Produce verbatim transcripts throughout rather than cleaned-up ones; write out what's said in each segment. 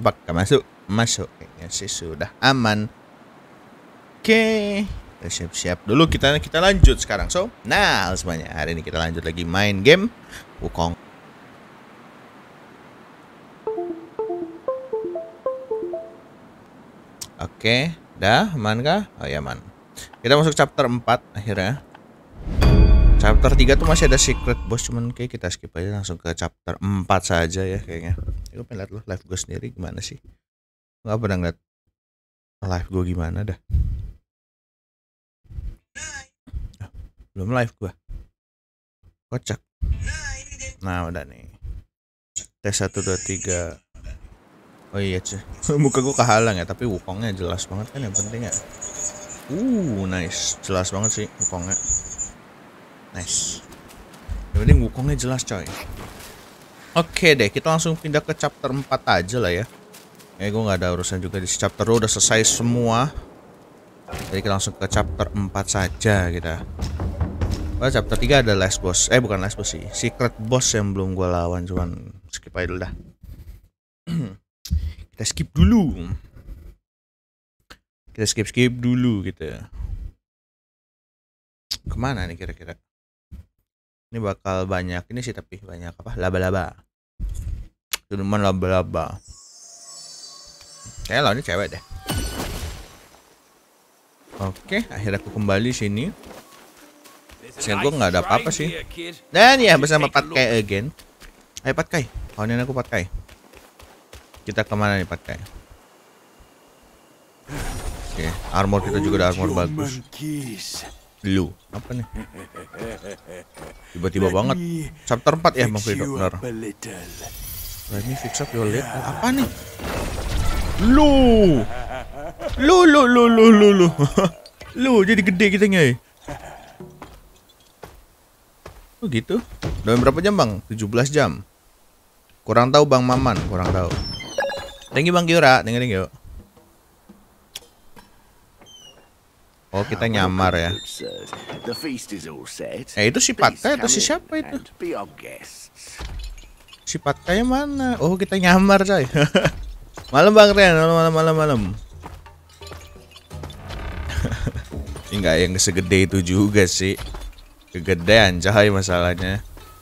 Apakah masuk? Masuk. Kayaknya sih sudah aman. Oke. Kita siap-siap dulu, kita kita lanjut sekarang. So, nah semuanya, hari ini kita lanjut lagi main game Wukong. Oke, dah aman kah? Oh ya aman. Kita masuk chapter empat akhirnya. Chapter tiga tuh masih ada secret boss, cuman kayak kita skip aja langsung ke chapter empat saja ya kayaknya. Gue pengen lihat lo live gue sendiri gimana sih. Gak pernah ngeliat live gue gimana dah. Oh, belum live gue. Kocak. Nah udah nih. Tes satu dua tiga. Oh iya cuy. Muka gue kehalang ya, tapi Wukongnya jelas banget kan yang penting ya. Uh nice. Jelas banget sih Wukongnya. Nice. Yang penting Wukongnya jelas coy. Oke deh, kita langsung pindah ke chapter empat aja lah ya. Eh gue gak ada urusan juga di chapter udah selesai semua. Jadi kita langsung ke chapter empat saja kita. Oh, chapter tiga ada last boss. Eh bukan last boss sih, secret boss yang belum gue lawan, cuman skip aja dulu dah. Kita skip dulu. Kita skip-skip dulu gitu. Kemana nih kira-kira? Ini bakal banyak ini sih, tapi banyak apa? Laba-laba. Teman laba-laba. Kayak lawannya cewek deh. Oke, akhirnya aku kembali sini. Saya gue nggak ada apa-apa sih. Dan ya bersama Patkai again. Ayo Patkai, kawanin aku Patkai. Kita kemana nih Patkai? Oke, armor kita juga ada armor bagus. Lu, apa nih? Tiba-tiba banget. Chapter empat ya Bang Frido, benar. Let me fix up your lid. Apa nih? Lu. Lu lu lu lu lu lu. Lu jadi gede kita nih. Oh gitu. Udah berapa jam Bang? tujuh belas jam. Kurang tahu Bang Maman, kurang tahu. Thank you Bang Giora, dengerin yuk. Oh kita nyamar ya. Eh itu si Patkai atau si siapa itu? Si Patkai mana? Oh kita nyamar coy. Malam Bang Ren, malam malam malam. Enggak yang segede itu juga sih. Kegedean coy masalahnya.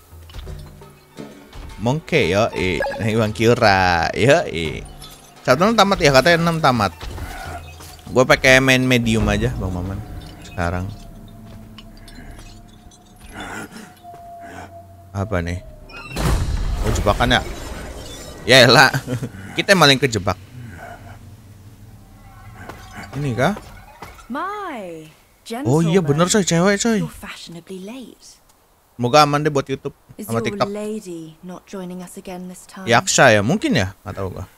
Mongke yo eh Bang Kiura yo eh. Satu tamat ya katanya enam tamat. Gue pakai main medium aja Bang Maman sekarang. Apa nih? Oh jebakan ya? Ya elah. Kita maling kejebak. Ini kah? Oh iya bener coy, cewek coy. Semoga aman deh buat YouTube sama TikTok. Yaksa ya mungkin ya, nggak tahu gak.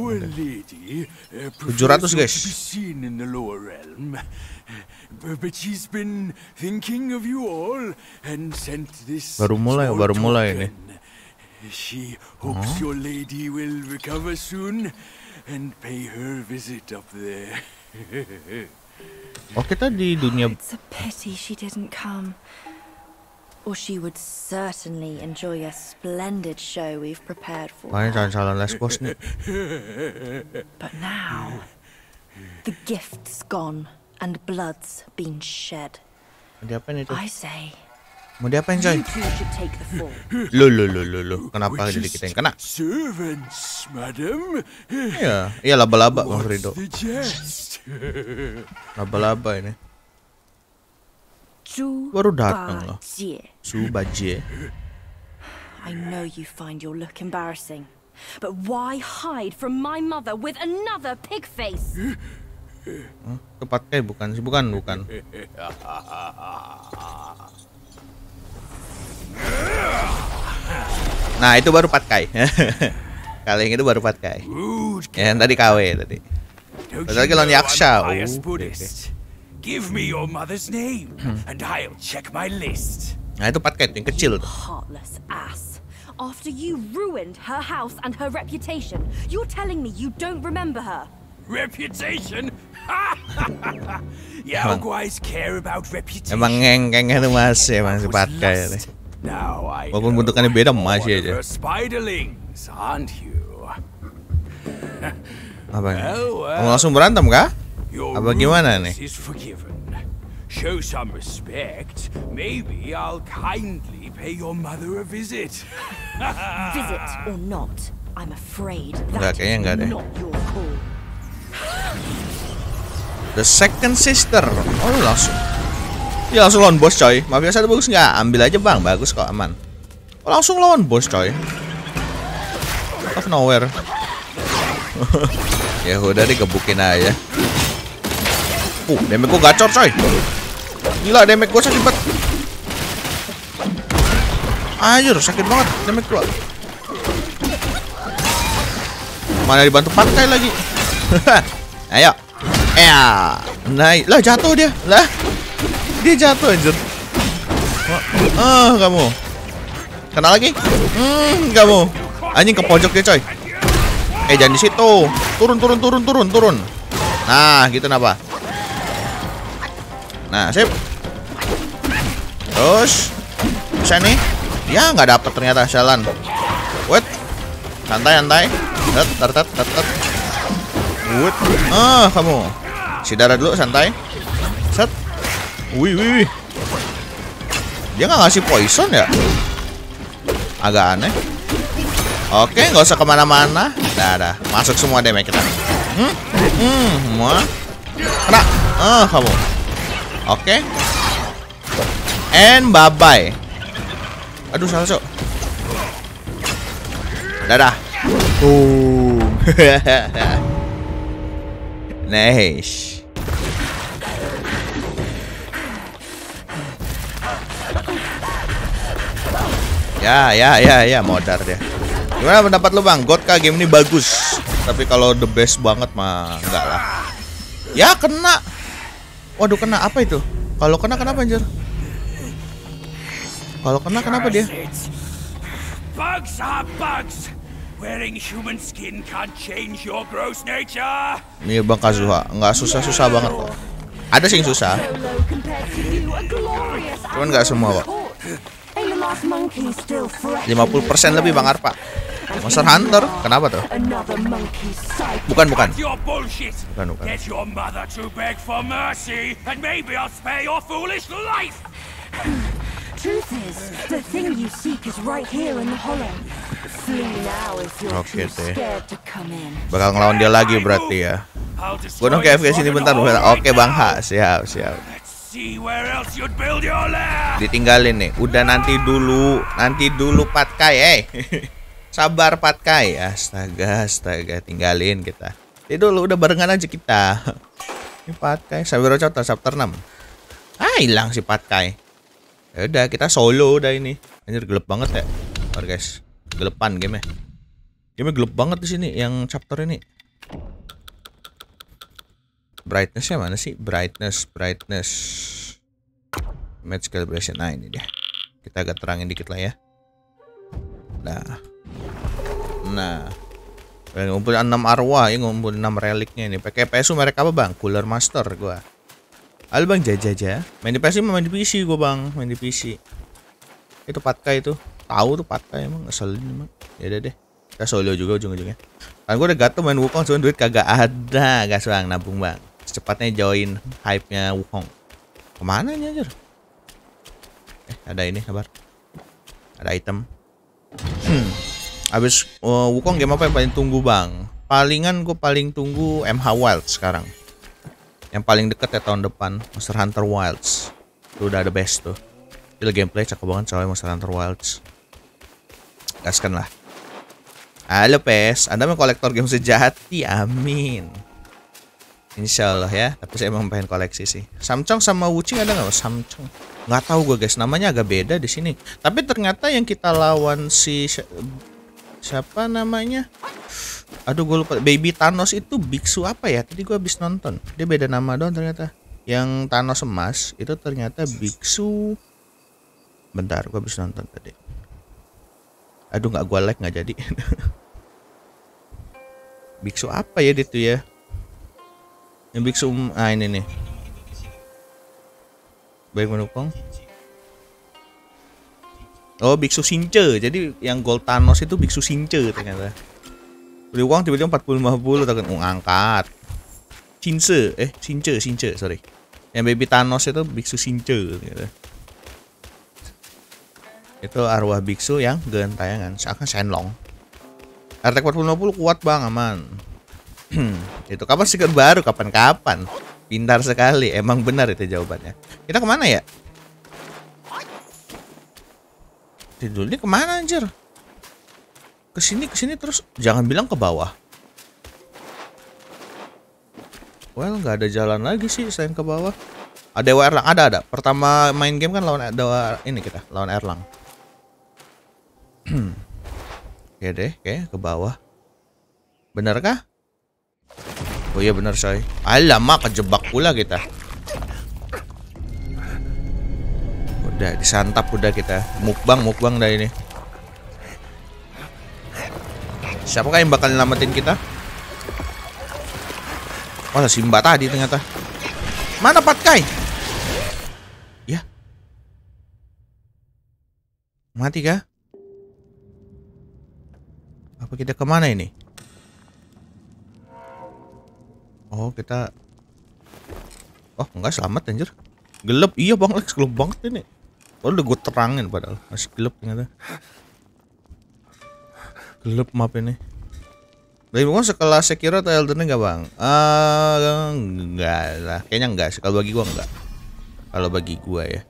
tujuh ratus guys. Baru mulai, baru mulai ini. She hopes your lady will recover soon and pay her visit up there. Oh kita di dunia. It's a pity she didn't come. Or she would certainly enjoy a splendid show we've prepared for her. Jangan salah les bos nih. But now, the gift's gone and blood's been shed. Mau diapain itu? I say, mau diapain coy? you two should take the fall. Lu lu lu lu lu. Kenapa jadi kita yang kena? Servants, madam. Iya, iya laba-laba Bang Frido. Laba-laba ini. Baru datang loh. Su Bajie. I know you find your look embarrassing, but why hide from my mother with another pig face? Hmm, itu Patkai bukan sih, bukan, bukan. Nah, itu baru Patkai. Kali yang itu baru Patkai. Yang tadi K W tadi. Terus lagi lawan Yaksa. Oh, okay. Give me your mother's name and I'll check my list. Nah, itu Patkai yang kecil tuh. Heartless ass. After you ruined her house and her reputation, you're telling me you don't remember her? Reputation? You guys care about reputation. Emang ngeng-ngengnya tuh masih emang si Patkai nih. Walaupun bentukannya beda masih aja. Spiderlings, aren't you? Apa ini? Well, well, Kamu langsung berantem kah? your Apa gimana nih? rudeness is forgiven. Show some respect. Maybe I'll kindly pay your mother a visit. Visit or not, I'm afraid Enggak, that kayaknya enggak deh. is not your call. The second sister. Oh langsung. Ya langsung lawan bos coy. Mafia satu bagus nggak? Ambil aja bang, bagus kok, aman. Oh, langsung lawan bos coy. Out of nowhere. Ya udah digebukin aja. Uh, damage gua gacor coy. Gila, damage gua sakit banget. Anjir, sakit banget damage gua. Mana dibantu pakai lagi. Ayo. Ya, naik. Lah jatuh dia. Lah. Dia jatuh anjir. Ah, oh, kamu. Kena lagi? Hmm, kamu. Anjing ke pojok dia, coy. Eh, jangan di situ. Turun, turun, turun, turun, turun. Nah, gitu kenapa? Nah, sip. Terus bisa nih. Ya, nggak dapet ternyata jalan. Wait. Santai, santai. Tet, tet, tet, tet, tet. Wait. Ah, kamu. Si darah dulu, santai. Set. Wih, wih, wih. Dia nggak ngasih poison ya? Agak aneh. Oke, nggak usah kemana-mana. Dah, dah. Masuk semua damage kita. Hmm, hmm, semua. Kena. Ah, kamu. Oke. And bye-bye. Aduh, salah, Cok. Dadah. Boom. Nice. Ya, ya, ya, ya, modar dia. Gimana pendapat lu bang? God kah game ini bagus, tapi kalau the best banget mah enggak lah. Ya kena. Waduh, kena apa itu? Kalau kena kenapa anjir? Kalau kena kenapa dia? Bugs are bugs. Wearing human skin can't change your gross nature. Nih bang Kazuha, nggak susah-susah banget kok. Ada sih yang susah, cuman nggak semua kok. lima puluh persen lebih bang Arpa. Monster Hunter, kenapa tuh? Bukan, bukan. Bukan, bukan. Get your mother to beg for mercy, and maybe I'll spare your foolish life. Truth is, the thing you seek is right here in the hollow. Flee now if you're Oke too deh. scared to come in. Bakal ngelawan dia lagi berarti ya. Gue dong ke F K sini bentar. Oke bang Ha, siap, siap. See where else you'd build your lair. Ditinggalin nih. Udah nanti dulu, nanti dulu Patkai, eh. Sabar Patkai. Astaga, astaga, tinggalin kita. Ini dulu udah barengan aja kita. Ini Patkai, Sabiro Chapter chapter enam. Ah, hilang si Patkai. Ya udah, kita solo udah ini. Anjir gelap banget ya. Bentar guys. Gelepan game-nya. Game-nya gelap banget di sini yang chapter ini. Brightness-nya mana sih? Brightness, brightness. Match calibration. Nah, ini dia. Kita agak terangin dikit lah ya. Nah. Nah. Ngumpul enam arwah, ya ngumpul enam reliknya ini. Pakai P S U merek apa, Bang? Cooler Master gua. Halo Bang, jajaja. Main di P C main di P C gua, Bang. Main di P C. Itu Patkai itu. Tahu tuh Patkai emang ngeselin emang. Ya udah deh. Kita solo juga ujung-ujungnya. Kan gua udah gatel main Wukong, cuman duit kagak ada. Gas Bang, nabung Bang. Secepatnya join hype-nya Wukong. Kemana ini anjir? Eh, ada ini, kabar. Ada item. Hmm. Abis uh, Wukong game apa yang paling tunggu bang? Palingan gue paling tunggu M H Wilds sekarang. Yang paling deket ya tahun depan Monster Hunter Wilds. Itu udah ada best tuh. Gila gameplay cakep banget soalnya Monster Hunter Wilds. Gaskan lah. Halo P S, Anda mau kolektor game sejati? Amin. Insya Allah ya. Tapi saya emang pengen koleksi sih. Samcong sama Wuching ada nggak? Samcong. Nggak tahu gue guys. Namanya agak beda di sini. Tapi ternyata yang kita lawan si siapa namanya? Aduh gue lupa. Baby Thanos itu biksu apa ya? Tadi gue habis nonton. Dia beda nama doang ternyata. Yang Thanos emas itu ternyata biksu. Bentar, gue habis nonton tadi. Aduh nggak gue like nggak jadi. Biksu apa ya itu ya? Yang biksu, ah ini nih. Baik mendukung. Oh, biksu Sinche. Jadi yang Gold Thanos itu biksu Sinche ternyata. Beli uang tiba-tiba empat puluh lima puluh takkan ngangkat. Shinse, eh Shinche, Shinche, sorry. Yang baby Thanos itu biksu Shinche gitu. Itu arwah biksu yang gentayangan, seakan Shenlong. R T X empat puluh lima puluh kuat bang, aman. Itu kapan sih baru, kapan-kapan. Pintar sekali, emang benar itu jawabannya. Kita kemana ya? Tidurnya kemana anjir? Kesini, kesini terus, jangan bilang ke bawah. Well, nggak ada jalan lagi sih selain ke bawah. Ada Dewa Erlang, ada ada. Pertama main game kan lawan Dewa ini kita, lawan Erlang. Oke deh, kayak ke bawah. Bener kah? Oh iya bener coy. Alamak, kejebak pula kita. Udah disantap udah kita. Mukbang, mukbang dah ini. Siapakah yang bakal nyelamatin kita? Wah, Simba tadi ternyata. Mana Patkai? Ya. Mati kah? Apa kita kemana ini? Oh, kita... Oh, enggak, selamat anjir. Gelap, iya bang, Lex, gelap banget ini. Oh, udah gue terangin padahal. Masih gelap ternyata. Gelap map ini. Dari bukan sekelas Sekiro atau Elden Ring gak bang? Uh, enggak lah, kayaknya enggak sih. Kalau bagi gua enggak. Kalau bagi gua ya.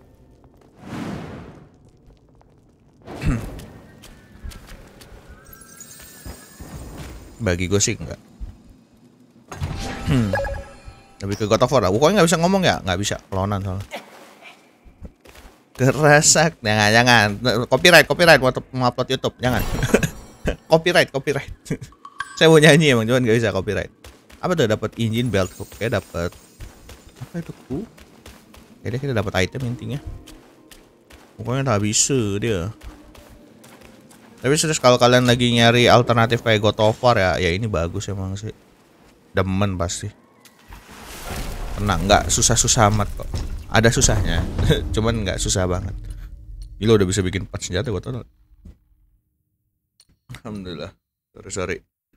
Bagi gua sih enggak. Lebih ke God of War lah. Pokoknya nggak bisa ngomong ya, nggak bisa klonan soalnya. Kerasak, jangan jangan. Copyright, copyright waktu upload YouTube, jangan. Copyright, copyright. Saya mau nyanyi emang, cuman nggak bisa copyright. Apa tuh dapat engine belt hook, kayak dapat apa itu ku? Kayaknya kita dapat item intinya. Pokoknya tak bisa dia. Tapi serius kalau kalian lagi nyari alternatif kayak God of War ya, ya ini bagus emang sih. Demen pasti. Tenang, nggak susah-susah amat kok. Ada susahnya, cuman nggak susah banget. Gila udah bisa bikin part senjata gue tau. Alhamdulillah. Sorry sorry.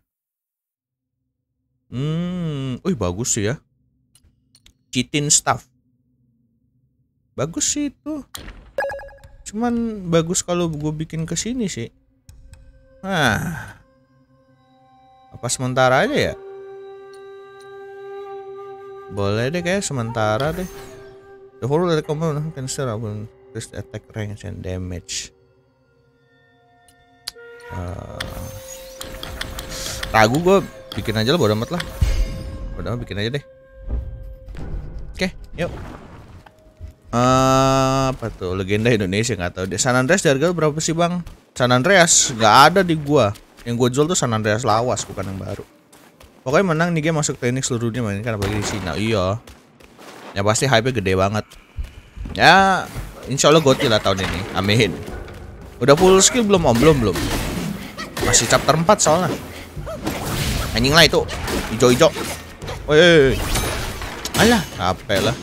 Hmm, wih bagus sih ya. Chitin staff. Bagus sih itu. Cuman bagus kalau gue bikin ke sini sih. Nah. Apa sementara aja ya? Boleh deh kayak sementara deh. The whole of the component can still increase attack range and damage. Uh, ragu gue bikin aja lah, bodo amat lah. Bodo amat bikin aja deh. Oke, okay, yuk. Uh, apa tuh legenda Indonesia nggak tahu deh. San Andreas harga berapa sih bang? San Andreas nggak ada di gua. Yang gua jual tuh San Andreas lawas, bukan yang baru. Pokoknya menang nih game, masuk teknik seluruh dunia mainkan apalagi di Cina. Iya. Ya pasti hype-nya gede banget. Ya, insya Allah goti lah tahun ini. Amin. Udah full skill belum om? Belum belum. Masih chapter empat soalnya. Anjing lah itu. Ijo-ijo. Woi. Alah, capek lah.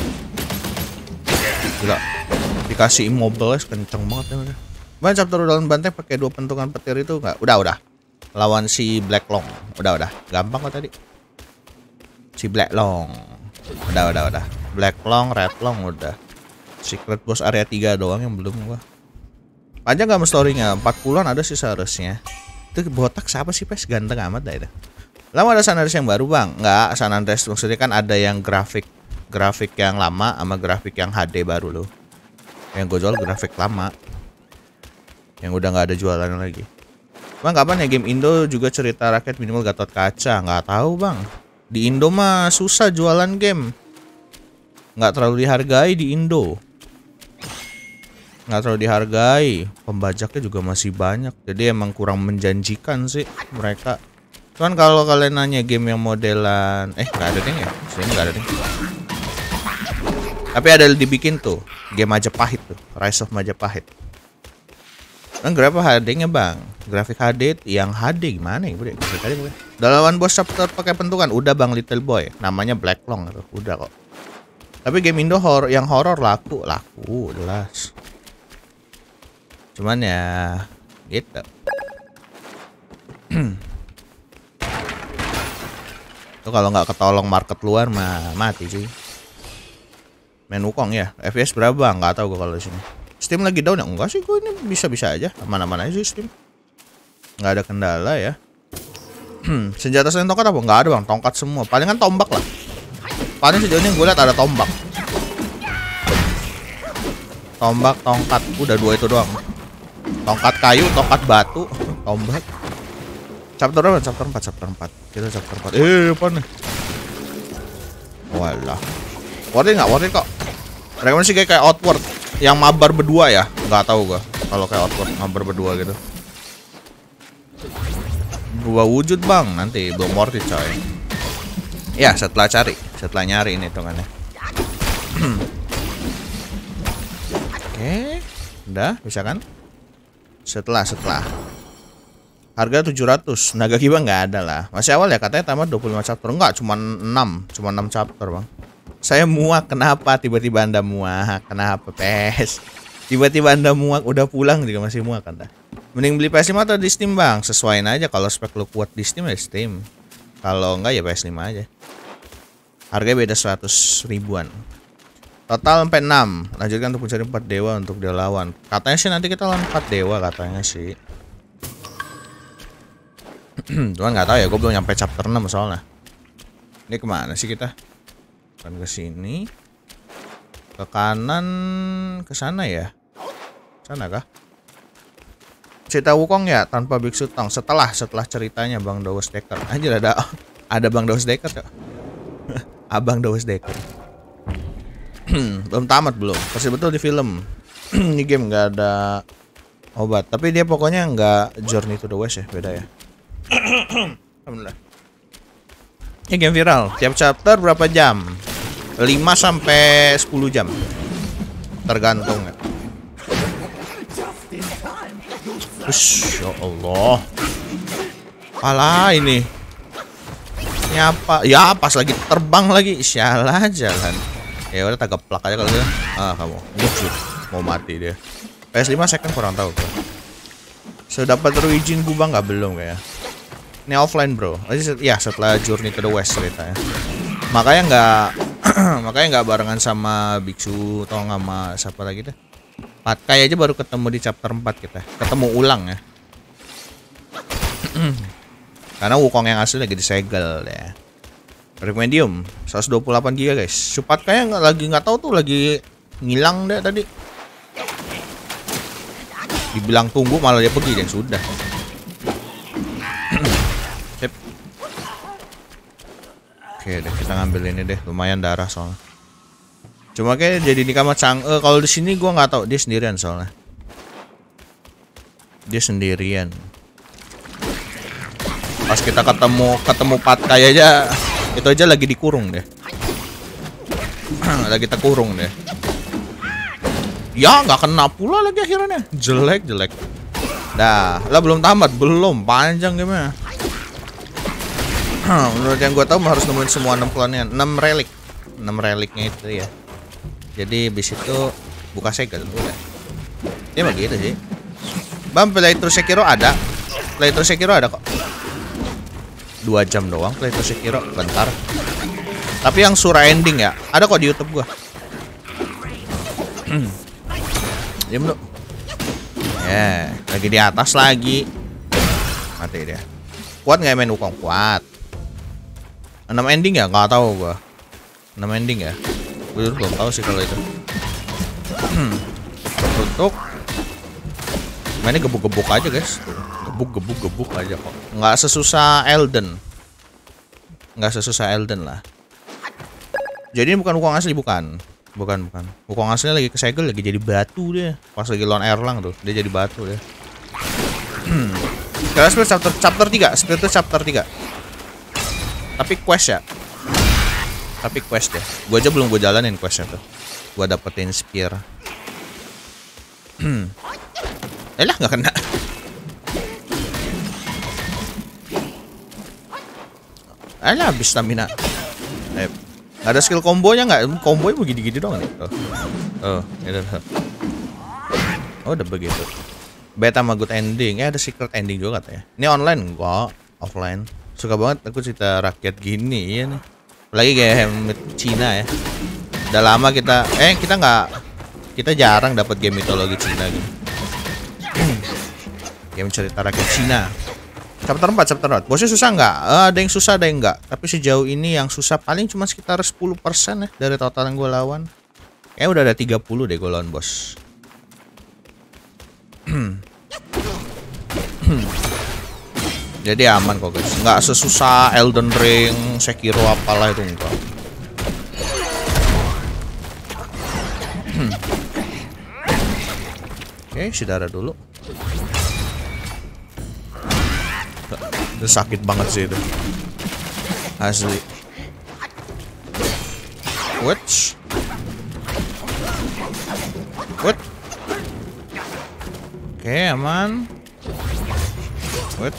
Gila. Dikasih immobile kenceng banget ya. Main chapter daun banteng pakai dua pentungan petir itu enggak? Udah, udah. Lawan si Black Long. Udah, udah. Gampang kok tadi. Si Black Long. Udah, udah, udah. Black Long, Red Long udah. Secret Boss area tiga doang yang belum gua. Panjang gak story-nya? empat puluhan ada sih seharusnya. Itu botak siapa sih, Pes? Ganteng amat dah itu. Lama ada San Andreas yang baru, Bang? Enggak, San Andreas maksudnya kan ada yang grafik grafik yang lama sama grafik yang H D baru loh. Yang gue jual grafik lama. Yang udah nggak ada jualan lagi. Bang, kapan ya game Indo juga cerita rakyat minimal Gatot Kaca? Nggak tahu, Bang. Di Indo mah susah jualan game. Nggak terlalu dihargai di Indo. Nggak terlalu dihargai. Pembajaknya juga masih banyak. Jadi emang kurang menjanjikan sih mereka. Cuman kalau kalian nanya game yang modelan, eh nggak ada deh ya, sini nggak ada deh. Tapi ada dibikin tuh game Majapahit tuh, Rise of Majapahit. Kan berapa H D-nya bang? Grafik H D yang H D gimana ya? Udah, Dalawan bos chapter pakai pentungan, udah bang Little Boy, namanya Black Long tuh, udah kok. Tapi game Indo horror yang horror laku, laku jelas. Cuman ya gitu. Tuh kalau nggak ketolong market luar mah mati cuy. Main Wukong ya. F P S berapa? Nggak tahu gue kalau di sini. Steam lagi down ya? Enggak sih, gue ini bisa-bisa aja. Aman-aman aja sih Steam. Nggak ada kendala ya. Senjata selain tongkat apa? Nggak ada bang. Tongkat semua. Palingan tombak lah. Paling sejauh ini gue lihat ada tombak. Tombak, tongkat. Udah dua itu doang. Tongkat kayu, tongkat batu, tombak. Chapter berapa? Chapter empat, chapter empat. Kita chapter empat. Eh, apa nih? Walah. Worth it nggak? Worth it kok. Rekomendasi kayak kayak Outward yang mabar berdua ya? Nggak tahu gua. Kalau kayak Outward mabar berdua gitu. Dua wujud bang, nanti belum worth it coy. Ya setelah cari, setelah nyari ini hitungannya. Oke, udah bisa kan? Setelah setelah. Harga tujuh ratus. Naga Kiba nggak ada lah. Masih awal ya katanya tamat dua puluh lima chapter. Enggak, cuma enam, cuma enam chapter, Bang. Saya muak, kenapa tiba-tiba Anda muak? Kenapa, Pes? Tiba-tiba Anda muak, udah pulang juga masih muak Anda. Mending beli P S lima atau di Steam, Bang? Sesuaiin aja, kalau spek lu kuat di Steam ya Steam. Kalau enggak ya P S lima aja. Harganya beda seratus ribuan. Total sampai enam. Lanjutkan untuk mencari empat dewa untuk dia lawan. Katanya sih nanti kita lawan empat dewa katanya sih. Cuman nggak tahu ya, gue belum nyampe chapter enam soalnya. Ini kemana sih kita? Kan ke sini. Ke kanan, ke sana ya? Sana kah? Cerita Wukong ya tanpa Biksu Tong. Setelah setelah ceritanya Bang Dawes Dekker. Anjir ada ada Bang Dawes Dekker kok. Abang Dawes Dekker. Belum tamat belum. Pasti betul di film. Ini game nggak ada obat. Tapi dia pokoknya nggak Journey to the West ya, beda ya. Alhamdulillah. Ini game viral. Tiap chapter berapa jam? lima sampai sepuluh jam. Tergantung ya. Ush, ya Allah. Alah ini. Ini apa? Ya pas lagi terbang lagi. Sialah jalan. Ya udah tak geplak aja kalau gitu. Ah kamu. Musuh. Mau mati dia. P S lima second kurang tahu tuh. Sudah dapat Ruijin Guba nggak belum kayak. Ini offline bro. Ya setelah Journey to the West ceritanya. Makanya nggak makanya nggak barengan sama Biksu atau nggak sama siapa lagi deh. Patkai aja baru ketemu di chapter empat kita. Ketemu ulang ya. Karena Wukong yang asli lagi disegel ya. Medium seratus dua puluh delapan giga guys. Supat kayak nggak lagi nggak tahu tuh lagi ngilang deh tadi. Dibilang tunggu malah dia pergi deh sudah. Sip. Oke deh kita ngambil ini deh lumayan darah soalnya. Cuma kayak jadi nikah sama Chang'e. Kalau di sini gua nggak tahu dia sendirian soalnya. Dia sendirian. Pas kita ketemu ketemu Patkai aja itu aja lagi dikurung deh. Lagi terkurung deh. Ya nggak kena pula lagi akhirnya. Jelek jelek. Dah lah belum tamat belum panjang gamenya. Menurut yang gue tahu harus nemuin semua enam klonnya, enam relik, enam reliknya itu ya. Jadi bis itu buka segel udah. Dia mah gitu sih. Bang playthrough Sekiro ada, playthrough Sekiro ada kok. Dua jam doang playthrough Sekiro, bentar. Tapi yang surah ending ya, ada kok di YouTube gua. Diam lu. Ya, lagi di atas lagi. Mati dia. Kuat nggak main Wukong? Kuat. enam ending ya? Nggak tahu gua. enam ending ya? Gue belum tahu sih kalau itu. Untuk mainnya gebuk-gebuk aja guys. Gebuk-gebuk-gebuk aja kok. Nggak sesusah Elden. Nggak sesusah Elden lah. Jadi ini bukan Wukong asli, bukan. Bukan, bukan. Wukong aslinya lagi kesegel, lagi jadi batu dia. Pas lagi lawan Erlang tuh, dia jadi batu dia. Sekarang speed chapter, chapter tiga. Speed itu chapter tiga. Tapi quest ya. Tapi quest ya. Gue aja belum gue jalanin questnya tuh. Gue dapetin spear. Eh lah nggak kena. Eh lah habis stamina. Eh, nggak ada skill kombonya nggak? Kombonya begini-gini doang nih. Oh, oh, gitu. Oh udah begitu. Beta sama good ending. Ya ada secret ending juga katanya. Ini online enggak, offline. Suka banget aku cerita rakyat gini ya nih. Apalagi kayak game Cina ya. Udah lama kita eh kita nggak kita jarang dapat game mitologi Cina gitu. Game cerita rakyat Cina. Chapter empat, chapter empat. Bosnya susah nggak? Eh, ada yang susah, ada yang nggak. Tapi sejauh ini yang susah paling cuma sekitar sepuluh persen ya dari total yang gue lawan. Kayaknya udah ada tiga puluh deh gue lawan bos. Jadi aman kok guys. Nggak sesusah Elden Ring, Sekiro apalah itu enggak. Oke, saudara dulu. Itu sakit banget sih itu. Asli. Which? What? Oke, aman. What?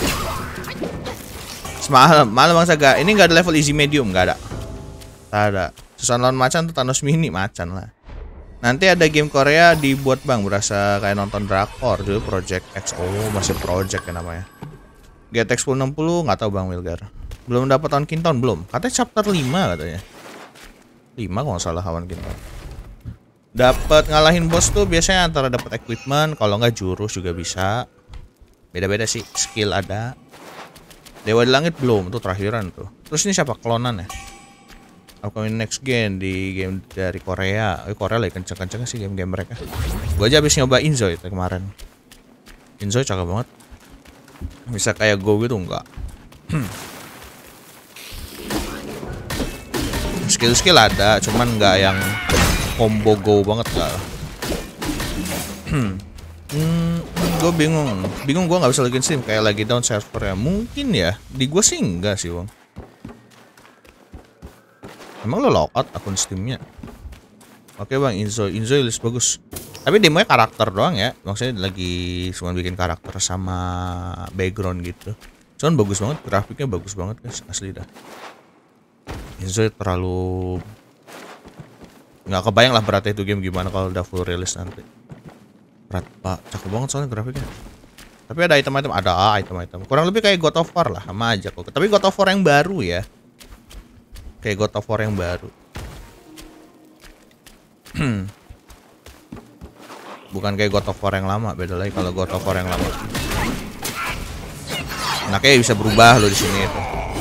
Semalam, malam bang Saga. Ini nggak ada level easy medium, nggak ada. Tak ada. Susah lawan macan tuh Thanos mini macan lah. Nanti ada game Korea dibuat bang, berasa kayak nonton drakor dulu. Project X. Oh, masih Project ya namanya. G T X sepuluh enam puluh nggak tahu bang Wilgar. Belum dapat Hawan Kinton belum. Katanya chapter lima katanya. lima kalau nggak salah Hawan Kinton. Dapat ngalahin bos tuh biasanya antara dapat equipment, kalau nggak jurus juga bisa. Beda-beda sih, skill ada. Dewa di Langit belum, tuh terakhiran tuh. Terus ini siapa klonan ya? Upcoming next game di game dari Korea. Eh, Korea lagi kenceng-kenceng sih game-game mereka. Gua aja habis nyoba Inzoi itu kemarin. Inzoi cakep banget. Bisa kayak Go gitu enggak? Skill-skill ada, cuman nggak yang combo Go banget lah. Hmm, gue bingung, bingung gue nggak bisa login Steam kayak lagi down server ya. Mungkin ya, di gue sih enggak sih bang. Emang lo logout akun Steamnya? Oke bang, Inzo, Inzo list bagus. Tapi demonya karakter doang ya, maksudnya lagi cuma bikin karakter sama background gitu. Cuman bagus banget, grafiknya bagus banget guys, asli dah. Inzo terlalu nggak kebayang lah beratnya itu game gimana kalau udah full release nanti. Berat pak, cakep banget soalnya grafiknya. Tapi ada item-item, ada item-item. Kurang lebih kayak God of War lah, sama aja kok. Tapi God of War yang baru ya, kayak God of War yang baru. Bukan kayak God of War yang lama, beda lagi kalau God of War yang lama. Nah kayak bisa berubah lo di sini itu.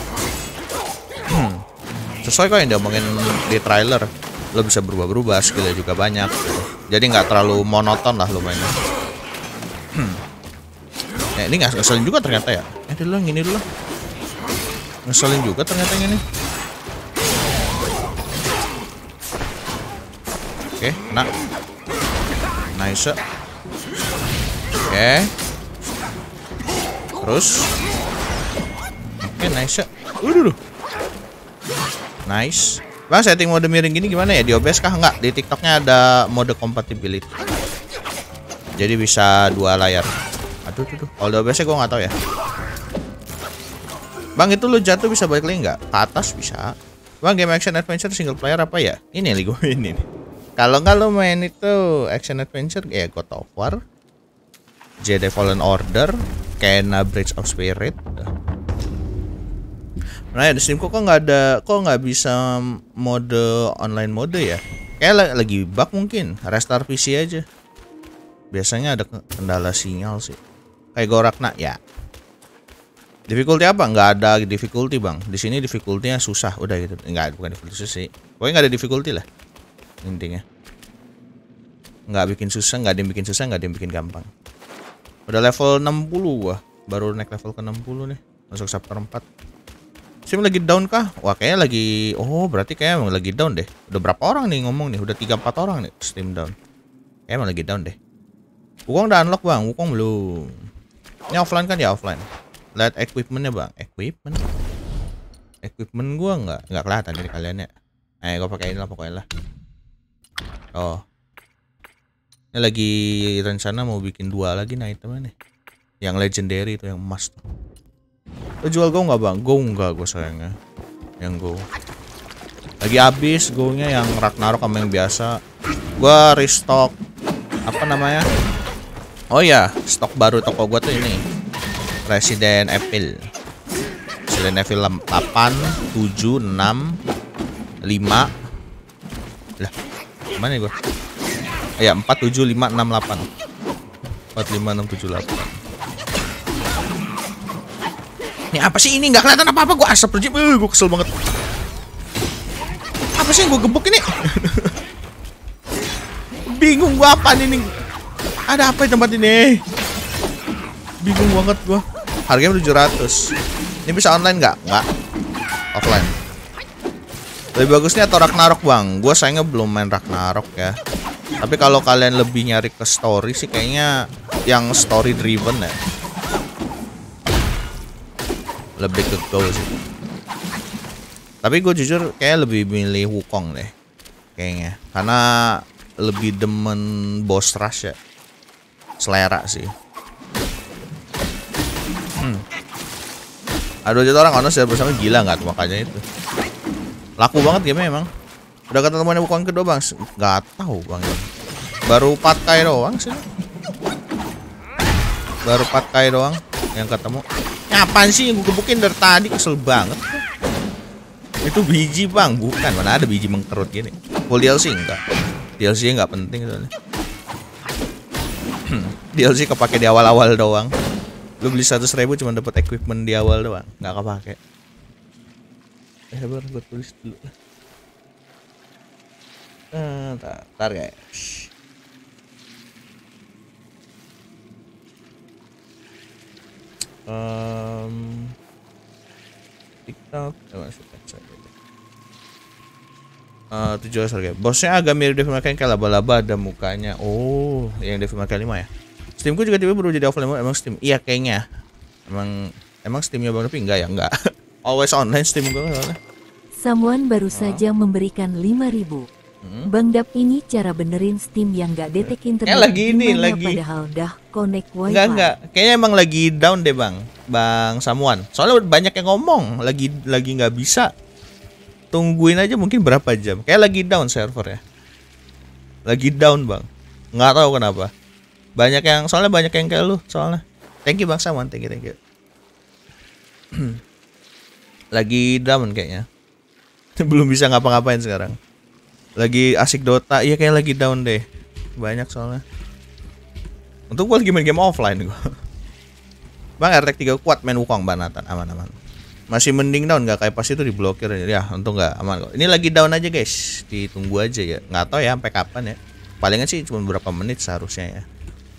Sesuai kok yang diomongin di trailer, lo bisa berubah-berubah, skillnya juga banyak. Jadi nggak terlalu monoton lah lo mainnya. Nah, ini nggak ngeselin juga ternyata ya. Eh dulu yang gini dulu. Ngeselin juga ternyata yang ini. Oke, nah. Nice. Oke. Terus. Oke, nice. Udah. Nice. Bang, setting mode miring gini gimana ya? Di O B S kah? Enggak, di TikToknya ada mode compatibility. Jadi bisa dua layar. Aduh, tuh, tuh. Kalau di O B S gue nggak tahu ya. Bang, itu lu jatuh bisa balik lagi nggak? Ke atas bisa. Bang, game action adventure single player apa ya? Ini yang gue ini nih. Kalau nggak lo main itu action adventure ya God of War, Jedi Fallen Order, Kena Bridge of Spirit. Nah ya di Steam kok nggak ada, kok nggak bisa mode online mode ya? Kayak lagi bug mungkin, restart P C aja. Biasanya ada kendala sinyal sih. Kayak Gorakna ya. Difficulty apa? Nggak ada difficulty bang. Di sini difficulty-nya susah, udah gitu. Nggak, bukan difficulty susah sih. Pokoknya nggak ada difficulty lah. Intinya. Nggak bikin susah, nggak ada yang bikin susah, nggak ada yang bikin gampang. Udah level enam puluh gua, baru naik level ke enam puluh nih. Masuk chapter empat. Steam lagi down kah? Wah kayaknya lagi, oh berarti kayaknya emang lagi down deh. Udah berapa orang nih ngomong nih? Udah tiga empat orang nih Steam down. Kayaknya emang lagi down deh. Wukong udah unlock bang, Wukong belum. Ini offline kan ya offline. Lihat equipmentnya bang, equipment. Equipment gua nggak nggak kelihatan dari kalian ya. Eh gua pakai ini lah pokoknya lah. Oh. Ini lagi rencana mau bikin dua lagi nah itemnya nih. Yang legendary itu yang emas tuh. Lo jual Go nggak bang? Go nggak gue sayangnya. Yang Go lagi habis Go-nya yang Ragnarok sama yang biasa. Gua restock apa namanya? Oh ya, stok baru toko gua tuh ini Resident Evil. Si Resident Evil delapan, tujuh, enam, lima. Lah, mana gue? Ya, empat, tujuh, lima, enam, delapan. empat, lima, enam, tujuh, delapan. Ini apa sih ini? Nggak kelihatan apa-apa. Gue asap rejim. Uh, gue kesel banget. Apa sih yang gue gebuk ini? Bingung gue apa ini? Ada apa di tempat ini? Bingung banget gue. Harganya tujuh ratus. Ini bisa online nggak? Nggak. Offline. Lebih bagusnya atau Ragnarok bang? Gue sayangnya belum main Ragnarok ya. Tapi kalau kalian lebih nyari ke story sih kayaknya yang story driven ya. Lebih ke go sih. Tapi gue jujur kayak lebih milih Wukong deh. Kayaknya. Karena lebih demen boss rush ya. Selera sih. Hmm. Ada dua juta orang honest ya bersama, gila nggak tuh makanya itu. Laku banget game emang. Udah ketemu Wukong kedua bang? Nggak tahu bang. Baru Patkai doang sih. Baru Patkai doang yang ketemu. Apaan sih yang gue gebukin dari tadi, kesel banget. Itu biji bang, bukan, mana ada biji mengkerut gini. Full D L C enggak. D L C-nya nggak penting soalnya. D L C kepake di awal-awal doang. Lu beli seratus ribu cuma dapat equipment di awal doang, nggak kepake. Eh sabar, gue tulis dulu lah. Nah, tar, tar guys. Um, TikTok, eh, masuk aja. Uh, tujuh harga. Bosnya agak mirip Devil May Cry kayak laba-laba ada mukanya. Oh, yang Devil May Cry lima ya. Steamku juga tiba-tiba baru jadi offline mode. Emang Steam? Iya kayaknya. Emang emang Steamnya bang tapi enggak ya enggak. Always online Steam gue soalnya. Someone baru saja oh. memberikan lima ribu. Hmm? Bang Dap ini cara benerin Steam yang gak detek internet. Ya lagi ini lagi. Padahal dah connect wifi. Enggak enggak. Kayaknya emang lagi down deh bang. Bang Samuan. Soalnya banyak yang ngomong lagi lagi nggak bisa. Tungguin aja mungkin berapa jam. Kayak lagi down server ya. Lagi down bang. Nggak tahu kenapa. Banyak yang soalnya banyak yang kayak lu soalnya. Thank you bang Samuan. Thank you thank you. Lagi down kayaknya. Belum bisa ngapa-ngapain sekarang. Lagi asik Dota. Iya kayak lagi down deh. Banyak soalnya. Untuk gue lagi main game offline gue. Bang R T X tiga kuat main Wukong banatan aman-aman. Masih mending down nggak kayak pas itu diblokir ya. Untung nggak aman kok. Ini lagi down aja guys. Ditunggu aja ya. Nggak tahu ya sampai kapan ya. Palingan sih cuma beberapa menit seharusnya ya.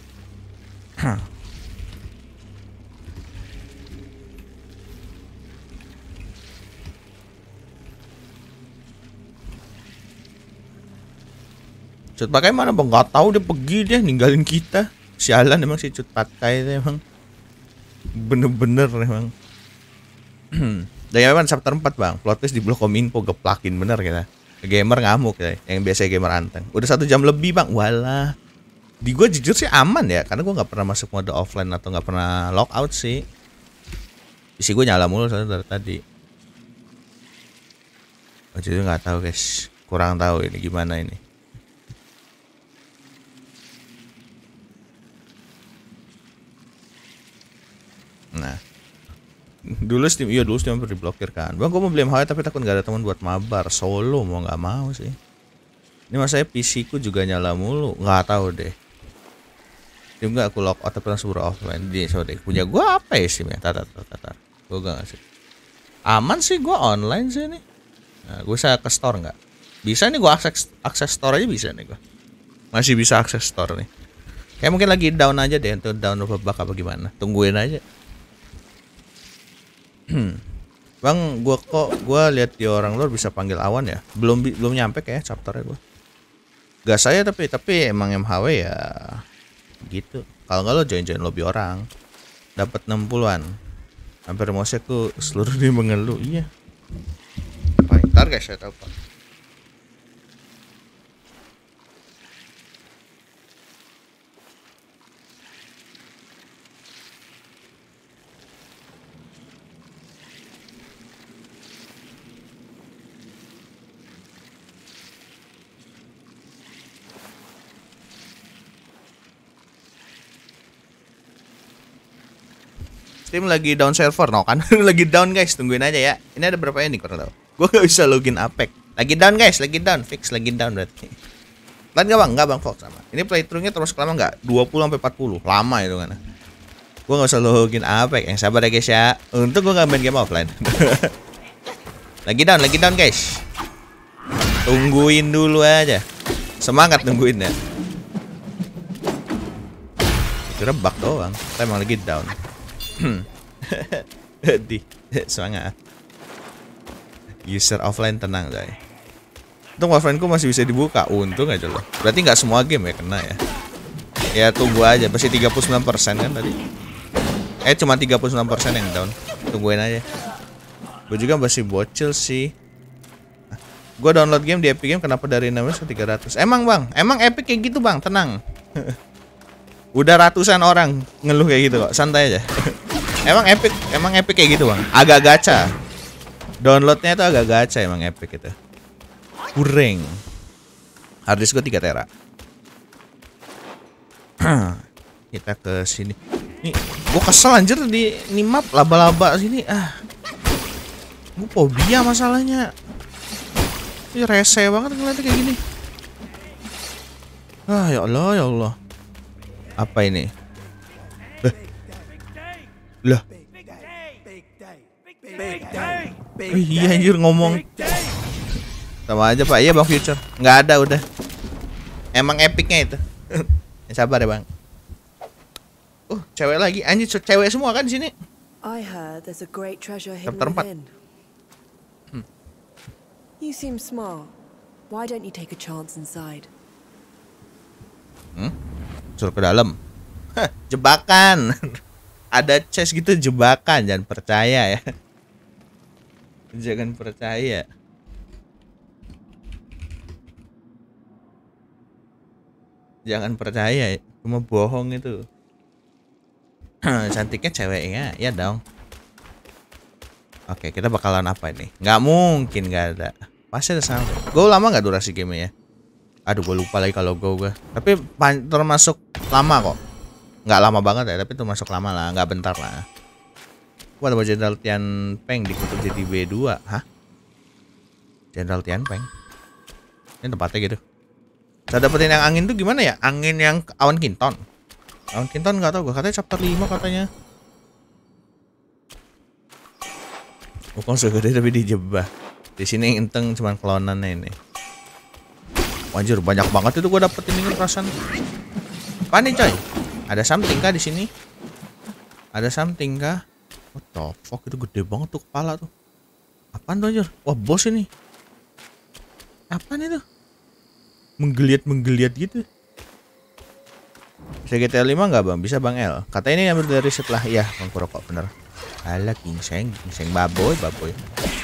Cut Pakai mana bang? Nggak tahu dia pergi dia ninggalin kita. Sialan emang si Cut Pakai itu emang. Bener-bener emang. Dan memang chapter empat bang. Plot twist di blok kominfo geplakin bener kita. Gamer ngamuk ya. Yang biasa gamer anteng. Udah satu jam lebih bang. Walah. Di gue jujur sih aman ya. Karena gue nggak pernah masuk mode offline atau nggak pernah logout sih. Isi gue nyala mulu soalnya dari tadi. Oh, jadi nggak tahu guys. Kurang tahu ini gimana ini. Nah, dulu Steam, iya dulu Steam pernah diblokir kan. Bang, gue mau beli M H W tapi takut nggak ada teman buat mabar solo, mau nggak mau sih. Ini mas saya P C ku juga nyala mulu, nggak tahu deh. Steam nggak aku logout tapi langsung offline. Dia so deh punya gue apa ya Steam ya? Tata tata tata. Gue gak ngasih. Aman sih gue online sih nih. Nah, gue bisa ke store nggak? Bisa nih gue akses akses store aja bisa nih gue. Masih bisa akses store nih. Kayak mungkin lagi down aja deh untuk download bug apa gimana. Tungguin aja. Bang, gua kok gua lihat di orang luar bisa panggil awan ya. Belum belum nyampe kayak chapternya gua. Gak saya tapi tapi emang M H W ya gitu. Kalau nggak lo join-join lobby orang. Dapat enam puluhan. Hampir mosek tuh seluruh dia mengeluh. Iya. Ntar guys saya tahu Pak. Steam lagi down server, no kan? Lagi down guys, tungguin aja ya. Ini ada berapa ini kurang tahu. Gue gak bisa login Apex. Lagi down guys, lagi down, fix lagi down berarti. Lan gak bang? Gak bang, Fox sama. Ini playthroughnya terus lama nggak? dua puluh sampai empat puluh, lama itu kan. Gue gak usah login Apex, yang sabar ya guys ya. Untuk gue gak main game offline. Lagi down, lagi down guys. Tungguin dulu aja. Semangat nungguin ya. Kira bug doang, kita emang lagi down. Di semangat. User offline tenang guys. Untung offline-ku masih bisa dibuka. Untung aja loh. Berarti nggak semua game ya kena ya. Ya tunggu aja, pasti tiga puluh sembilan persen kan tadi. Eh cuma tiga puluh sembilan persen yang down. Tungguin aja. Gue juga masih bocil sih. Gue download game di Epic Game kenapa dari enam ratus ke tiga ratus? Emang bang, emang Epic kayak gitu bang, tenang. Udah ratusan orang ngeluh kayak gitu kok, santai aja. Emang Epic, emang Epic kayak gitu bang, agak gacha. Downloadnya itu agak gacha emang Epic itu. Kurang. Harddisk gue tiga tera. Kita ke sini. Nih, gue kesel anjir di ini map laba-laba sini. Ah, gue fobia masalahnya. Ini rese banget ngeliatnya kayak gini. Ah ya Allah ya Allah. Apa ini? Eh. Lah. Oh, iya anjir ngomong. Sama aja Pak. Iya Bang Future. Nggak ada udah. Emang epicnya itu. Sabar ya Bang. Uh, cewek lagi. Anjir cewek semua kan di sini. I heard there's a great treasure hidden Chapter empat. within. You seem smart. Why don't you take a chance inside? Hmm? Suruh ke dalam. Hah, jebakan. Ada chest gitu jebakan, jangan percaya ya. Jangan percaya. Jangan percaya, cuma bohong itu. Cantiknya ceweknya, ya dong. Oke, kita bakalan apa ini? Nggak mungkin nggak ada. Pasti ada sama. Gue lama nggak durasi game ya? Aduh, gue lupa lagi kalau gue gue. Tapi termasuk lama kok. Nggak lama banget ya, tapi termasuk lama lah, nggak bentar lah. Gue ada Jenderal Tian Peng dikutuk jadi B dua, hah? Jenderal Tian Peng. Ini tempatnya gitu. Saya dapetin yang angin tuh gimana ya? Angin yang awan kinton. Awan kinton nggak tahu gue, katanya chapter lima katanya. Bukan segede tapi dijebah. Di sini inteng cuman klonannya ini. Wajur banyak banget itu gue dapetin ini perasaan. Apa nih coy? Ada something kah di sini? Ada something kah? What the fuck, itu gede banget tuh kepala tuh. Apaan tuh anjir? Wah bos ini. Apaan itu? Menggeliat-menggeliat gitu. Bisa G T A lima nggak bang? Bisa bang L. Kata ini ambil dari setelah. Iya bang Kuroko bener. Alah gingseng, gingseng baboy, baboy.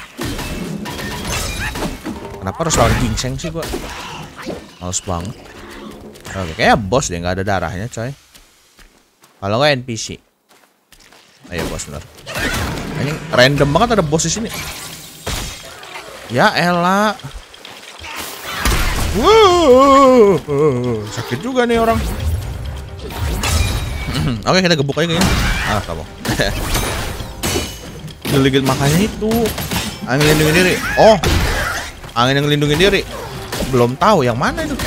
Kenapa harus lawan gingseng sih gua? Males banget. Oke, kayaknya bos deh, nggak ada darahnya coy. Kalau nggak N P C. Ayo bos bener. Ini random banget ada bos di sini. Ya elah. Wow, sakit juga nih orang. Oke kita gebuk aja kayaknya. Ah kamu. Geligit makanya itu. Angin lindungin diri. Oh, angin yang lindungin diri. Belum tahu yang mana itu.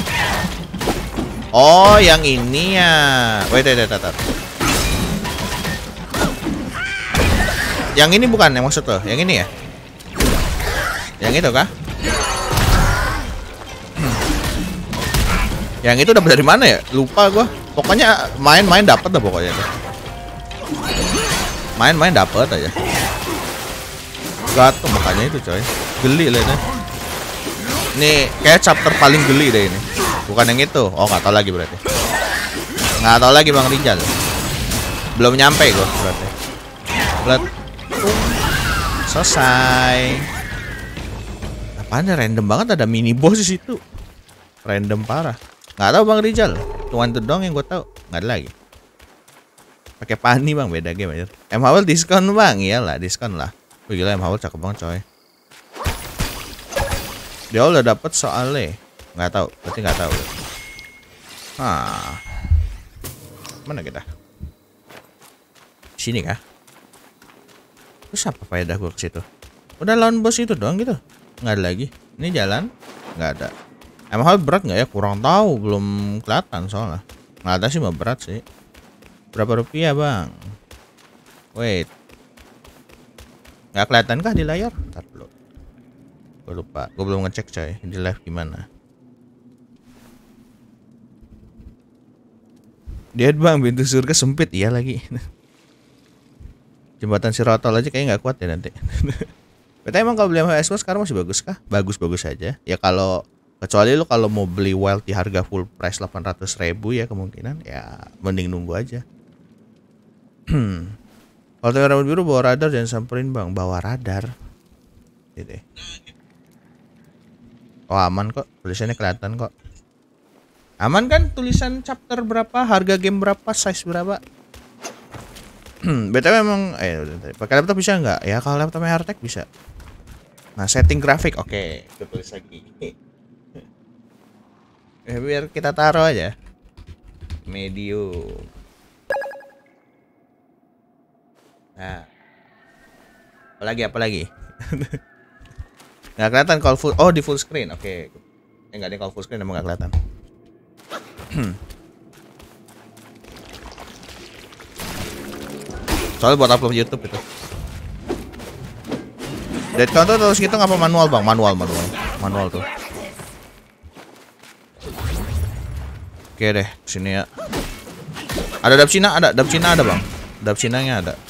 Oh, yang ini ya. Wait, wait, wait, wait. Yang ini bukan yang maksud lo. Yang ini ya. Yang itu kah? Yang itu dapat dari mana ya? Lupa gua. Pokoknya main-main dapat dah pokoknya. Main-main dapat aja. Gatel makanya itu coy. Geli lah ini. Ini kayak chapter paling geli deh ini. Bukan yang itu. Oh nggak tahu lagi berarti. Nggak tahu lagi Bang Rijal. Belum nyampe gua berarti. Let. Selesai. Apaan ya, random banget ada mini boss di situ. Random parah. Nggak tahu Bang Rijal. Cuman itu dong yang gue tahu. Nggak ada lagi. Pakai pani Bang, beda game aja. M H W diskon Bang, iyalah diskon lah. Wih gila M H W cakep banget coy. Dia udah dapet soalnya. Nggak tahu, berarti nggak tahu. Ah, mana kita? Sini kah? Terus apa faedah gue ke situ? Udah lawan bos itu doang gitu. Nggak ada lagi. Ini jalan nggak ada. Emang hal berat nggak ya? Kurang tahu, belum kelihatan soalnya. Nggak ada sih mah berat sih. Berapa rupiah bang? Wait. Nggak kelihatan kah di layar? Ntar dulu. Gue lupa. Gue belum ngecek coy. Di live gimana? Lihat bang, pintu surga sempit. Iya lagi. Jembatan Sirotol aja kayaknya nggak kuat ya nanti. Tapi emang kalau beli sama Xbox sekarang masih bagus kah? Bagus-bagus aja. Ya kalau kecuali lu kalau mau beli Wild di harga full price delapan ratus ribu ya kemungkinan ya mending nunggu aja. Kalau tuh rambut biru bawa radar jangan samperin bang. Bawa radar. Gitu. Oh aman kok, tulisannya kelihatan kok. Aman kan tulisan chapter berapa, harga game berapa, size berapa. B T W memang eh pakai laptop bisa nggak? Ya kalau laptopnya hardtech bisa. Nah setting grafik oke, okay. Kita tulis lagi. Eh, biar kita taruh aja. Medium. Nah. Apalagi apalagi. Nggak kelihatan kalau full. Oh di full screen, oke. Okay. Eh nggak ada kalau full screen emang nggak kelihatan. Soalnya buat upload YouTube itu. Dead count tuh terus gitu ngapa manual bang? Manual, manual, manual tuh. Oke deh, sini ya. Ada dap Cina, ada dap Cina ada bang. Dap Cinanya ada.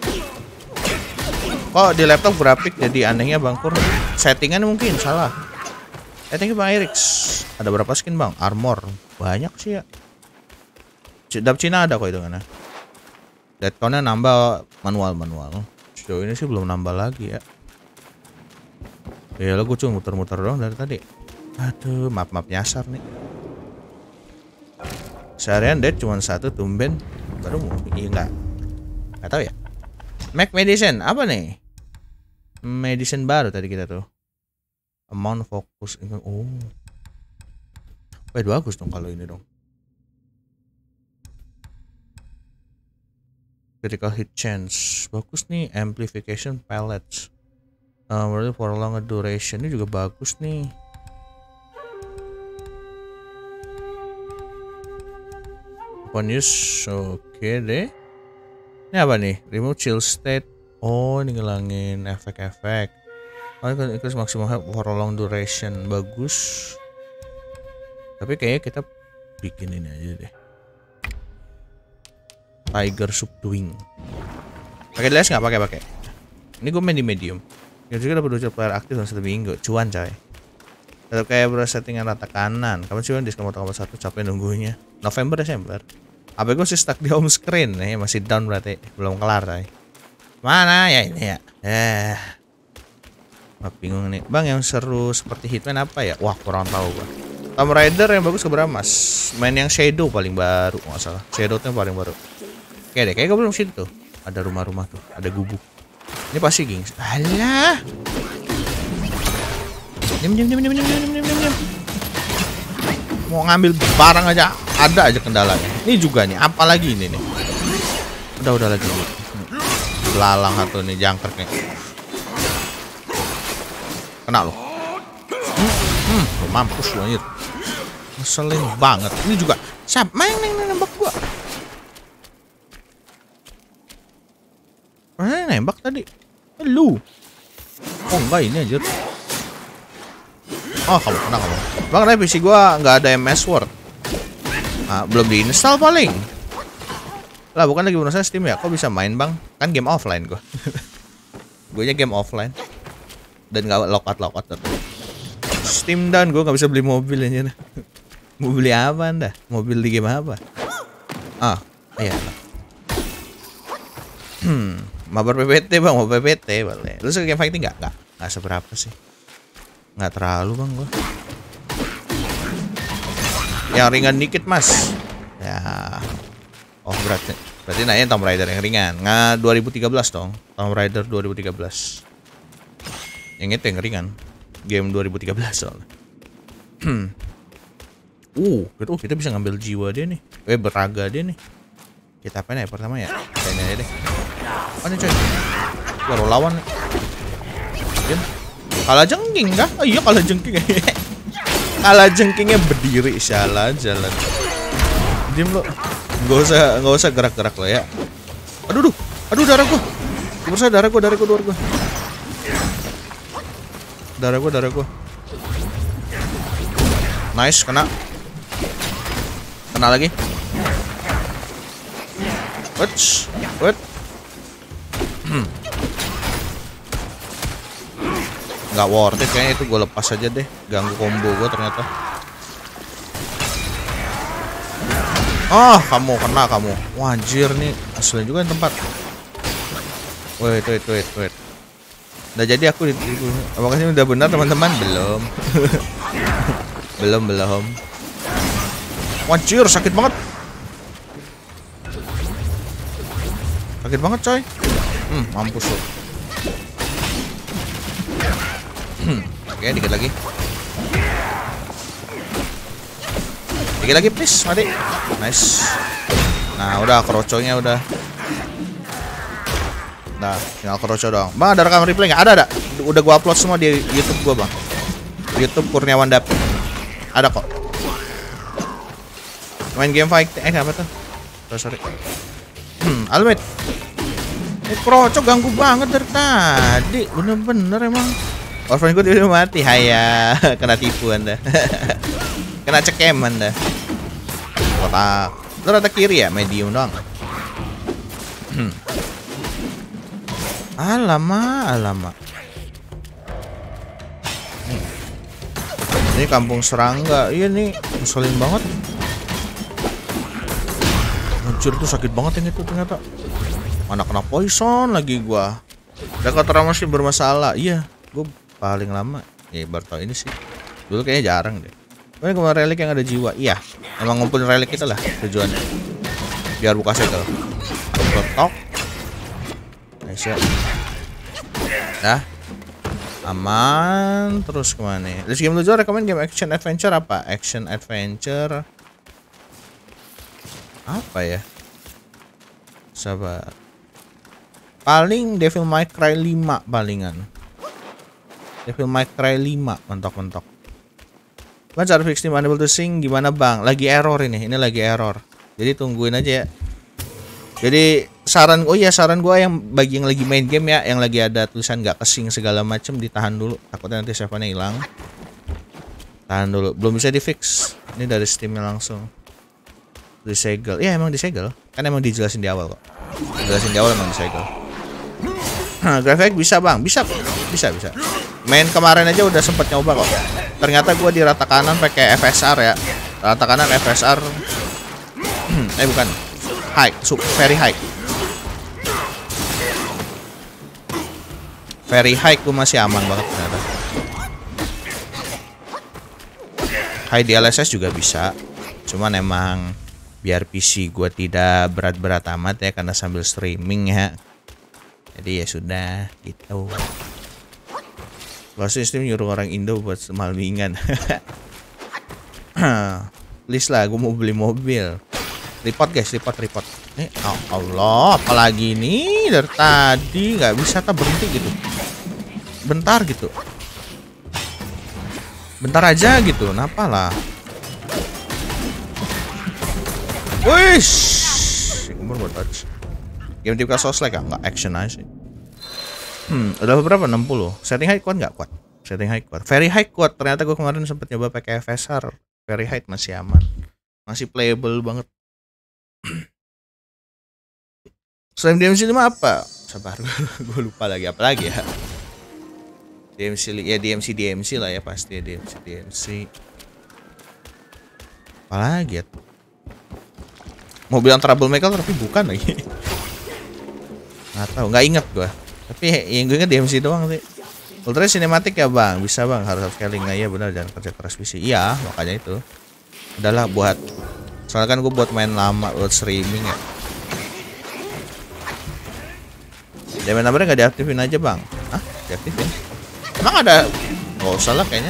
Kok di laptop grafik jadi anehnya bang Kur? Settingan mungkin salah. Settingnya bang Eriks. Ada berapa skin bang? Armor banyak sih ya. Dap Cina ada kok itu kan? Dead count-nya nambah manual-manual. Sejauh ini sih belum nambah lagi ya. Ya lo gue cuma muter-muter doang dari tadi. Aduh, map-map nyasar nih. Seharian dead cuma satu tumben. Baru mau iya enggak? Enggak tahu ya. Mac medicine apa nih? Medicine baru tadi kita tuh. Amount focus. Oh. Wait, bagus dong kalau ini dong. Critical hit chance bagus nih. Amplification pellets uh, for a longer duration ini juga bagus nih. Open use oke okay deh. Ini apa nih? Remove chill state. Oh ini ngilangin efek-efek. Oh ini increase maximum health for a long duration. Bagus. Tapi kayaknya kita bikin ini aja deh. Tiger subduing. Pakai D L S nggak? Pakai pakai. Ini gue main di medium. Ya juga dapat dua player aktif dalam satu minggu. Cuan coy. Tetap kayak beras settingan rata kanan. Kapan sih diskon motor kamar satu? Capek nunggunya. November Desember. H P gue sih stuck di home screen nih, masih down berarti. Belum kelar coy. Mana ya ini ya? Eh. Wah, bingung nih. Bang yang seru seperti Hitman apa ya? Wah kurang tahu gua. Tomb Raider yang bagus keberapa mas? Main yang Shadow paling baru nggak salah. Shadow tuh yang paling baru. Oke deh, kayak gue belum situ tuh. Ada rumah-rumah tuh, ada gubuk. Ini pasti gengs. Alah. Diam diam diam diam diam diam diam diam. Mau ngambil barang aja ada aja kendalanya. Ini juga nih, apalagi ini nih. Udah udah lagi. Belalang satu nih jangkrik nih. Kena lo. Hmm, hmm mampus lo anjir. Ngeselin banget. Ini juga siapa main nembak gua. Mana nembak tadi? Lu. Oh enggak ini aja. Oh kamu kena kamu. Bang tapi P C gua nggak ada M S Word. Nah, belum diinstal paling. Lah bukan lagi berusaha Steam ya? Kok bisa main bang? Kan game offline gua. Gue nya game offline. Dan nggak logout logout tuh. Steam down, gue nggak bisa beli mobil aja. Mau beli apa anda? Mobil di game apa? Ah, iya. Hmm, mabar P P T bang, mau P P T boleh. Lu suka game fighting nggak? Nggak, nggak seberapa sih. Nggak terlalu bang gua. Yang ringan dikit mas. Ya. Oh berarti berarti nanya Tomb Raider yang ringan. Nggak dua ribu tiga belas dong. Tomb Raider dua ribu tiga belas. Yang itu yang ringan. Game dua ribu tiga belas soalnya. uh, gitu, kita bisa ngambil jiwa dia nih. Eh beraga dia nih. Kita apa nih pertama ya? Kayaknya aja deh. Oh ini coy. baru lawan. Diam. Kalah jengking kah? Oh iya kalah jengking. Kalah jengkingnya berdiri salah jalan. Diam lo. Nggak usah nggak usah gerak-gerak lo ya. Aduh, aduh, aduh darah gua. Bursa darah gua, darah gua, darah gua. Darah gua, darah gua. Nice, kena. Kena lagi. What? What? Hmm. Nggak worth it kayaknya itu, gue lepas aja deh. Ganggu combo gue ternyata. Ah, kamu kena kamu. Wah, anjir nih, asli juga tempat. Wait, wait, wait, wait. Udah jadi aku itu. Apakah ini udah benar teman-teman? Belum. belum, belum. Wah, anjir, sakit banget. Sakit banget, coy. Hmm, mampus lo. Hmm, oke, dikit lagi. Dikit lagi, please, mati. Nice. Nah, udah keroconya udah. Nah, tinggal keroco dong. Bang, ada rekam replay nggak? Ada, ada. Udah gua upload semua di YouTube gua, Bang. YouTube Kurniawan Dap. Ada kok. Main game fight. Eh, apa tuh? Oh, sorry. Hmm, Almet. Ini kroco ganggu banget dari tadi. Bener-bener emang. Orphan gue udah mati. Haya. Kena tipu anda. Kena cekem anda. Kotak. Lu rata kiri ya? Medium dong. Hmm. Alamak, alamak. Ini kampung serangga. Iya nih, ngeselin banget. Hancur tuh sakit banget yang itu ternyata. Mana kena poison lagi gua. Dakota masih bermasalah. Iya, gua paling lama ya baru tahun ini sih. Dulu kayaknya jarang deh. Ini kemarin relik yang ada jiwa. Iya, emang ngumpulin relik kita lah tujuannya. Biar buka segel. Kotok. Nice ya. Dah. Aman. Terus kemana nih? Let's game tujuh rekomend game action adventure apa? Action adventure apa ya? Sabar. Paling Devil May Cry lima palingan. Devil May Cry lima mentok-mentok. Bang, cara fix tim unable to sing gimana bang? Lagi error ini, ini lagi error. Jadi tungguin aja ya. Jadi saran, oh iya saran gua yang bagi yang lagi main game ya, yang lagi ada tulisan nggak kesing segala macem, ditahan dulu. Takutnya nanti save-nya hilang. Tahan dulu, belum bisa di fix. Ini dari Steamnya langsung. Disegel, ya emang disegel. Kan emang dijelasin di awal kok. Dijelasin di awal emang disegel. Grafik bisa bang, bisa, bisa, bisa. Main kemarin aja udah sempet nyoba kok. Ternyata gue di rata kanan pakai F S R ya. Rata kanan F S R. eh bukan, high, sub, very high. Very high gue masih aman banget ternyata. High di L S S juga bisa. Cuman emang biar P C gue tidak berat-berat amat ya karena sambil streaming ya. Jadi ya sudah gitu. Pasti Steam nyuruh orang Indo buat malmingan. Please lah, gue mau beli mobil. Report guys, report, report. Eh, oh Allah, apalagi ini dari tadi nggak bisa tak berhenti gitu. Bentar gitu. Bentar aja gitu, kenapa lah? Wish, umur buat touch. Game tipe sosleg gak? Nggak action aja sih. Hmm, udah berapa? enam puluh. Setting high kuat nggak kuat? Setting high kuat. Very high kuat. Ternyata gue kemarin sempet nyoba pakai F S R. Very high masih aman. Masih playable banget. Selain D M C lima apa? Sabar, gue lupa lagi apa lagi ya. D M C ya D M C D M C lah ya pasti ya D M C D M C. Apalagi ya? Mau bilang troublemaker tapi bukan lagi. Nggak tahu, nggak inget gua. Tapi yang gue inget D M C doang sih. Ultra sinematik ya bang, bisa bang, harus scaling nggak ya benar jangan kerja keras P C. Iya makanya itu. Udahlah buat, soalnya kan gue buat main lama buat streaming ya. Diamond numbernya nggak diaktifin aja bang? Hah? Diaktifin? Emang ada? Nggak usah lah kayaknya.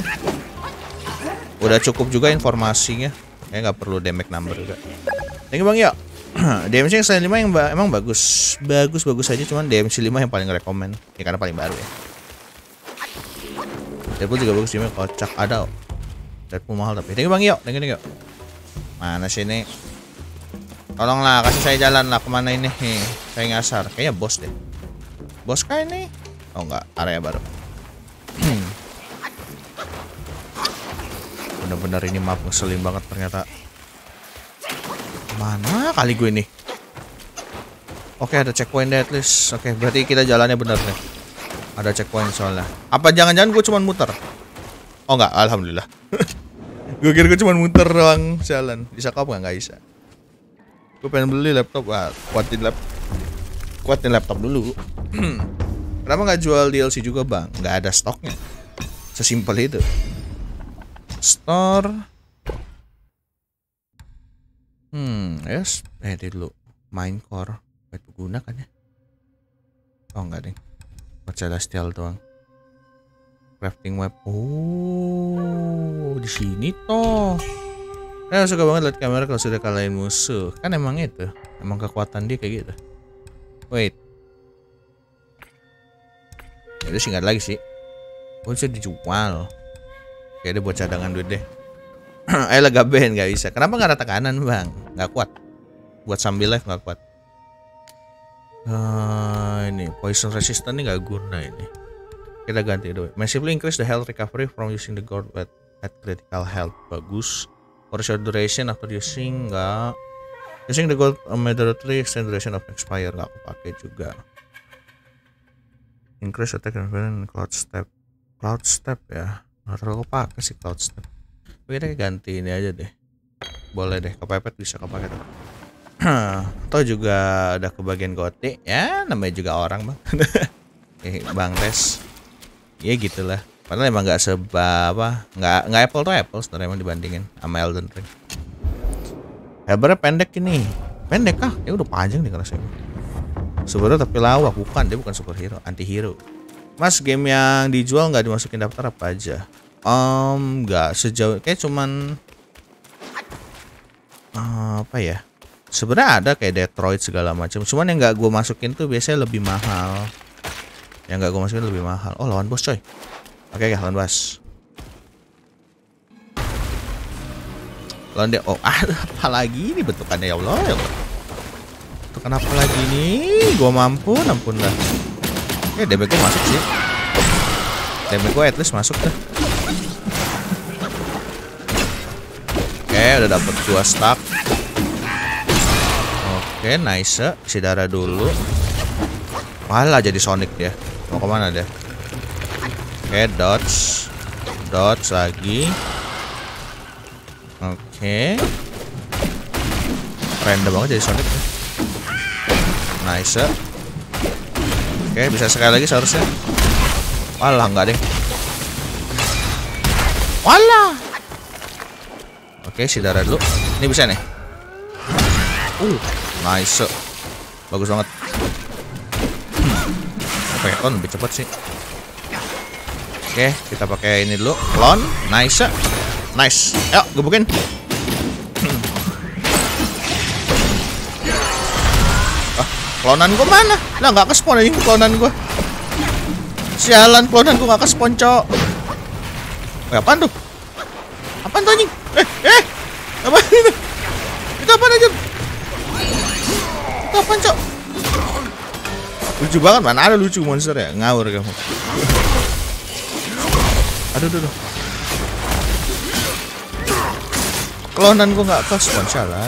Udah cukup juga informasinya. Kayak nggak perlu damage number juga. Thank you bang ya. D M C Exile lima yang ba emang bagus. Bagus-bagus aja, cuman D M C lima yang paling rekomen. Ya karena paling baru ya. Deadpool juga bagus, cuma kocak ada. Deadpool mahal tapi. Thank you Bang Yo, thank you, thank you. Mana sih ini? Tolonglah kasih saya jalan lah, kemana ini? Nih, saya ngasar. Kayaknya bos deh. Bos kah ini? Oh enggak, area baru. Bener-bener ini map ngeselin banget ternyata. Mana kali gue ini? Oke, ada checkpoint deh at least. Oke, berarti kita jalannya bener nih. Ada checkpoint soalnya. Apa jangan-jangan gue cuma muter? Oh enggak, alhamdulillah. Gue kira gue cuma muter doang jalan. Bisa kau nggak? Nggak bisa. Gue pengen beli laptop. Wah, kuatin lap, kuatin laptop dulu. Kenapa nggak jual D L C juga bang? Nggak ada stoknya. Sesimpel itu. Store. Hmm, yes. Eh, di dulu. Minecore. Baik berguna kan ya? Oh enggak deh. Buat Celestial doang. Crafting web. Oh, di sini toh. Saya suka banget lihat kamera kalau sudah kalahin musuh. Kan emang itu. Emang kekuatan dia kayak gitu. Wait. Ya udah sih nggak ada lagi sih. Oh, bisa dijual. Kayaknya buat cadangan duit deh. Ayo lega band nggak bisa. Kenapa nggak ada tekanan bang? Nggak kuat. Buat sambil live nggak kuat. Uh, ini poison resistant ini nggak guna ini. Kita ganti dulu. Massively increase the health recovery from using the gourd at, at critical health. Bagus. For short duration after using nggak. Using the gold moderately extend duration of expire nggak kepake juga. Increase attack and cloud step. Cloud step ya. Nggak terlalu kepake sih cloud step. Kita ganti ini aja deh. Boleh deh, kepepet bisa kepake tuh. Atau juga ada kebagian gote ya, namanya juga orang bang. Eh bang Tes. Ya gitulah. Padahal emang nggak seba apa, nggak nggak apple to apple sebenarnya emang dibandingin sama Elden Ring. Hebatnya pendek ini, pendek kah? Ya udah panjang nih kalau saya. Sebenarnya tapi lawak, bukan dia bukan superhero, anti hero. Mas game yang dijual nggak dimasukin daftar apa aja? Um, nggak sejauh kayak cuman uh, apa ya? Sebenarnya ada kayak Detroit segala macam. Cuman yang nggak gue masukin tuh biasanya lebih mahal. Yang nggak gue masukin lebih mahal. Oh lawan bos coy. Oke ya lawan bos. Lawan dia. Oh ada apa lagi ini bentukannya ya Allah ya Allah. Bentukan apa lagi nih? Gue mampu, ampun dah. Ya D B gue masuk sih. D B gue at least masuk dah. Oke udah dapet dua stack. Oke, nice. Isi darah dulu. Malah jadi Sonic dia. Mau kemana dia? Oke, dodge. Dodge lagi. Oke. Random banget jadi Sonic ya. Nice. Oke, bisa sekali lagi seharusnya. Walah, enggak deh. Walah. Oke, isi darah dulu. Ini bisa nih. Uh. Nice. Bagus banget. Pakai clone lebih cepat sih. Oke, kita pakai ini dulu. Clone. Nice. Nice. Ayo, gebukin. Ah, klonan gua mana? Lah nggak ke-spawn anjing klonan gua. Sialan, klonan gua nggak ke-spawn, cok. Eh, apaan tuh? Apaan tuh anjing? Eh, eh. Apa itu? Itu apaan aja? Apaan cok? Lucu banget, mana ada lucu monster ya? Ngawur kamu. Aduh, aduh, aduh. Klonan gua nggak ke spawn jalan.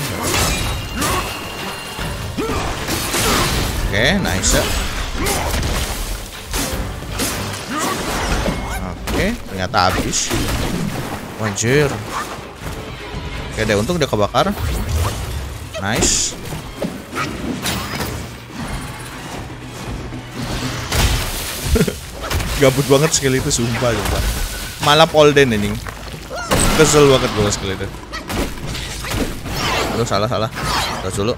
Oke, nice. Oke, ternyata habis. Anjir. Oke deh, untung dia kebakar. Nice. Gabut banget skill itu sumpah sumpah. Malah Polden anjing. Kesel banget gue skill itu. Aduh salah salah. Terus dulu.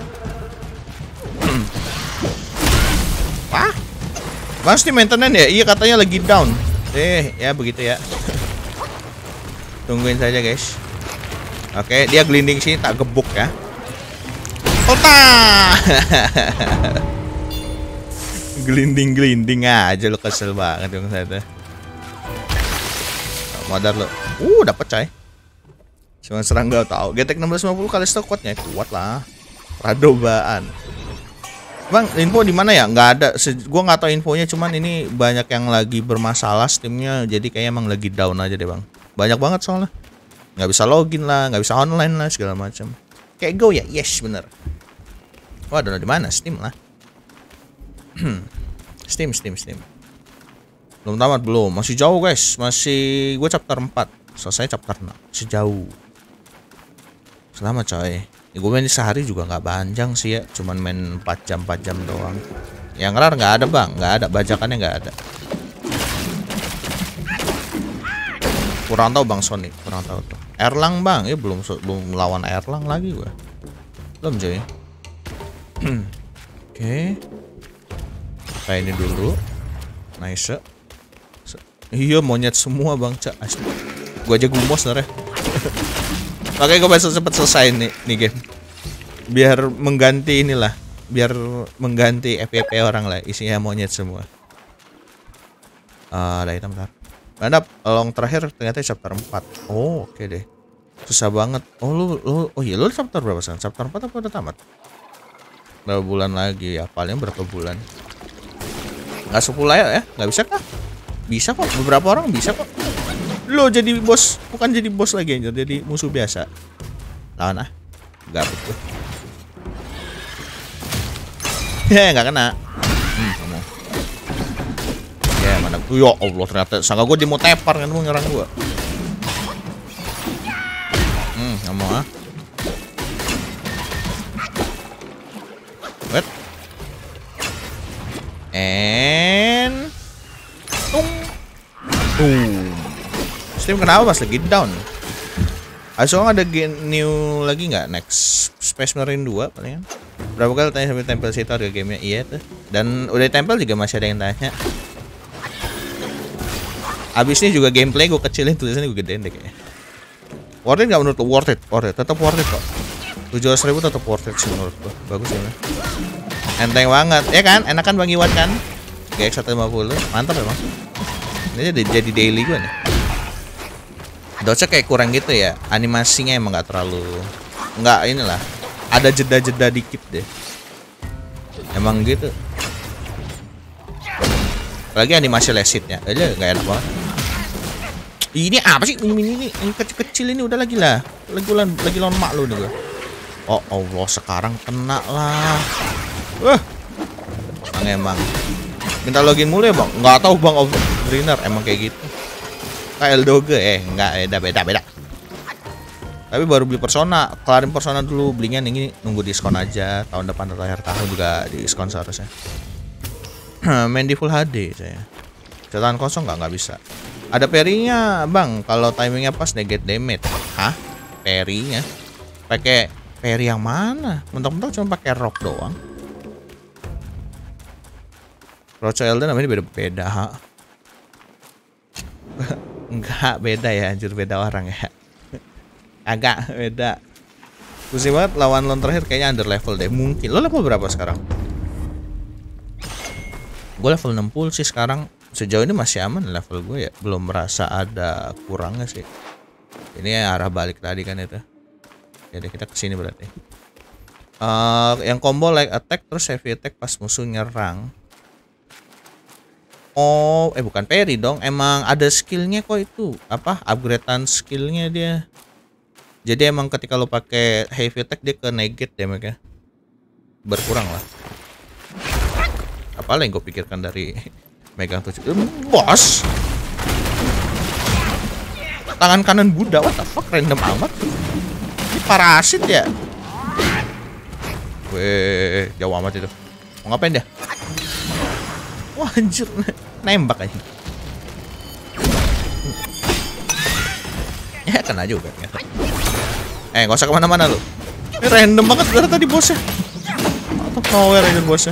Wah. Pasti maintenance ya? Iya katanya lagi down. Eh ya begitu ya. Tungguin saja guys. Oke dia glinding sini tak gebuk ya. Kota. Gelinding-gelinding aja lo, kesel banget dong saya. Modar lo. Uh, dapat coy. Cuma serang gak tahu. G T X enam belas lima puluh kali stok kuatnya, kuat lah. Radobaan. Bang, info di mana ya? Nggak ada. Gua nggak tahu infonya, cuman ini banyak yang lagi bermasalah Steamnya, jadi kayak emang lagi down aja deh bang. Banyak banget soalnya. Nggak bisa login lah, nggak bisa online lah, segala macam. Kayak Go ya? Yes, bener. Wah, download di mana? Steam lah. Steam, Steam, Steam. Belum tamat belum? Masih jauh guys. Masih gue chapter empat. Selesai chapter enam. Masih jauh. Selamat coy. Ya, gue main sehari juga nggak panjang sih ya, cuman main empat jam empat jam doang. Yang rar nggak ada bang, nggak ada bajakannya, nggak ada. Kurang tahu bang Sonic, kurang tahu tuh. Erlang bang, ya belum belum lawan Erlang lagi gue. Belum coy. Oke. Okay. Kayak ini dulu. Nice. Iya monyet semua bang cak. Gue aja gumos sebenarnya. Makanya gue besok cepet selesai nih, nih game. Biar mengganti inilah, biar mengganti F P P orang lah, isinya monyet semua. Ah, uh, ada item bentar. Mantap, long terakhir ternyata chapter empat. Oh, oke okay deh. Susah banget. Oh, lu, lu oh iya, lu chapter berapa sekarang? Chapter empat apa udah tamat? Berapa bulan lagi? Ya, paling berapa bulan? Nggak sepuluh ya? Nggak bisa kah? Bisa kok, beberapa orang bisa kok. Lo jadi bos, bukan jadi bos lagi anjir, jadi musuh biasa. Lawan ah. Enggak betul. Ya enggak kena. Hmm, kamu. Ya mana? Ya Allah, ternyata sangka gue dia mau tepar kan, mau nyerang gua. Hmm, kamu ah. Wait. And tung. Boom. Steam kenapa pas lagi down? Asal ada game new lagi nggak? Next Space Marine dua palingan. Berapa kali tanya sampai tempel situ harga gamenya? Iya tuh. Dan udah tempel juga masih ada yang tanya. Abis ini juga gameplay gue kecilin, tulisannya gue gedein deh kayaknya. Worth it nggak menurut lo? Worth it, worth it, tetap worth it kok. tujuh ratus ribu tetap worth it sih menurut gue. Bagus ya. Enteng banget, ya kan? Enak kan Bang Iwan kan? G X seratus lima puluh, mantap emang. Ini jadi jadi daily gue nih. Dodge kayak kurang gitu ya, animasinya emang nggak terlalu, nggak inilah, ada jeda-jeda dikit deh, emang gitu. Apalagi animasi lesitnya, aja nggak enak banget. Ini apa sih ini ini ini kecil-kecil ini udah lagi lah, lagi lawan lagi lawan mak lu nih gua. Oh Allah, sekarang kena lah. Wah, bang emang minta login mulu ya bang, nggak tahu bang of Greener emang kayak gitu. Kayak Eldoge eh enggak beda beda beda. Tapi baru beli Persona, kelarin Persona dulu, belinya ini nunggu diskon aja. Tahun depan atau akhir tahun juga diskon seharusnya. Main di Full H D saya. Catatan kosong nggak nggak bisa. Ada perinya bang, kalau timingnya pas negate damage. Hah? Perinya? Pakai peri yang mana? Mentok-mentok cuma pakai rock doang. Rocha Elden namanya beda-beda ha. Enggak beda ya, anjir beda orang ya. Agak beda. Pusing banget lawan lawan terakhir kayaknya under level deh. Mungkin. Lo level berapa sekarang? Gue level enam puluh sih sekarang. Sejauh ini masih aman level gue ya. Belum merasa ada kurangnya sih. Ini arah balik tadi kan itu. Jadi kita kesini berarti. Uh, yang combo like attack terus heavy attack pas musuh nyerang. Oh, eh bukan parry dong. Emang ada skillnya kok itu. Apa? Upgradean skillnya dia. Jadi emang ketika lo pakai heavy attack dia ke negate ya mereka. Berkurang lah. Apa yang gue pikirkan dari megang tujuh. Bos. Tangan kanan Buddha. What the fuck, random amat. Ini parasit ya. Weh, jauh amat itu. Mau ngapain dia? Wah anjir, nembak aja. Ya kena juga ya. Eh gak usah kemana-mana lu. Ini random banget dari tadi bosnya. Atau nowhere aja bosnya.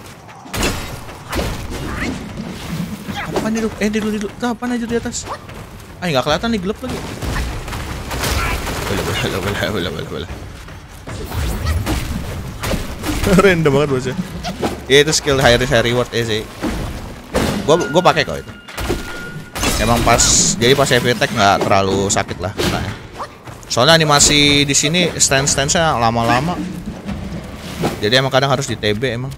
Apaan nih lu? Eh di dulu di dulu. Apaan aja di atas? Ah nggak kelihatan nih, gelap lagi. Boleh boleh boleh boleh boleh boleh. Random banget bosnya. Ya itu skill high risk high reward ya sih. Gua gua pakai kok itu. Emang pas jadi pas heavy attack nggak terlalu sakit lah katanya. Soalnya animasi di sini stand stance-nya lama-lama. Jadi emang kadang harus di T B emang.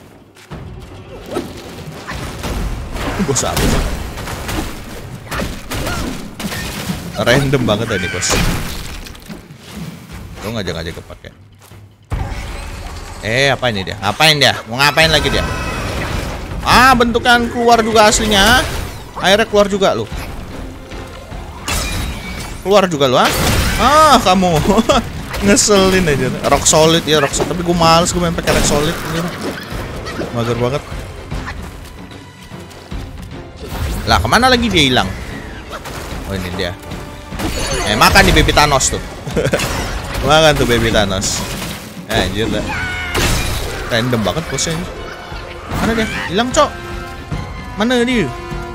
Bos apa sih? Random banget tadi bos. Lo ngajak-ngajak kepake. Eh apa ini dia? Ngapain dia? Mau ngapain lagi dia? Ah bentukan keluar juga aslinya. Akhirnya keluar juga lu. Keluar juga lu ah? Ah kamu ngeselin aja. Rock solid ya rock solid. Tapi gue males gue main pakai rock solid. Mager banget. Lah kemana lagi dia hilang? Oh ini dia. Eh makan di baby Thanos tuh. Makan tuh baby Thanos. Eh anjir dah. Random banget bosnya. Mana dia? Hilang cok. Mana dia?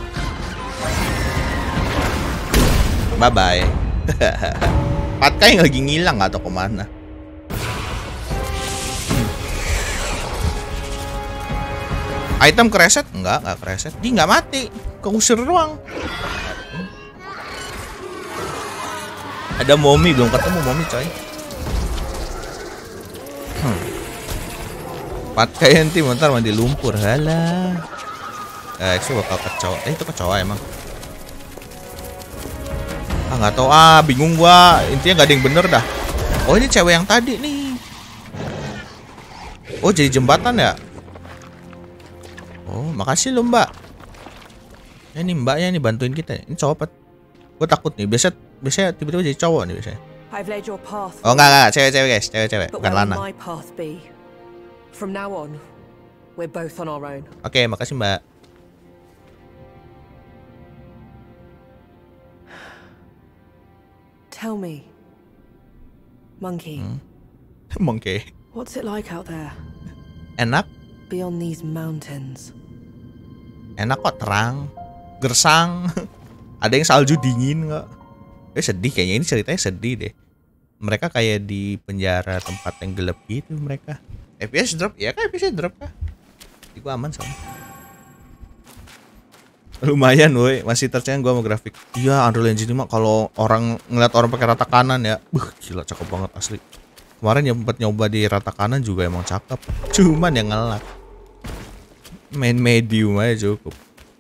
Bye bye. Patkai lagi ngilang atau kemana? Item kereset? Enggak, enggak kereset. Dia nggak mati. Keusir doang. Ada Momi, belum ketemu Momi coy. Hmm. Patkai nanti bentar mandi lumpur. Halah. Eh, itu bakal kecoa. Eh, itu kecoa emang. Ah, nggak tahu ah, bingung gua. Intinya nggak ada yang bener dah. Oh, ini cewek yang tadi nih. Oh, jadi jembatan ya? Oh, makasih lo mbak. Ya, ini mbaknya nih bantuin kita. Ini cowok apa? Gue takut nih. Biasa, biasanya tiba-tiba jadi cowok nih biasanya. Oh enggak enggak, cewek-cewek guys, cewek-cewek, bukan lanang. From now on, we're both on our own. Oke, makasih mbak. Tell me, monkey. Hmm. Monkey. What's it like out there? Enak. Beyond these mountains. Enak kok, terang, gersang. Ada yang salju dingin nggak? Eh sedih kayaknya, ini ceritanya sedih deh. Mereka kayak di penjara tempat yang gelap gitu mereka. F P S drop ya kan, F P S drop kah? Jadi gua aman soalnya. Lumayan woi, masih tercengang gua sama grafik. Iya, Unreal Engine lima kalau orang ngeliat orang pakai rata kanan ya, buh gila cakep banget asli. Kemarin yang sempat nyoba di rata kanan juga emang cakep. Cuman yang ngelak. Main medium aja cukup.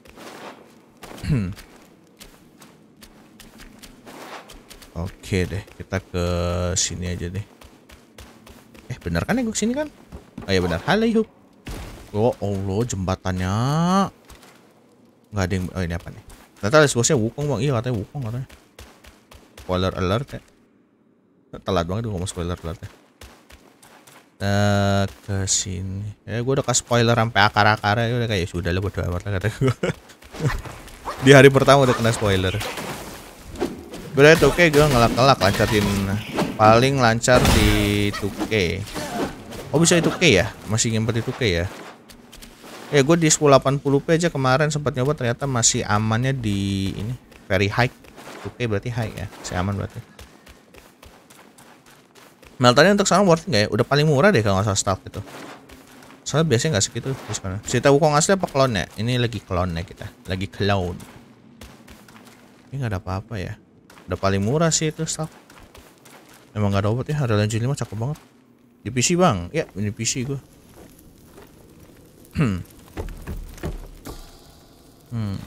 Oke deh, kita ke sini aja deh. Eh benar kan ya gue kesini kan? Oh iya benar. Halo yuk. Oh Allah jembatannya. Nggak ada yang. Oh ini apa nih? Ternyata les bosnya Wukong bang. Iya katanya Wukong katanya. Spoiler alert ya. Telat banget gue ngomong spoiler alert ya. Nah, ke sini. Ya gue udah kasih spoiler sampai akar-akar ya udah kayak sudah lah bodo amat lah kata gue. Di hari pertama udah kena spoiler. Berarti oke gue ngelak-ngelak lancarin paling lancar di two K. Oh bisa itu two K ya? Masih nyempet itu two K ya? Ya gue di sepuluh delapan puluh p aja kemarin sempat nyoba ternyata masih amannya di ini very high. two K berarti high ya, masih aman berarti. Meltanya untuk sekarang worth nggak ya? Udah paling murah deh kalau nggak salah staff itu. Soalnya biasanya nggak segitu diskonnya. Cerita Wukong asli apa clone ya? Ini lagi clone ya kita, lagi clone. Ini nggak ada apa-apa ya. Udah paling murah sih itu staff. Emang nggak ada obat ya. Unreal Engine lima cakep banget. Di P C bang? Ya di P C gue. Hmm. Hmm.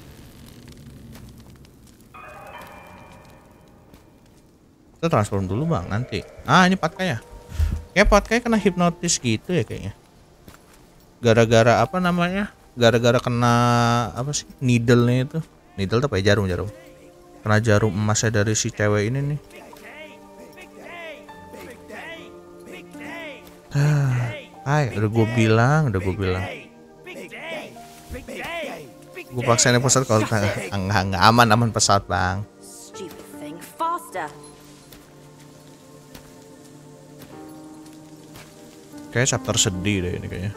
Kita transform dulu bang nanti. Ah ini Patkai ya. Kayak Patkai kena hipnotis gitu ya kayaknya. Gara-gara apa namanya? Gara-gara kena apa sih? Needle-nya itu. Needle tuh apa ya? Jarum-jarum. Kena jarum emasnya dari si cewek ini nih. Ah, ay, udah gue bilang, udah gue bilang. Gue paksain pesawat kalau nggak nggak aman aman pesawat bang. Kayak chapter sedih deh ini kayaknya.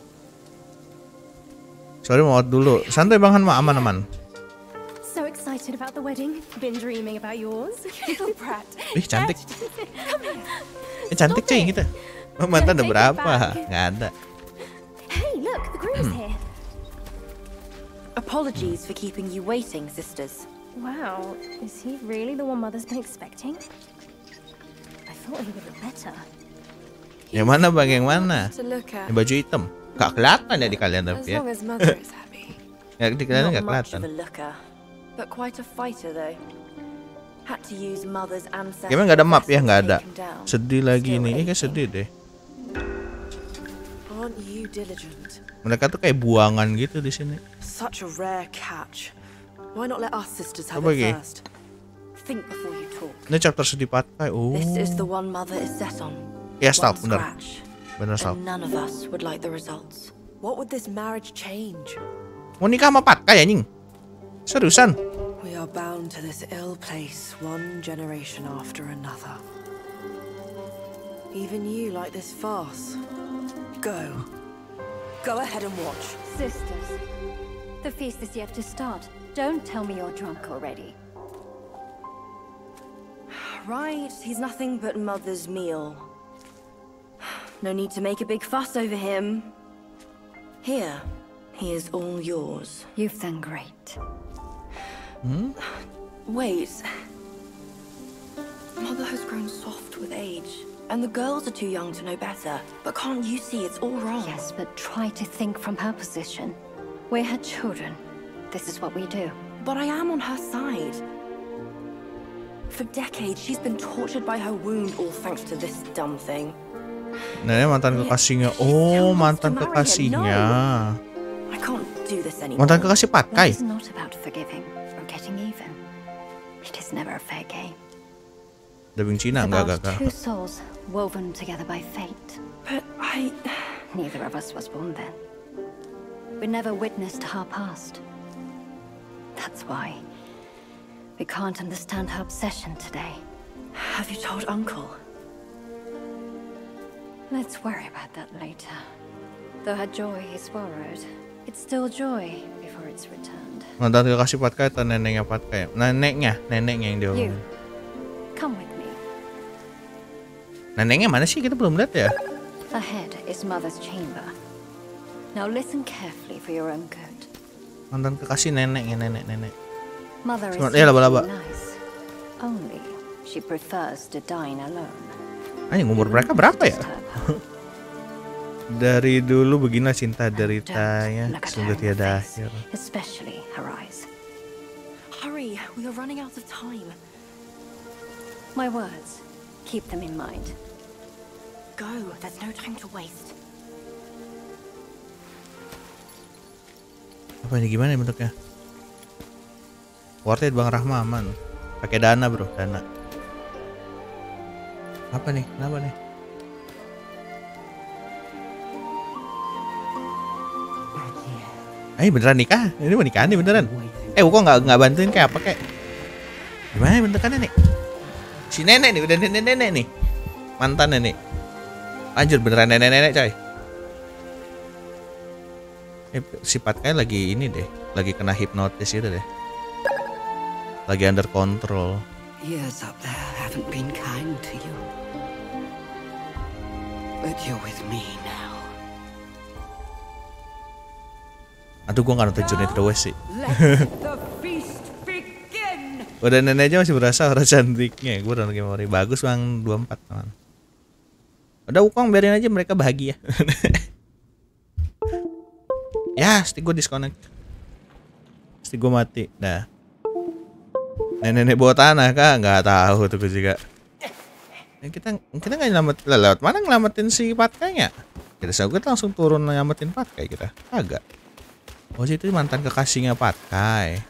Sorry mau dulu. Santai bang Han mah aman-aman. So excited about the wedding. Been dreaming about yours. Little brat. Ih cantik. Eh cantik cing gitu. Oh, mantan ada Don't take it berapa? back. Nggak ada. Hey, look, the groom's here. Apologies for keeping you waiting, sisters. Wow, is he really the one Mother's been expecting? I thought he would look better. Yang mana bang? Yang mana? To look at. Yang baju hitam. Gak kelihatan ya di kalian As tapi ya. long as mother is happy. Ya di kalian Not nggak much kelihatan. of a looker, but quite a fighter though. Had to use Mother's ancestors. Gimana nggak ada map ya? Nggak ada. to take him down. Sedih lagi Still nih. Eh kayak aching. sedih deh. Aren't you diligent? Mereka tuh kayak buangan gitu di sini. Such a rare catch. Why not let us sisters have Apa it lagi? first? Think before you talk. Ini chapter sedih patkai. Oh. This is the one Mother is set on. Ya, Stal, One bener. scratch, Bener Sal. and none of us would like the results. What would this marriage change? Mau nikah sama patkai anjing? Seriusan? We are bound to this ill place one generation after another. Even you like this farce. Go. Go ahead and watch. Sisters, the feast is yet to start. Don't tell me you're drunk already. Right, he's nothing but Mother's meal. No need to make a big fuss over him. Here, he is all yours. You've done great. Wait. Mother has grown soft with age, and the girls are too young to know better. But can't you see it's all wrong? Yes, but try to think from her position. We're her children. This is what we do. But I am on her side. For decades, she's been tortured by her wound, all thanks to this dumb thing. Nah, ini mantan kekasihnya. Oh, mantan kekasihnya. I can't do this anymore. Mantan kekasih Love patkai. is not about forgiving or getting even. It is never a fair game. Dubbing Cina It's enggak about enggak. two souls woven together by fate. But I... Neither of us was born then. We never witnessed her past. That's why we can't understand her obsession today. Have you told Uncle? Let's worry about that later. Though her joy is borrowed, it's still joy before it's returned. Mantan kekasih patkai atau neneknya patkai? Neneknya, neneknya yang dia. You, come with me. Neneknya mana sih? Kita belum lihat ya. Ahead is Mother's chamber. Now listen carefully for your own good. Mantan kekasih neneknya, nenek, nenek. Mother is Cuma- eh, laba-laba. usually nice. Only she prefers to dine alone. Anjing umur mereka berapa ya? Disturb her. Dari dulu beginilah cinta Don't deritanya look at her sungguh in the tiada face, akhir. especially her eyes. Hurry, we are running out of time. My words, keep them in mind. Go, there's no time to waste. Apa ini gimana bentuknya? Worth it Bang Rahmaman. Pakai dana bro, dana. Apa nih? Kenapa nih? Eh beneran nikah? Ini mau nikah nih beneran? Eh kok nggak nggak bantuin kayak apa kayak? Gimana bentukannya nih? Si nenek nih udah nenek-nenek nih, mantan nenek. Anjir beneran nenek-nenek coy. Eh si Patkai lagi ini deh, lagi kena hipnotis gitu deh. Lagi under control. Years up there haven't been kind to you. But you're with me now. Aduh gua nggak nonton Journey to the West sih. Let the feast begin! Udah nenek aja masih berasa orang cantiknya. Gue udah lagi memori bagus bang dua puluh empat teman. Udah Wukong biarin aja mereka bahagia. Ya, stick gue disconnect. Stick gue mati. Dah. Nenek-nenek bawa tanah kah? Nggak tahu tuh gue juga. Ya, kita kita nggak nyelamat lewat mana ngelamatin si Patkainya? Kita sahabat langsung turun nyelamatin Patkai kita. Agak. Oh itu mantan kekasihnya Patkai.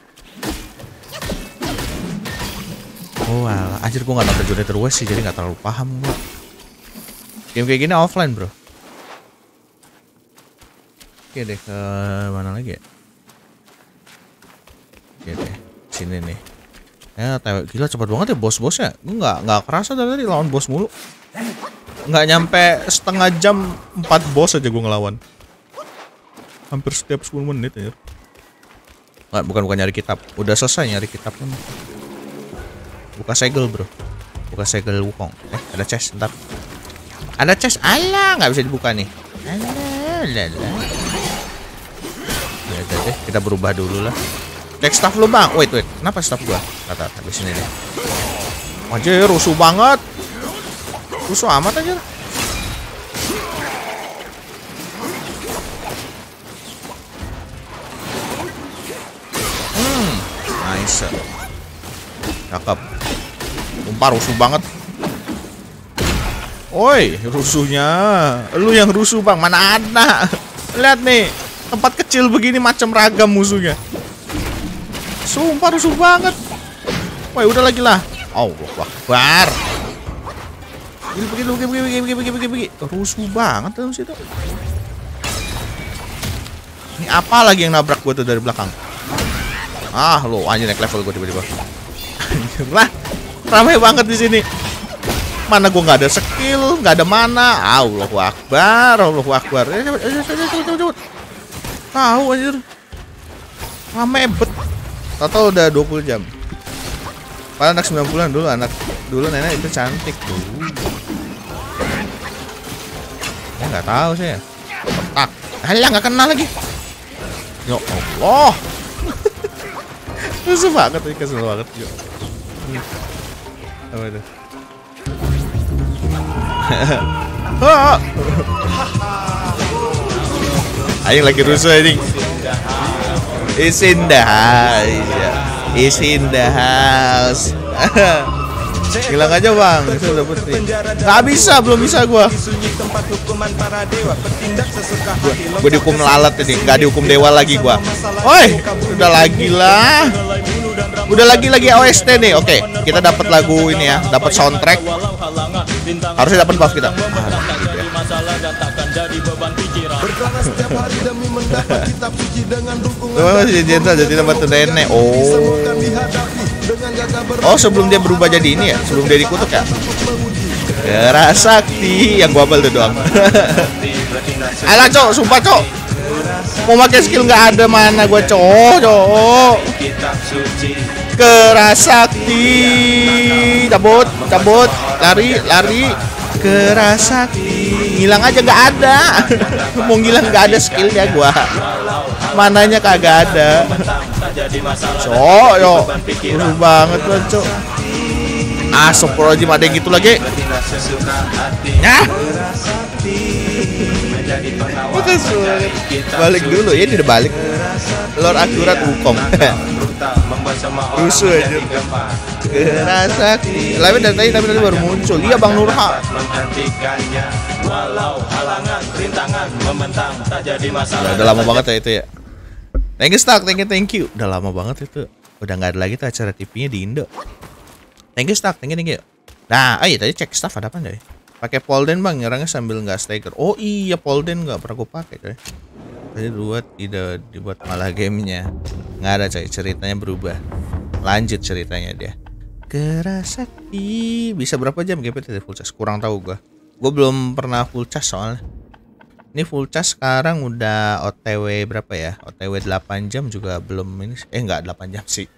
Oh alah, anjir gue gak nonton Journey to the West sih, jadi gak terlalu paham gue. Game kayak gini offline bro. Oke deh, ke mana lagi ya? Oke deh, sini nih. Ya, tewek gila cepet banget ya bos-bosnya. Gue gak, gak kerasa dari tadi lawan bos mulu. Gak nyampe setengah jam empat bos aja gue ngelawan. Hampir setiap sepuluh menit ya. Nggak, bukan bukan nyari kitab. Udah selesai nyari kitabnya. Buka segel bro. Buka segel Wukong. Eh ada chest ntar. Ada chest, alah nggak bisa dibuka nih. Alah, alah, alah. Ya udah deh, kita berubah dulu lah. Cek staff lu bang. Wait wait, kenapa staff gua? Kata habis ini deh. Anjir, rusuh banget. Rusuh amat aja. Hmm, nice. Cakep. Sumpah rusuh banget. Oi, rusuhnya. Lu yang rusuh bang, mana ada. Lihat nih, tempat kecil begini macam ragam musuhnya. Sumpah rusuh banget. Woi, udah lagi lah. Oh, Akbar. Pergi, pergi, pergi, pergi, pergi, pergi, pergi, pergi. Rusuh banget dalam situ. Ini apa lagi yang nabrak gue tuh dari belakang? Ah, lo anjir naik level gue tiba-tiba. Lah, ramai banget di sini. Mana gue nggak ada skill, nggak ada mana. Allahu Akbar, Allahu Akbar. Eh, cepet, cepet, cepet, cepet, cepet. Tahu anjir. Ramai bet. Total udah dua puluh jam. Padahal anak sembilan puluhan dulu, anak dulu nenek itu cantik tuh. Ya nggak tahu saya. Petak. Alah nggak kenal lagi. Ya Allah. Kesel banget, kesel banget. Yuk. Apa itu? Ayo lagi rusuh ini. Is in the house. Is in the house. Hilang aja bang, itu udah putih. Gak bisa, belum bisa gua. Gua, gua dihukum lalat ini, gak dihukum dewa lagi gua. Oi, udah lagi lah. Udah lagi lagi O S T nih. Oke, kita dapat lagu ini ya, dapat soundtrack. Harusnya dapat buff kita. Coba masih jenderal jadi tempat nenek. Oh. Oh, sebelum dia berubah jadi ini ya, sebelum dia dikutuk ya. Kerasakti yang gua abal tuh doang. Alah, cok, sumpah, cok. Mau pakai skill nggak ada mana gua, cok, cok. Kerasakti. Cabut, cabut, lari, lari. Kerasakti. Ngilang aja nggak ada. Mau ngilang nggak ada skillnya gua. Mananya kagak ada. Cok, yo. Rusuh banget loh, cok. Ah, Astagfirullahaladzim, ada yang gitu lagi. Nah. Balik dulu, ya ini udah balik. Lord akurat Wukong. Rusuh aja. Kerasakti. Lalu dari tadi tapi tadi baru muncul. Iya Bang Nurha. Udah, udah lama banget ya itu ya. Thank you Stark, thank you, thank you. Udah lama banget itu. Udah nggak ada lagi tuh acara T V-nya di Indo. Thank you Stark, thank you, thank you. Nah, oh iya tadi cek staff ada apa nih? Pakai Polden bang, nyerangnya sambil nggak stagger. Oh iya Polden nggak pernah gue pakai coy. Tadi buat tidak dibuat malah gamenya. Nggak ada coy, ceritanya berubah. Lanjut ceritanya dia. Kerasakti. Bisa berapa jam G P T full charge? Kurang tahu gue. Gue belum pernah full charge soalnya. Ini full charge sekarang udah O T W berapa ya? O T W delapan jam juga belum ini. Eh enggak delapan jam sih.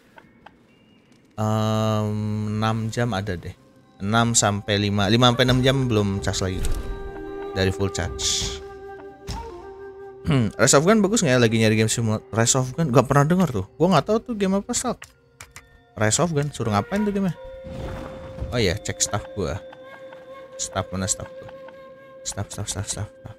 Um, enam jam ada deh. enam sampai lima, lima sampai enam jam belum charge lagi. Dari full charge. Hmm, Rise of Gun bagus nggak ya? Lagi nyari game simulator. Rise of Gun gak pernah dengar tuh. Gua nggak tahu tuh game apa sih. Rise of Gun suruh ngapain tuh gamenya? Oh iya, cek staff gua. Staff mana staff gua? Staff staff staff staff. staff.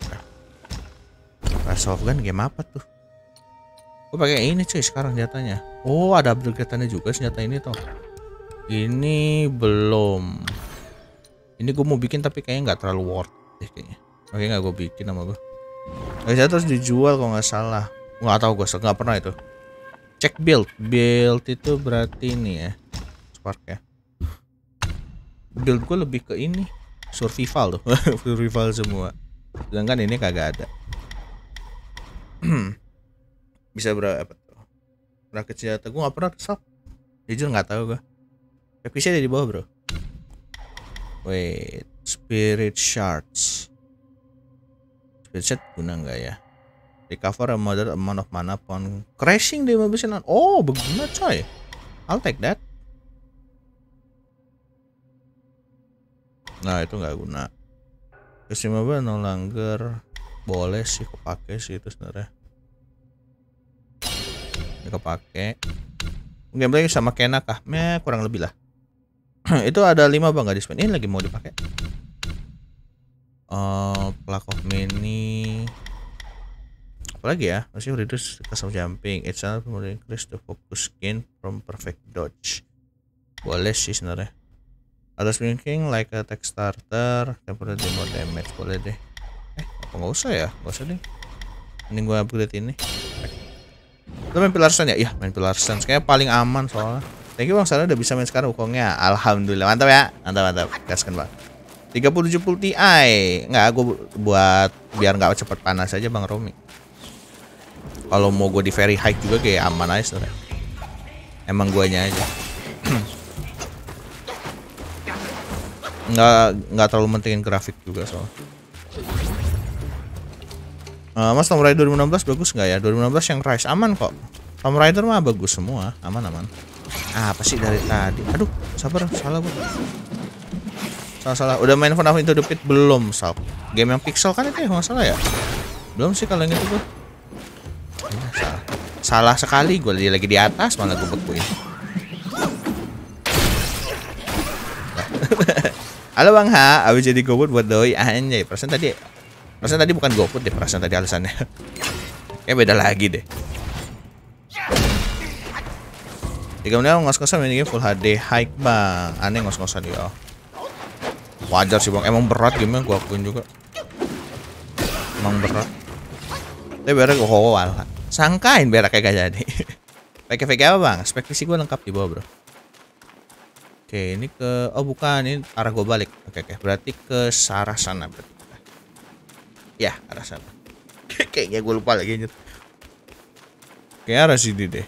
Rise of Gun game apa tuh? Gue pakai ini cuy sekarang senjatanya. Oh ada upgrade-annya juga senjata ini tuh. Ini belum. Ini gue mau bikin tapi kayaknya nggak terlalu worth deh kayaknya. Oke nggak gue bikin sama gue. Saya terus dijual kalau nggak salah. Nggak tahu gue nggak pernah itu. Cek build. Build itu berarti ini ya. Spark ya. Build gue lebih ke ini. Survival tuh. Survival semua. Sedangkan ini kagak ada. Bisa berapa tuh? Rakit senjata gue nggak pernah stop. Jujur nggak tahu gue. Episnya ada di bawah bro. Wait, spirit shards. Spirit shard guna nggak ya? Recover a moderate amount of mana upon crashing di lima belas. Oh berguna coy. I'll take that. Nah itu nggak guna. Consumable no longer. Boleh sih kepake sih itu sebenarnya. Ini kepake. Gameplay sama Kena kah? Meh, kurang lebih lah. Itu ada lima bang, nggak di spend. Ini lagi mau dipakai. Uh, Plague of Many. Apalagi ya? Masih reduce cost of jumping. It's not more increase the focus gain from perfect dodge. Boleh sih sebenarnya. Ada spinning like a attack starter, temporary more damage. Boleh deh. Eh, apa nggak usah ya? Nggak usah deh. Mending gue upgrade ini. Lo main Pilar Stand ya? Iya main Pilar Stand. Kayaknya paling aman soalnya. Thank you bang, sana udah bisa main sekarang Wukongnya. Alhamdulillah, mantap ya. Mantap mantap. Gaskan bang. tiga puluh tujuh puluh Ti. Nggak, gue buat biar nggak cepet panas aja bang Romi. Kalau mau gue di very high juga kayak aman aja sebenarnya. Emang guanya aja. nggak nggak terlalu mentingin grafik juga soalnya. Uh, mas Tomb Raider dua ribu enam belas bagus nggak ya? dua ribu enam belas yang Rise aman kok. Tomb Raider mah bagus semua, aman-aman. Ah, apa sih dari tadi? Aduh, sabar, salah gue. Salah-salah. Udah main Final Into the Pit belum, Sal? Game yang pixel kan itu ya, nggak salah ya? Belum sih kalau yang itu gue. Ya, salah. Salah sekali, gue lagi di atas malah gue bekuin. Halo Bang Ha, abis jadi GoFood buat doi anjay. Perasaan tadi Perasaan tadi bukan GoFood deh, perasaan tadi alasannya. Kayak beda lagi deh. Tiga menit ngos-ngosan main game full H D high bang. Aneh ngos-ngosan ya. Wajar sih bang, emang berat gamenya gua akuin juga. Emang berat. Tapi berak oh wala. Sangkain berak kayak gak jadi. P K apa bang? Spek P C gua lengkap di bawah bro. Oke, ini ke oh bukan, ini arah gua balik. Oke oke, berarti ke arah sana berarti. Ya, arah sana. Kayaknya gue lupa lagi nyet. Kayak arah sini deh.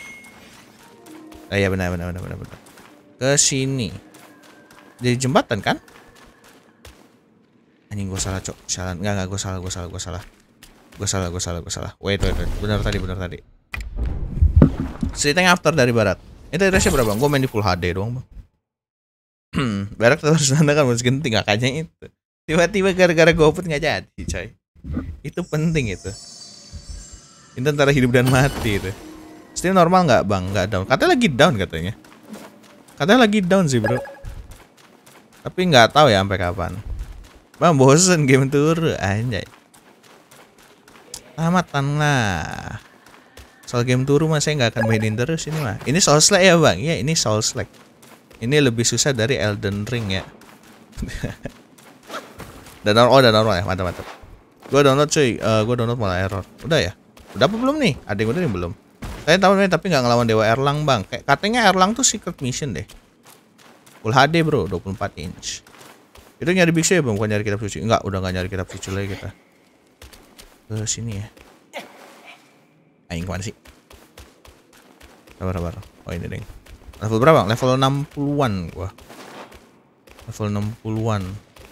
Ah ya benar benar benar benar benar. Ke sini. Dari jembatan kan? Anjing gue salah, Cok. Salah. Enggak enggak gue salah, gue salah, gue salah. Gue salah, gue salah, gue salah. Wait, wait, wait. Benar tadi, benar tadi. Street After dari barat. Itu ratio berapa? Gue main di full H D doang, Bang. Barak terus sana kan masih genting kakaknya itu. Tiba-tiba gara-gara GoFood nggak jadi, coy. Itu penting itu. Itu antara hidup dan mati itu. Steam normal nggak bang? Nggak down. Katanya lagi down katanya. Katanya lagi down sih bro. Tapi nggak tahu ya sampai kapan. Bang bosen game turu anjay. Tamatan lah. Soal game turu mah saya nggak akan mainin terus ini mah. Ini Souls-like ya bang? Iya ini Souls-like. Ini lebih susah dari Elden Ring ya. Dan oh dan normal ya, mantap mantap. Gua download cuy, uh, gua download malah error. Udah ya? Udah apa belum nih? Ada yang udah yang belum. Saya tahu nih tapi nggak ngelawan Dewa Erlang bang. Kayak katanya Erlang tuh secret mission deh. Full H D bro, dua puluh empat inch. Itu nyari big ya bang, bukan nyari kitab suci. Enggak, udah nggak nyari kitab suci lagi kita. Ke sini ya. Aing kemana sih? Sabar sabar. Oh ini deng. Level berapa bang? Level enam puluhan gua. Level enam puluhan.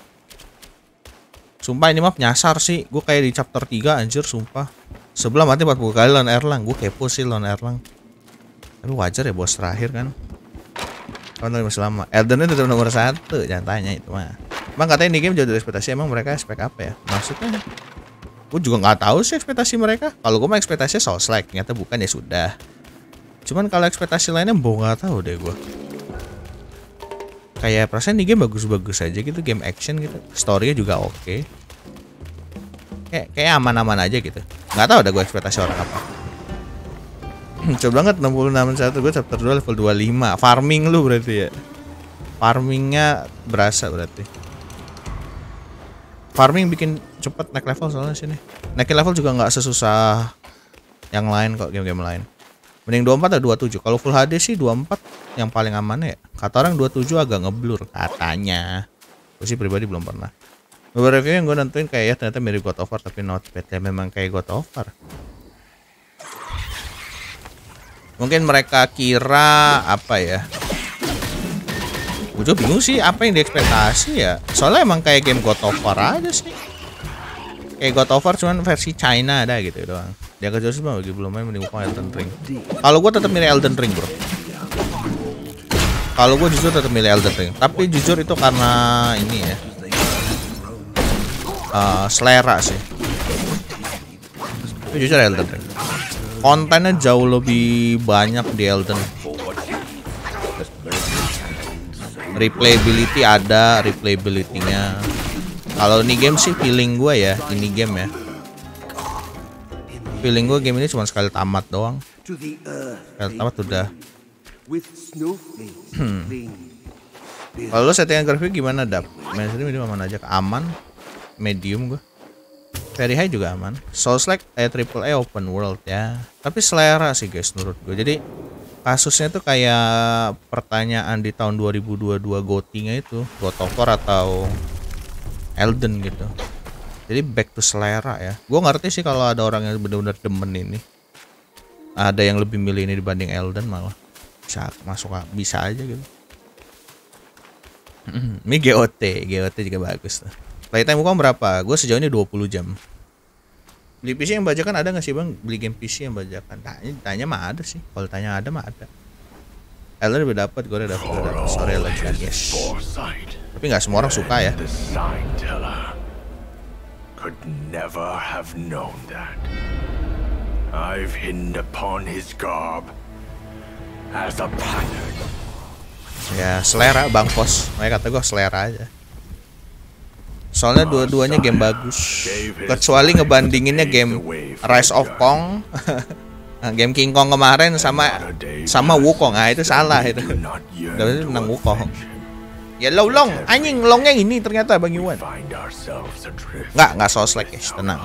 Sumpah ini map nyasar sih. Gue kayak di chapter tiga anjir sumpah. Sebelah mati empat puluh kali lawan Erlang. Gue kepo sih lawan Erlang. Tapi wajar ya bos terakhir kan. Kan masih lama. Elden itu tetap nomor satu. Jangan tanya itu mah. Bang katanya ini game jauh dari ekspektasi. Emang mereka spek apa ya? Maksudnya gue juga nggak tahu sih ekspektasi mereka. Kalau gue mah ekspektasinya Souls-like. Ternyata bukan ya sudah. Cuman kalau ekspektasi lainnya boh nggak tahu deh gue. Kayak perasaan ini game bagus-bagus aja gitu, game action gitu, story-nya juga oke. Okay. Kayak kayak aman-aman aja gitu. Nggak tahu ada gue ekspektasi orang apa. Coba banget enam puluh enam satu gue chapter dua level dua puluh lima. Farming lu berarti ya. Farmingnya berasa berarti. Farming bikin cepet naik level soalnya sini. Naikin level juga nggak sesusah yang lain kok, game-game lain. Mending dua puluh empat atau dua puluh tujuh. Kalau full H D sih dua puluh empat yang paling aman ya. Kata orang dua puluh tujuh agak ngeblur katanya. Gue sih pribadi belum pernah. Beberapa review yang gue nonton kayak ya ternyata mirip God of War tapi not bad. Ya memang kayak God of War. Mungkin mereka kira apa ya? Gue juga bingung sih apa yang diekspektasi ya. Soalnya emang kayak game God of War aja sih. Kayak God of War cuman versi China ada gitu doang. Dia kerja sih bagi belum main mending bukan Elden Ring. Kalau gue tetap milih Elden Ring bro. Kalau gue jujur tetap milih Elden Ring. Tapi jujur itu karena ini ya. uh, selera sih. Tapi jujur Elden Ring kontennya jauh lebih banyak di Elden. Replayability ada, replayability-nya. Kalau ini game sih feeling gue ya, ini game ya. Feeling gue game ini cuma sekali tamat doang. Sekali tamat udah. Hmm. Kalau lo settingan grafik gimana, Dap? Main sini medium aman aja, aman. Medium gue. Very high juga aman. Souls-like eh triple A open world ya. Tapi selera sih guys menurut gue. Jadi kasusnya tuh kayak pertanyaan di tahun dua ribu dua puluh dua GOTY-nya itu, God of War atau Elden gitu. Jadi back to selera ya. Gue ngerti sih kalau ada orang yang benar-benar demen ini. Ada yang lebih milih ini dibanding Elden malah. Bisa masuk bisa aja gitu. Ini G O T, G O T juga bagus tuh. Playtime bukan berapa? Gue sejauh ini dua puluh jam. Beli P C yang bajakan ada nggak sih bang? Beli game P C yang bajakan? Tanya, tanya mah ada sih. Kalau tanya ada mah ada. Elden udah dapat, gue udah dapat. Sorry lagi yes. Tapi nggak semua orang suka ya. Could never have known that. I've hidden upon his garb as a pattern. Ya selera bang Pos. Makanya kata gue selera aja. Soalnya dua-duanya game bagus. Kecuali ngebandinginnya game Rise of Kong, game King Kong kemarin sama sama Wukong. Nah itu salah itu. Dari menang Wukong. Ya lo long, anjing longnya ini ternyata Bang Iwan. Nggak, nggak Souls-like guys, tenang.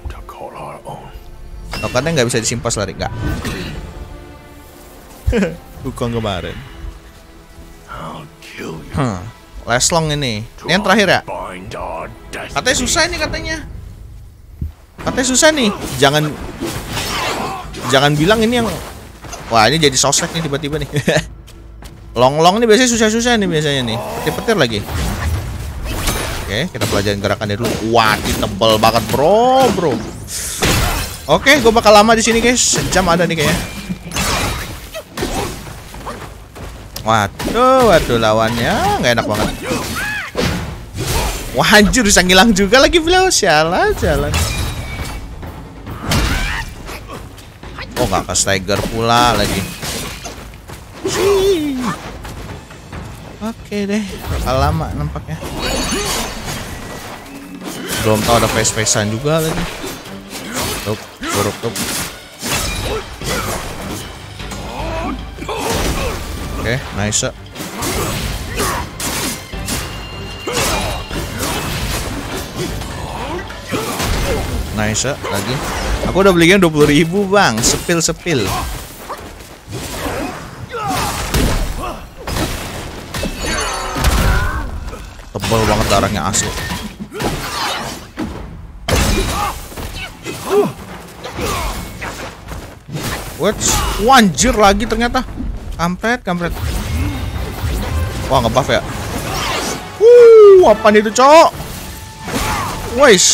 Tokennya nggak bisa disimpas lari, nggak. Wukong kemarin. Hmm. Last long ini. Ini yang terakhir ya? Katanya susah ini katanya. Katanya susah nih. Jangan Jangan bilang ini yang. Wah ini jadi sosek nih tiba-tiba nih. Long-long nih biasanya susah-susah nih biasanya nih. Petir-petir lagi. Oke kita pelajarin gerakannya dulu. Wah ini tebel banget bro bro. Oke gue bakal lama di sini guys. Sejam ada nih kayaknya. Waduh, waduh lawannya nggak enak banget. Wah anjir bisa ngilang juga lagi beliau. Sialan, sialan. Oh nggak ke stagger pula lagi. Oke deh, bakal lama nampaknya. Belum tahu ada face-facean juga lagi. Tup, buruk tup. Oke, okay, nice. Nice lagi. Aku udah beli game dua puluh ribu bang. Sepil sepil. Tebal banget darahnya asli. What? Wanjir lagi ternyata. Kampret, kampret. Wah, nge-buff ya. Wuh, apa itu, cok? Wesh.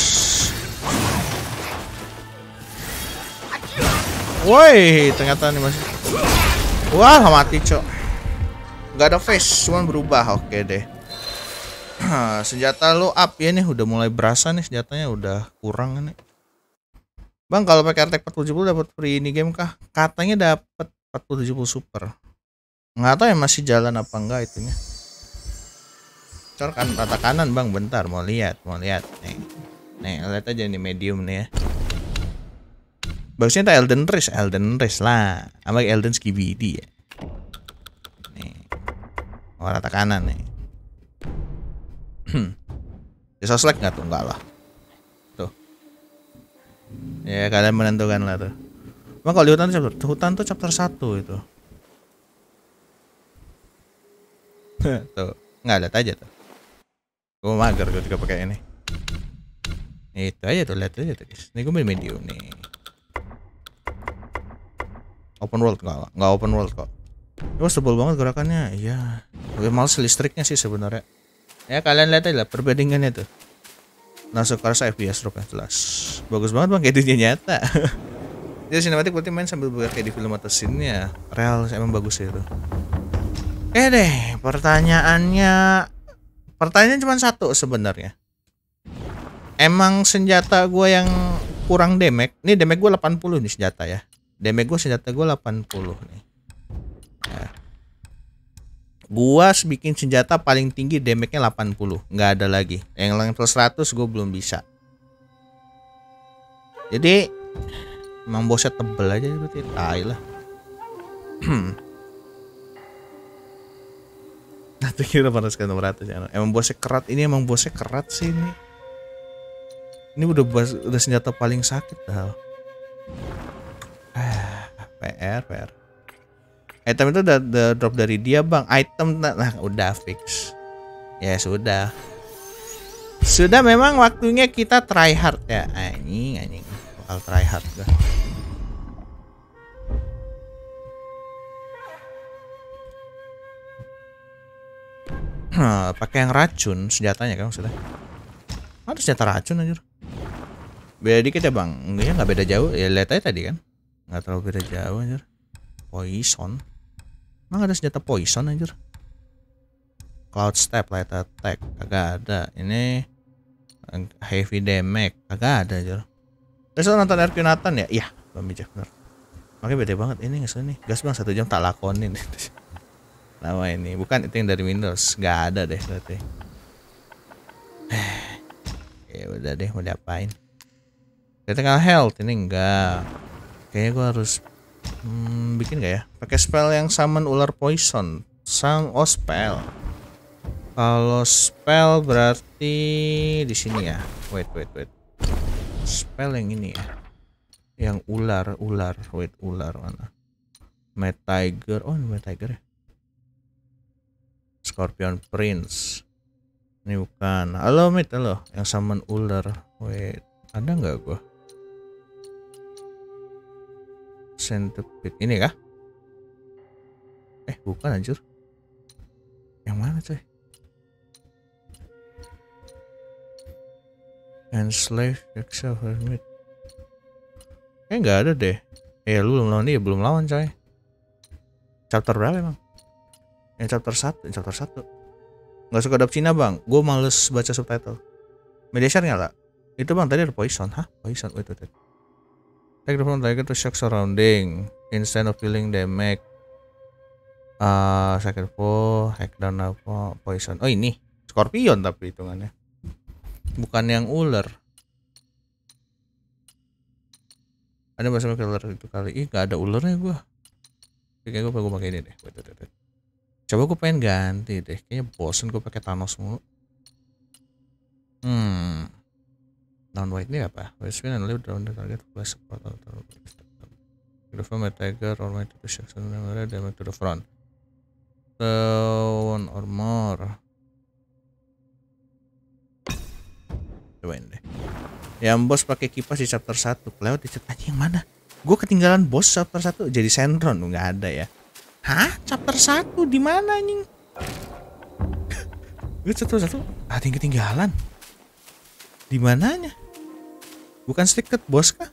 Woi, ternyata nih masih. Wah, mati, cok. Gak ada face, cuman berubah. Oke deh. Senjata lo up ya nih, udah mulai berasa nih senjatanya udah kurang nih. Bang, kalau pakai R T X empat puluh tujuh puluh dapat free ini game kah? Katanya dapat empat puluh tujuh puluh super. Nggak tahu ya masih jalan apa enggak itunya. Cor kan rata kanan bang, bentar mau lihat, mau lihat nih. Nih lihat aja nih medium nih ya. Bagusnya tak Elden Ring, Elden Ring lah, sama Elden Skibidi ya. Nih, oh, rata kanan nih. Bisa select nggak tuh? Enggak lah. Tuh. Ya kalian menentukan lah tuh. Bang kalau di hutan tuh chapter, hutan tuh chapter satu itu. Tuh, nggak lihat aja tuh. Gue mager gue juga pakai ini. Itu aja tuh, lihat aja tuh guys. Ini gue main medium nih. Open world nggak? Nggak open world kok. Itu sebel banget gerakannya. Iya. Gue males listriknya sih sebenarnya. Ya kalian lihat aja lah perbandingannya tuh. Langsung kerasa F P S drop yang jelas. Bagus banget bang, kayak dunia nyata. Jadi sinematik berarti main sambil buat kayak di film atau scene-nya. Real emang bagus itu. Eh deh, pertanyaannya pertanyaannya cuma satu sebenarnya. emang senjata gue yang kurang damage. Ini damage gue delapan puluh nih senjata ya. Damage gue senjata gue delapan puluh nih. Ya. Gua bikin senjata paling tinggi damage-nya delapan puluh, nggak ada lagi. Yang level seratus gue belum bisa. Jadi emang bosnya tebel aja berarti, tai lah. Nanti kira panas kan enam ratus ya. Emang bosnya kerat, ini emang bosnya kerat sih ini. Ini udah bos, udah senjata paling sakit dah. Ah, P R, P R. Item itu udah, udah drop dari dia bang. Item nah udah fix. Ya sudah. Sudah memang waktunya kita try hard ya. Anjing anjing. Bakal try hard gua. Nah, pakai yang racun senjatanya kan sudah. Ada senjata racun anjir. Beda dikit ya bang. Enggaknya nggak beda jauh. Ya lihat aja tadi kan. Nggak terlalu beda jauh anjir. Poison. Emang ada senjata poison anjir? Cloud Step, Light Attack, kagak ada. Ini Heavy Damage, kagak ada anjir. Terus lo nonton R Q Nathan ya? Iya, belum bijak bener. Makanya beda banget ini nggak nih. Gas bang satu jam tak lakonin. Nama ini bukan itu yang dari Windows, nggak ada deh berarti. Ya udah deh mau diapain? Critical Health ini enggak. Kayaknya gua harus Hmm, bikin gak ya? Pakai spell yang summon ular poison. Sang oh spell. Kalau spell berarti di sini ya. Wait, wait, wait. Spell yang ini ya. Yang ular, ular. Wait, ular mana? Mad Tiger. Oh, Mad Tiger ya. Scorpion Prince. Ini bukan. Halo, Mit, halo. Yang summon ular. Wait, ada nggak gua? Centipede ini kah? Eh bukan anjir. Yang mana coy? Enslave Exo Hermit. Eh nggak ada deh. Eh lu belum lawan dia, belum lawan coy. Chapter berapa emang? Yang chapter satu, yang chapter satu. Nggak suka dub Cina bang. Gue males baca subtitle. Media share nyala. Itu bang tadi ada poison, hah? Poison, wait wait wait. Take the phone tiger to shock surrounding instead of feeling damage. Uh, second foe, hack down apa poison. Oh ini Scorpion tapi hitungannya. Bukan yang ular. Ada bahasa ular itu kali. Ih gak ada ularnya gua. Kayaknya gua pengen pakai ini deh. Wait, wait, wait. Coba gua pengen ganti deh. Kayaknya bosen gua pakai Thanos mulu. Hmm. Down white ini apa? We spin and live down the target plus support atau the front my tiger or my two section damage to the front. So one or more. Cobain deh. Yang bos pakai kipas di chapter satu. Lewat di chapter yang mana? Gue ketinggalan bos chapter satu jadi Sandron nggak ada ya. Hah? Chapter satu di mana anjing? Gue chapter satu ada yang ketinggalan. Di mananya? Bukan sedikit bos kah?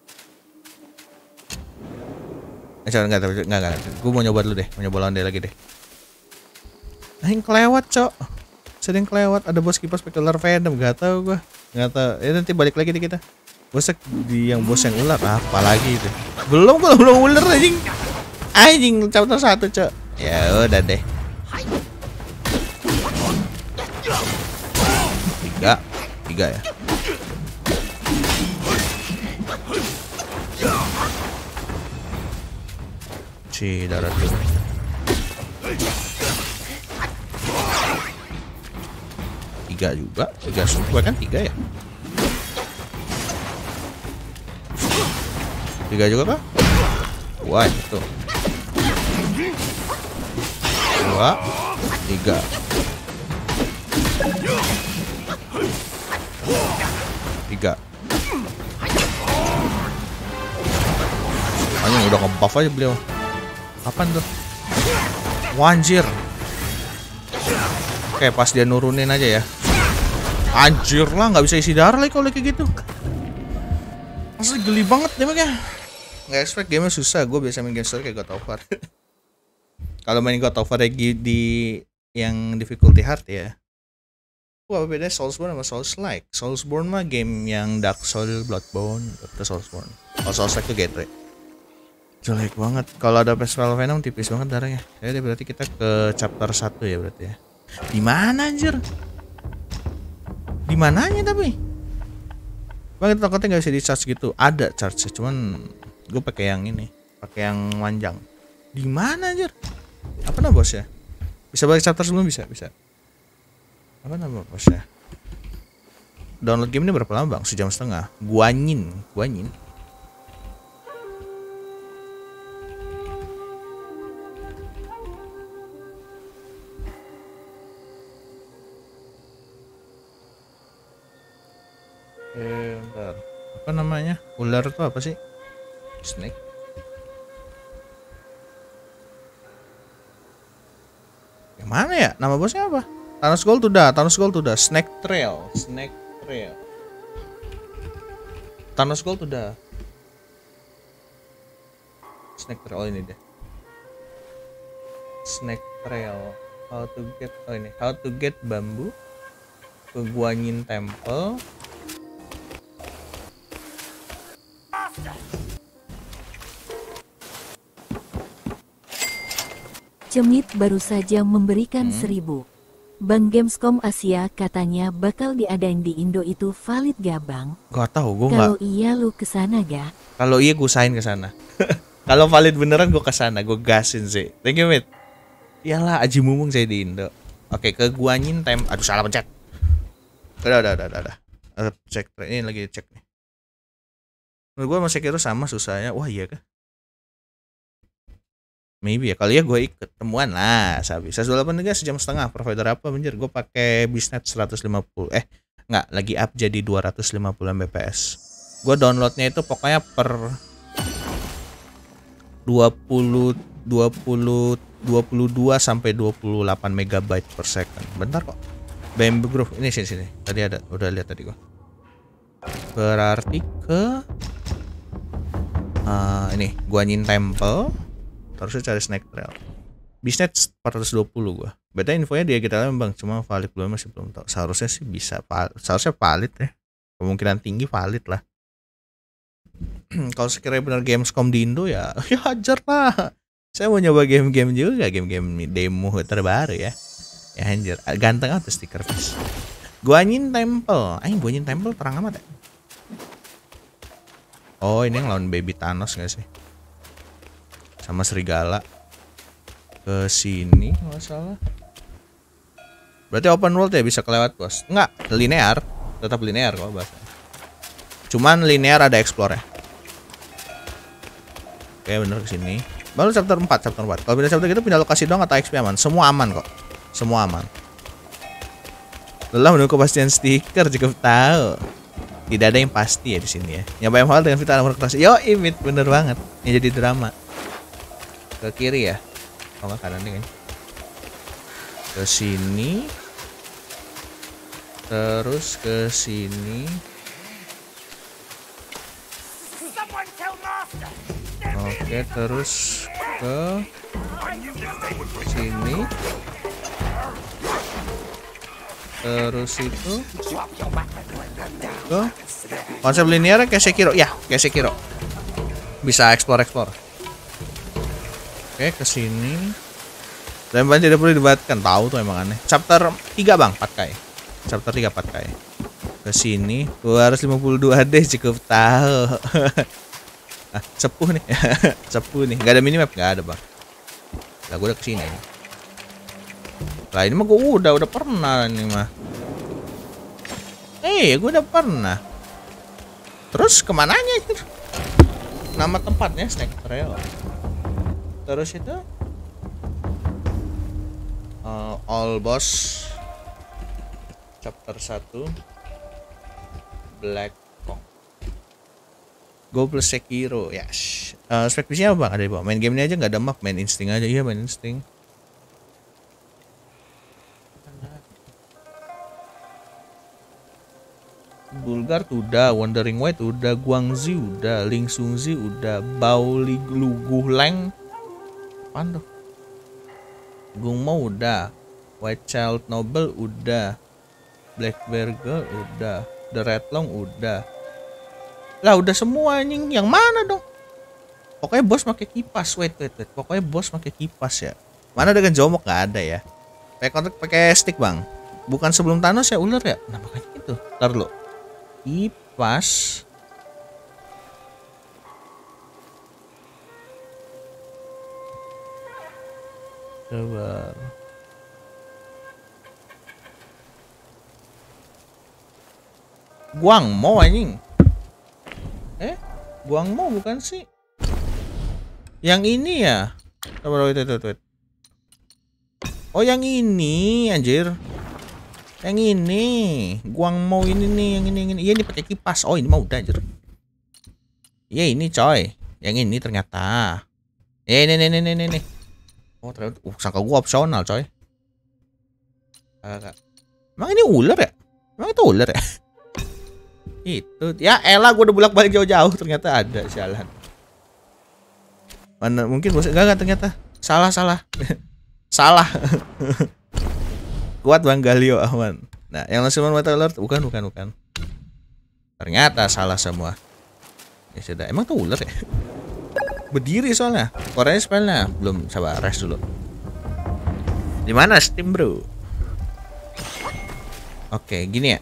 Eh, enggak, enggak, enggak, enggak. Gue mau nyoba dulu deh, mau nyoba lawan dia lagi deh. Yang kelewat, cok. Sering kelewat ada bos kipas pakai ular venom, enggak tahu gue. Enggak tahu. Ya nanti balik lagi deh kita. Bos di yang bos yang ular, apa lagi itu? Belum, belum, belum ular anjing. Anjing chapter satu, cok. Ya udah deh. Tiga. Tiga ya. Si darat dulu. Tiga juga. Tiga suku kan tiga ya. Tiga juga kah? Wah itu. Dua. Tiga. Tiga. Hanya udah nge-buff aja beliau. Apaan tuh? Wanjir. Oke pas dia nurunin aja ya. Anjir lah nggak bisa isi darah lagi kalau kayak gitu. Asli geli banget damage-nya. Nggak expect game susah. Gue biasa main game story kayak God of War. Kalau main God of War di, di yang difficulty hard ya. Apa bedanya Soulsborne sama Souls-like? Soulsborne mah game yang Dark Souls, Bloodborne, itu Soulsborne. Kalau Souls-like itu Gateway. Jelek banget. Kalau ada Festival Venom tipis banget darahnya. Jadi berarti kita ke chapter satu ya berarti ya. Di mana anjir? Di mananya tapi? Bang, itu tokotnya nggak bisa di charge gitu. Ada charge, cuman gue pakai yang ini, pakai yang manjang. Di mana anjir? Apa nama bosnya? Bisa balik chapter sebelum bisa, bisa. Apa nama bosnya? Download game ini berapa lama bang? Sejam setengah. Guanyin, guanyin. Eh, bentar. Apa namanya? Ular itu apa sih? Snake. Yang mana ya? Nama bosnya apa? Thanos Gold udah, Thanos Gold udah. Snake Trail, Snake Trail. Thanos Gold udah. Snake Trail, oh ini deh. Snake Trail. How to get, oh ini. How to get bambu ke Guanyin Temple. Cemit baru saja memberikan Hmm. seribu. Bang Gamescom Asia katanya bakal diadain di Indo, itu valid gak bang? Gak tahu, gue nggak. Kalau iya lu kesana ga? Kalau iya gue usahain ke sana. Kalau valid beneran gue kesana, gue gasin sih. Thank you Mit. Iyalah, Aji Mumung saya di Indo. Oke, ke Guanyin Tem. Aduh salah pencet. Udah, udah, udah, udah, udah. Uh, cek, ini lagi cek nih. Menurut gue masih kira sama susahnya. Wah iya kah? Maybe ya. Kali ya gue ikut temuan lah. Sabi. seratus delapan puluh tiga sejam setengah. Provider apa benjir? Gue pakai Bisnet seratus lima puluh. Eh, nggak. Lagi up jadi dua ratus lima puluh Mbps. Gue downloadnya itu pokoknya per dua puluh dua puluh dua puluh dua sampai dua puluh delapan megabyte per second. Bentar kok. Bamboo Grove ini sini sini. Tadi ada, udah lihat tadi gue. Berarti ke uh, ini Guanyin Temple. Harusnya cari Snake Trail. Bisnet empat ratus dua puluh gua. Beda infonya dia kita bang, cuma valid belum, masih belum tahu. Seharusnya sih bisa, seharusnya valid ya. Kemungkinan tinggi valid lah. Kalau sekiranya benar Gamescom di Indo ya, ya hajar lah. Saya mau nyoba game-game juga, game-game demo terbaru ya. Ya anjir, ganteng atau stiker face. Guanyin Temple. Aing Guanyin Temple terang amat ya. Oh, ini yang lawan Baby Thanos gak sih? Sama serigala. Ke sini nggak salah. Berarti open world ya, bisa kelewat bos. Enggak, linear, tetap linear kok bahasa. Cuman linear ada explore ya. Oke bener ke sini. Baru chapter empat, chapter empat. Kalau pindah chapter gitu pindah lokasi doang atau X P aman? Semua aman kok. Semua aman. Lelah menunggu kepastian stiker, cukup tahu. Tidak ada yang pasti ya di sini ya. Nyoba hal dengan fitur armor keras. Yo, imit bener banget. Ini jadi drama. Ke kiri ya. Oh enggak, kanan nih kan. Ke sini. Terus ke sini. Oke, terus ke sini. Terus itu ke konsep linear kayak Sekiro. Ya, kayak Sekiro. Bisa explore-explore. Oke, ke sini. Dan banyak tidak perlu dibatkan, tahu tuh emang aneh. Chapter tiga bang, empat K. Chapter tiga empat K. Ke sini dua ratus lima puluh dua D cukup tahu. Ah, sepuh nih. Sepuh nih. Enggak ada minimap, enggak ada, Bang. Lah gua udah ke sini. Lah ini mah gua udah udah pernah ini mah. Eh, gua udah pernah. Terus kemananya itu? Nama tempatnya Snake Trail. Terus itu uh, All Boss Chapter satu Black Kong Go plus Sekiro. Yes. uh, Spek P C apa bang? Ada di bawah. Main game ini aja gak ada map. Main insting aja. Iya main insting. Bulgar tuh udah, Wandering White udah, Guangzi udah, Ling Sungzi udah, Baoli Luguh Leng apaan tuh? Gungmo udah, White Child Noble udah, Black Bear Girl udah. The Red Long udah. Lah udah semua anjing. Yang mana dong? Pokoknya bos pakai kipas. Wait, wait, wait. Pokoknya bos pakai kipas ya. Mana dengan Jomok nggak ada ya? Pakai kontak pakai stick bang. Bukan sebelum Thanos ya ular ya? Nah makanya itu. Ntar lo. Kipas. Sabar. Guangmo anjing. Eh, Guangmo bukan sih? Yang ini ya? Sabar, wait, wait, wait. Oh, yang ini anjir. Yang ini, Guangmo ini nih, yang ini, yang ini. Iya, ini pakai kipas. Oh, ini mah udah anjir. Iya, ini coy. Yang ini ternyata. Eh, ini, ini, ini, ini, ini. Oh, ternyata. Uh, sangka gua opsional, coy. Agak. Emang ini ular ya? Emang itu ular ya? Itu ya elah gue udah bolak-balik jauh-jauh ternyata ada jalan. Mana mungkin bos enggak enggak ternyata. Salah salah. Salah. Kuat Bang Galio aman. Nah, yang langsung mata ular bukan bukan bukan. Ternyata salah semua. Ya sudah, emang tuh ular ya? Berdiri soalnya. Koreanya spellnya belum, sabar rest dulu. Di mana Steam, Bro? Oke, gini ya.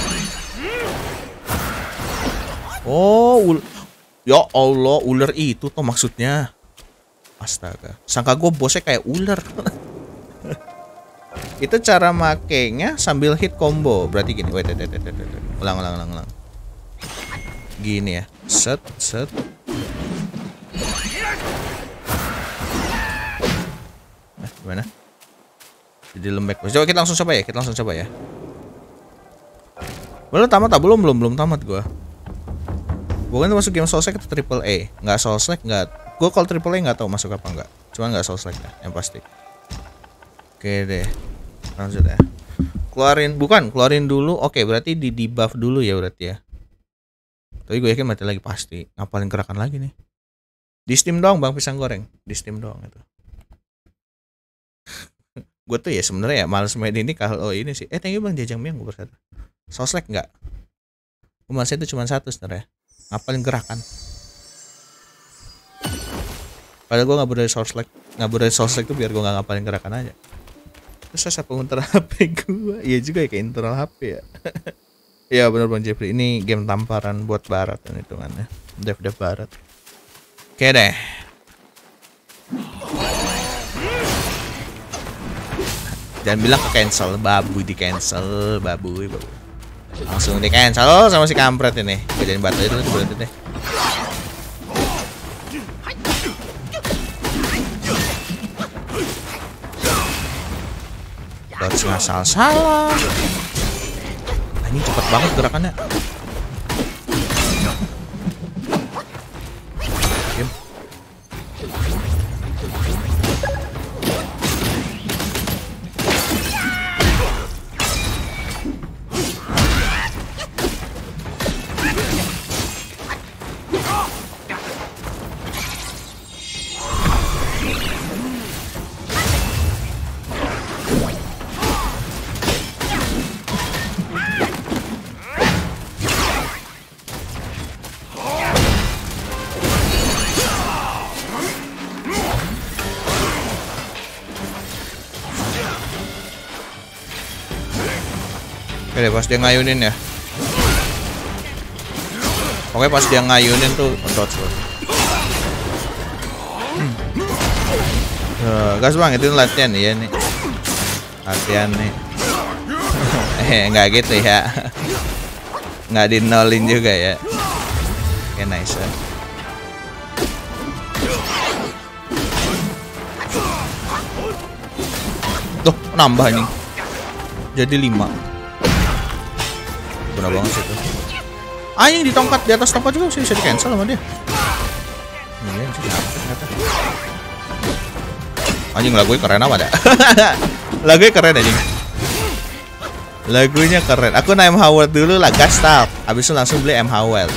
Oh, ul ya Allah, ular itu tuh maksudnya. Astaga, sangka gue bosnya kayak ular. Itu cara makainya sambil hit combo. Berarti gini, wait, wait, wait, wait, wait. Ulang, ulang, ulang, ulang. Gini ya, set, set. Nah, gimana? Jadi lembek. Coba kita langsung coba ya, kita langsung coba ya. Belum tamat, tak belum, belum, belum tamat gue. Gue kan masuk game Souls-like itu triple A, nggak Souls-like nggak. Gue kalau triple A nggak tahu masuk apa nggak. Cuman nggak Souls-like ya, yang pasti. Oke deh, lanjut ya. Keluarin, bukan keluarin dulu. Oke, berarti di debuff dulu ya berarti ya. Tapi gue yakin mati lagi pasti. Ngapalin gerakan lagi nih. Di Steam doang bang, pisang goreng. Di Steam doang itu. Gue tuh ya sebenarnya ya males main ini kalau oh ini sih. Eh thank you bang Jajang Miang gue bersatu. Souls-like nggak? Gue masih itu cuma satu sebenarnya. Ngapalin gerakan. Padahal gue nggak berdiri Souls-like, nggak berdiri Souls-like itu biar gue nggak ngapalin gerakan aja. Terus saya pengunter H P gue, iya juga ya kayak internal H P ya. Iya benar bang Jeffrey, ini game tamparan buat Barat dan hitungannya, dev-dev Barat. Oke deh. Jangan bilang ke cancel, babu di cancel, babu, babu. Langsung di cancel sama si kampret ini. Gue jadi batu itu berarti deh. Dodge ngasal salah. Nah, ini cepet banget gerakannya. Game. Oke deh, pas dia ngayunin ya. Pokoknya pas dia ngayunin tuh dodge loh. Hmm. Uh, gas bang, itu latihan ya nih. Latihan nih. Eh, nggak gitu ya. Nggak dinolin juga ya. Oke, nice ya. Tuh, nambah nih. Jadi lima. Benar banget sih itu. Anjing di tongkat, di atas tongkat juga sih bisa di cancel sama dia. Iya sih ternyata. Anjing lagunya keren apa dah? Lagunya keren anjing. Lagunya keren. Aku naik M H World dulu lah, gas stop. Habis itu langsung beli M H World.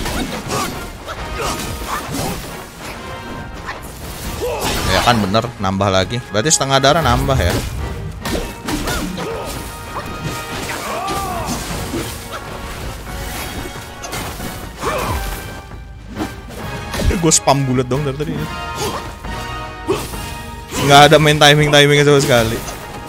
Ya kan bener, nambah lagi. Berarti setengah darah nambah ya. Gue spam bullet dong dari tadi. Nggak ada main timing-timingnya sama sekali.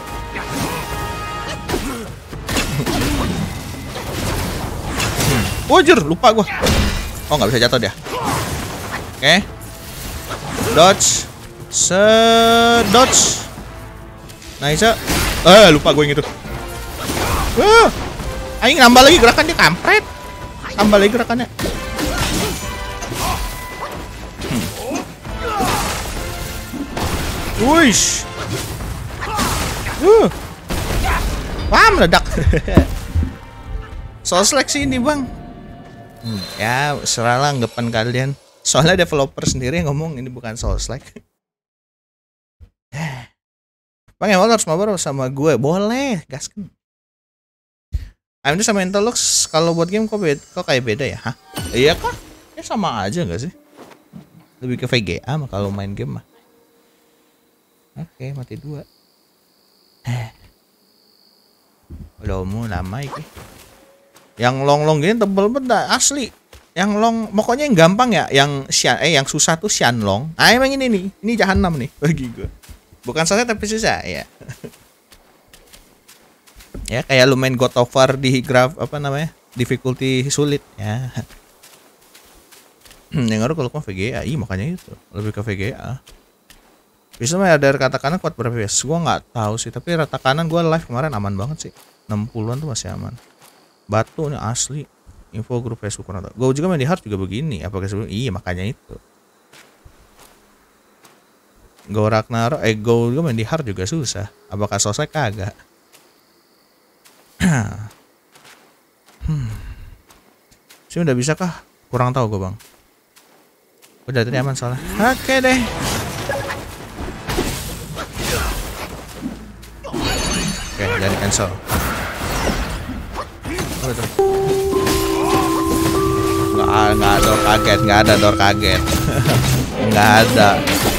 Wajar, lupa gua. Oh, nggak bisa jatuh dia. Oke. Okay. Dodge. Se-dodge. Nice. Eh, lupa gue yang itu. Wah. Aing nambah lagi gerakan dia, kampret. Tambah lagi gerakannya. Hmm. Wush. Uh. Wah, meledak. Soal seleksi ini, Bang. Hmm, ya, serahlah anggapan kalian. Soalnya developer sendiri yang ngomong ini bukan Souls-like. Bang, emang harus mabar sama gue? Boleh, gaskan. A M D sama Intel Lux kalau buat game kok beda, kok kayak beda ya? Hah? Iya kah? Ya sama aja nggak sih? Lebih ke V G A mah kalau main game mah. Oke, mati dua. Udah mau lama iki. Yang long-long gini tebel beda asli. Yang long, pokoknya yang gampang ya, yang Xian, eh yang susah tuh Xianlong. Ah emang ini nih, ini jahanam nih bagi gue. Bukan susah tapi susah ya. Ya kayak lu main God of War di graf apa namanya, difficulty sulit ya. Yang ngaruh kalau V G A, iya makanya itu lebih ke V G A. Bisa mah ada rata kanan kuat berapa F P S? Gua nggak tahu sih, tapi rata kanan gua live kemarin aman banget sih, enam puluhan tuh masih aman. Batu nih asli. Info grup Facebook kurang tahu. Gue juga main di hard juga begini. Apakah sebelum? Iya makanya itu. Go Ragnarok, eh Go juga main di hard juga susah. Apakah selesai kagak? hmm. Sih udah bisa kah? Kurang tahu gue bang. Udah tadi aman soalnya. Oke deh. Oke, jadi cancel. Oh, itu. Nggak, nggak ada door kaget, nggak ada door kaget. Nggak ada.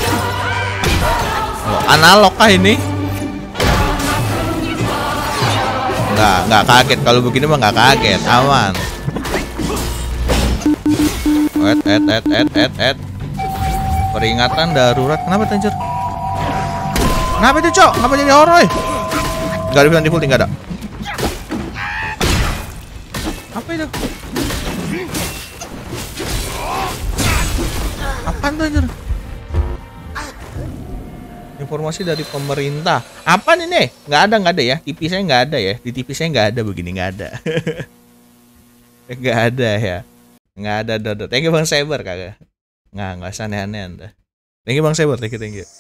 Oh, analog kah ini? Nggak, nggak kaget. Kalau begini mah nggak kaget, aman. Et, et, et, et, et, et. Peringatan darurat. Kenapa anjir? Kenapa itu, Cok? Kenapa jadi horor? Nggak ada bilang default, nggak ada. Apa itu? Apaan tuh anjir? Informasi dari pemerintah. Apa nih nih? Nggak ada, nggak ada ya. T V saya nggak ada ya. Di T V saya nggak ada begini, nggak ada. Nggak ada ya. Nggak ada dodot. Thank you Bang Saber kagak. Nggak, nggak usah aneh-aneh anda. Thank you Bang Saber, thank you, thank you.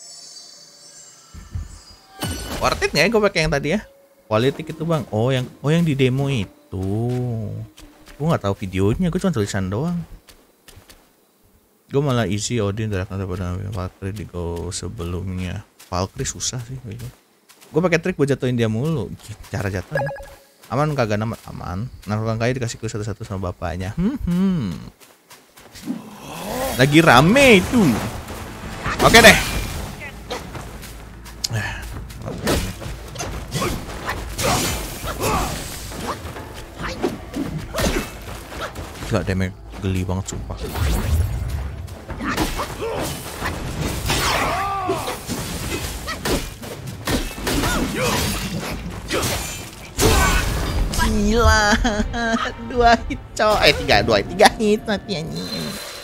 Worth it nggak ya gue pakai yang tadi ya? Politik itu bang. Oh yang, oh yang di demo itu. Gue nggak tahu videonya. Gue cuma tulisan doang. Gue malah isi Odin Draknata pada Valkyrie di Go sebelumnya. Valkyrie susah sih. Gue pakai trik buat jatuhin dia mulu. Cara jatuhnya aman kagak nama aman. Nah orang kaya dikasih clue satu-satu sama bapaknya. Hmm, hmm. Lagi rame itu. Oke deh. Gila damage geli banget sumpah. Gila, dua hit coy, eh tiga, dua, tiga hit mati anjing.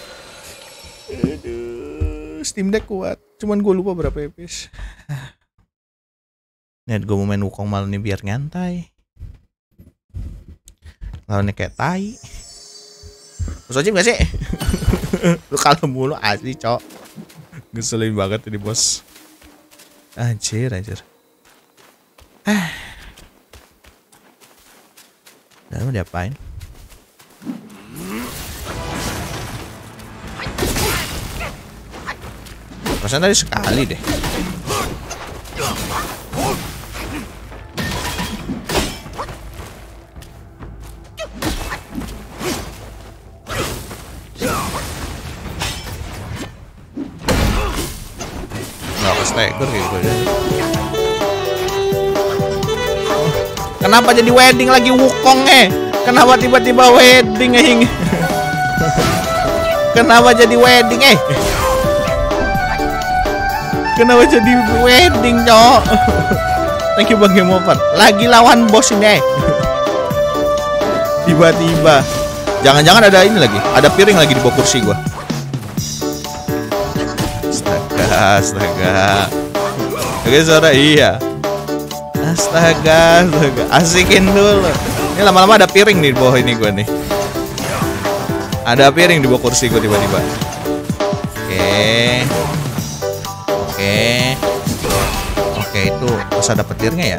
Aduh, Steam Deck kuat, cuman gue lupa berapa F P S. Nih, gue mau main Wukong malam ini biar nyantai. Lawannya kayak tai. Bos Ojim gak sih? Lu kalau mulu asli cok. Ngeselin banget ini bos. Anjir, anjir. Ah. Dan mau diapain? Rasanya tadi sekali deh. Nggak pas tegur kayak gitu ya. Kenapa jadi wedding lagi Wukong eh? Kenapa tiba-tiba wedding eh? Kenapa jadi wedding eh? Kenapa jadi wedding, Cok? Thank you Bang Game Over. Lagi lawan bos ini eh. Tiba-tiba. Jangan-jangan ada ini lagi. Ada piring lagi di bawah kursi gua. Astaga, astaga. Oke, suara iya. Astaga, astaga. Asikin dulu. Ini lama-lama ada piring nih di bawah ini gua nih. Ada piring di bawah kursi gua tiba-tiba. Oke. Oke. Oke, itu bisa dapet piringnya ya.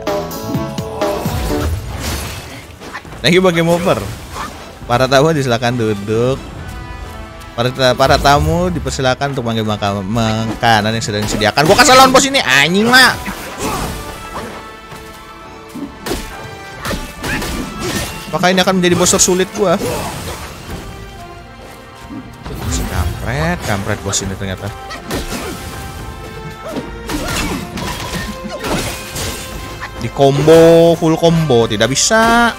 Thank you Bang Game Over. Para tamu disilakan duduk. Para, para tamu dipersilakan untuk panggil makanan makanan yang sedang disediakan. Gua kasih lawan bos ini anjing lah. Apakah ini akan menjadi bos tersulit gua? Si kampret, kampret bos ini ternyata. Di combo, full combo, tidak bisa.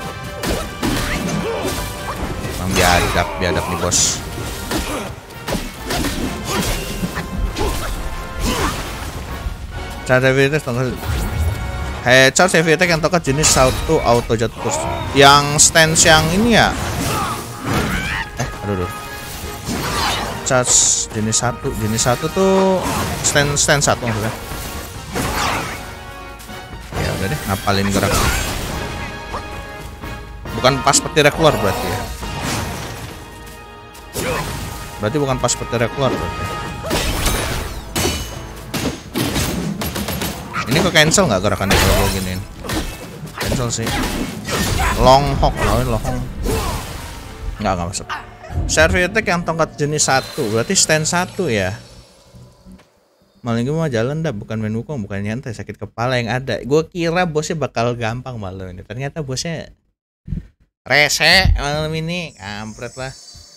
Emang biadab, biadab nih bos. Charge ability tongkat. Hey, charge ability yang tongkat jenis satu auto jatuh terus. Yang stance yang ini ya. Eh, aduh, aduh. Charge jenis satu, jenis satu tuh stance stance satu maksudnya. Ya udah deh, ngapalin gerak. Bukan pas petirnya keluar berarti ya. Berarti bukan pas petirnya keluar berarti. Ini kok cancel nggak gerakannya kalau gue giniin? Cancel sih. Long hawk, long hawk. Nggak nggak masuk. Serve attack yang tongkat jenis satu, berarti stand satu ya. Maling gue mau jalan dah, bukan main wukong, bukan nyantai, sakit kepala yang ada. Gue kira bosnya bakal gampang malam ini. Ternyata bosnya rese malam ini, kampret lah.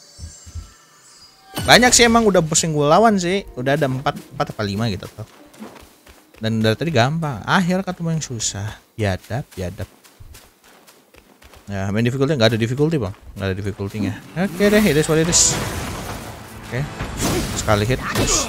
Banyak sih emang udah bos yang gue lawan sih, udah ada empat empat atau lima gitu tuh. Dan dari tadi gampang, akhir ketemu yang susah. Biadab, biadab. Ya, main difficulty nggak ada difficulty bang, nggak ada difficulty-nya. Oke deh, it is what it is. Oke, sekali hit terus.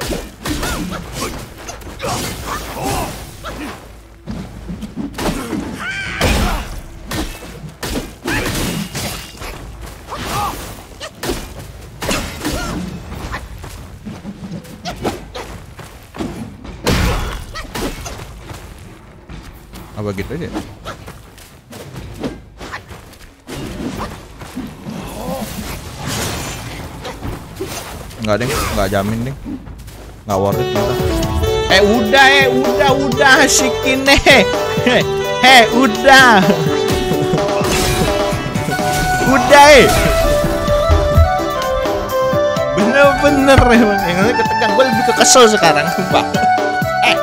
Apa gitu aja? Enggak deh, enggak jamin deh. Enggak worth it ternyata. Eh udah, eh udah, udah asikin deh. Heh, heh, udah. Udah eh. Bener-bener emang. Yang ketegang, gue lebih ke kesel sekarang, sumpah. Eh.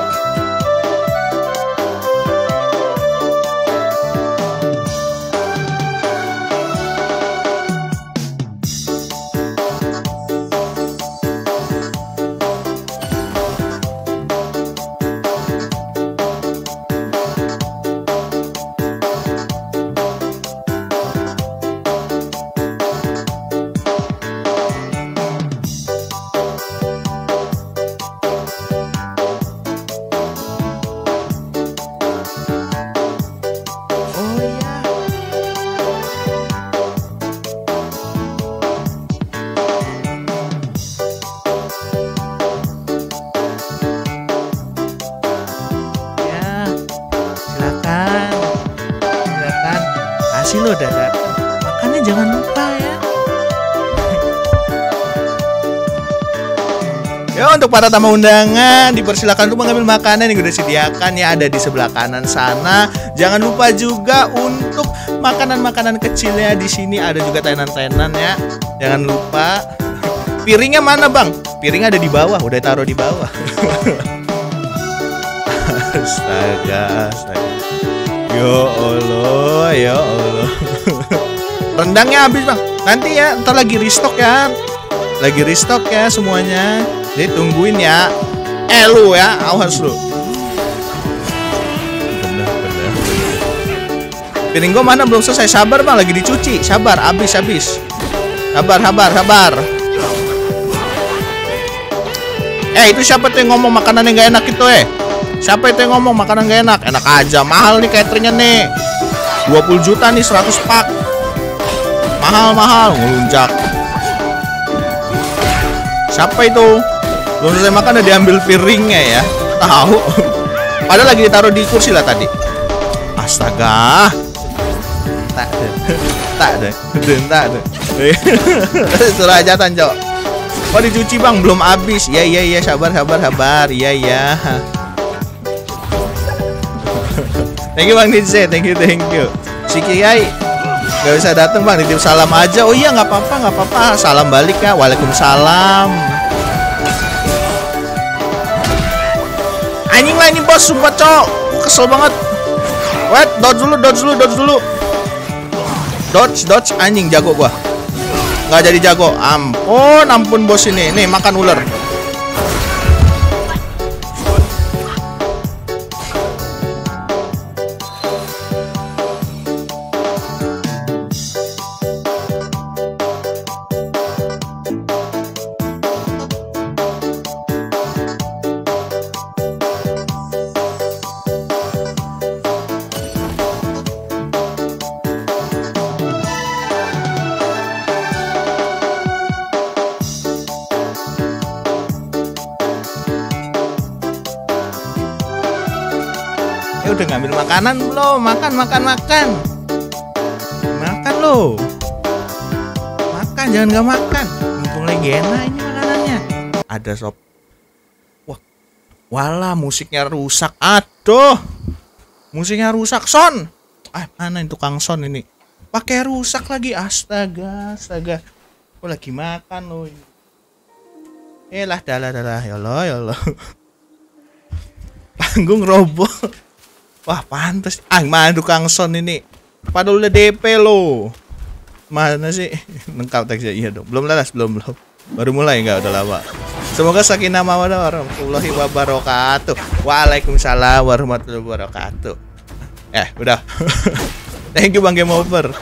Lo dadat, makannya jangan lupa ya. Ya untuk para tamu undangan dipersilakan untuk mengambil makanan yang sudah disediakan ya, ada di sebelah kanan sana. Jangan lupa juga untuk makanan-makanan kecilnya di sini ada juga tenan-tenan ya. Jangan lupa. Piringnya mana bang? Piringnya ada di bawah, udah taruh di bawah. Astaga, astaga. Ya Allah, ya Allah. Rendangnya habis bang. Nanti ya, ntar lagi restock ya. Lagi restock ya semuanya. Jadi tungguin ya. Eh lu ya, awas lu. Bener, bener. Piring gua mana belum selesai. Sabar bang, lagi dicuci. Sabar, habis, habis. Sabar, sabar, sabar. Eh, itu siapa tuh yang ngomong makanan yang gak enak itu, eh? Siapa itu yang ngomong makanan gak enak? Enak aja, mahal nih cateringnya nih. dua puluh juta nih, seratus pak. Mahal-mahal, ngelunjak. Siapa itu? Belum selesai makan udah diambil piringnya ya. Tahu. Padahal lagi ditaruh di kursi lah tadi. Astaga. Tak ada. Tak ada. Tak ada. Suruh hajatan, Cok. Oh, dicuci, Bang, belum habis. Iya, iya, iya, sabar, sabar, sabar. Iya, iya. Thank you, Bang Nidze. Thank you, thank you. Si Kiai gak bisa datang, Bang, nitip salam aja. Oh iya, nggak apa-apa, nggak apa-apa. Salam balik ya. Waalaikumsalam. Anjing lah ini, bos, sumpah, Cok. Kesel banget. Wait, dodge dulu, dodge dulu, dodge dulu. Dodge, dodge, anjing, jago gua. Nggak jadi jago. Ampun, ampun, bos ini. Nih, makan ular. Udah ngambil makanan belum? Makan, makan, makan. Makan lo. Makan, jangan gak makan. Mumpung lagi enak ini makanannya. Ada sop. Wah, walah, musiknya rusak. Aduh, musiknya rusak, Son. Ah, mana itu Kang Son ini? Pakai rusak lagi. Astaga, astaga. Aku lagi makan loh ini. Eh lah, dalah, dalah. Ya Allah, ya Allah. Panggung roboh. Wah, pantas. Ah, mana tukang Son ini? Padahal udah D P lo. Mana sih? Lengkap teksnya. Iya dong. Belum laras, belum, belum. Baru mulai enggak, udah lama. Semoga sakinah mawaddah warahmatullahi wabarakatuh. Waalaikumsalam warahmatullahi wabarakatuh. Eh, udah. Thank you, Bang Game Over.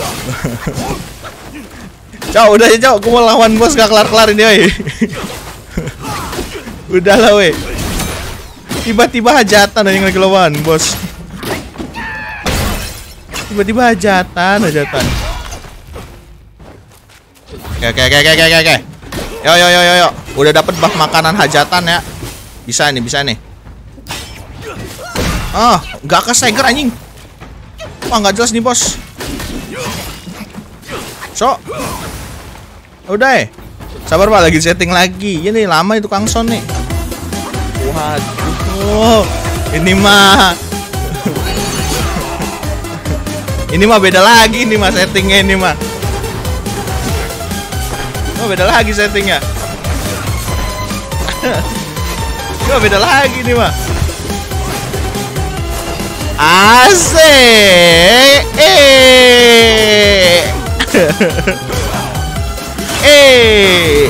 Cok, udah ya, Cok. Aku mau lawan bos gak kelar-kelar ini, woi. Udah lah, woi. Tiba-tiba hajatan yang lagi lawan, bos. Tiba-tiba hajatan, hajatan. Oke, oke, oke, oke, oke, oke. Yo, yo, yo, yo, yo. Udah dapet buff makanan hajatan ya. Bisa nih, bisa nih. Ah, nggak keseger anjing. Wah, nggak jelas nih, bos. So, udah, eh. Sabar, Pak, lagi setting lagi. Ini lama itu Kang Son nih. Waduh, ini mah, ini mah beda lagi nih mas settingnya ini mah. Oh, beda lagi settingnya. Oh, beda lagi nih mah. Asik. Eh. Eh.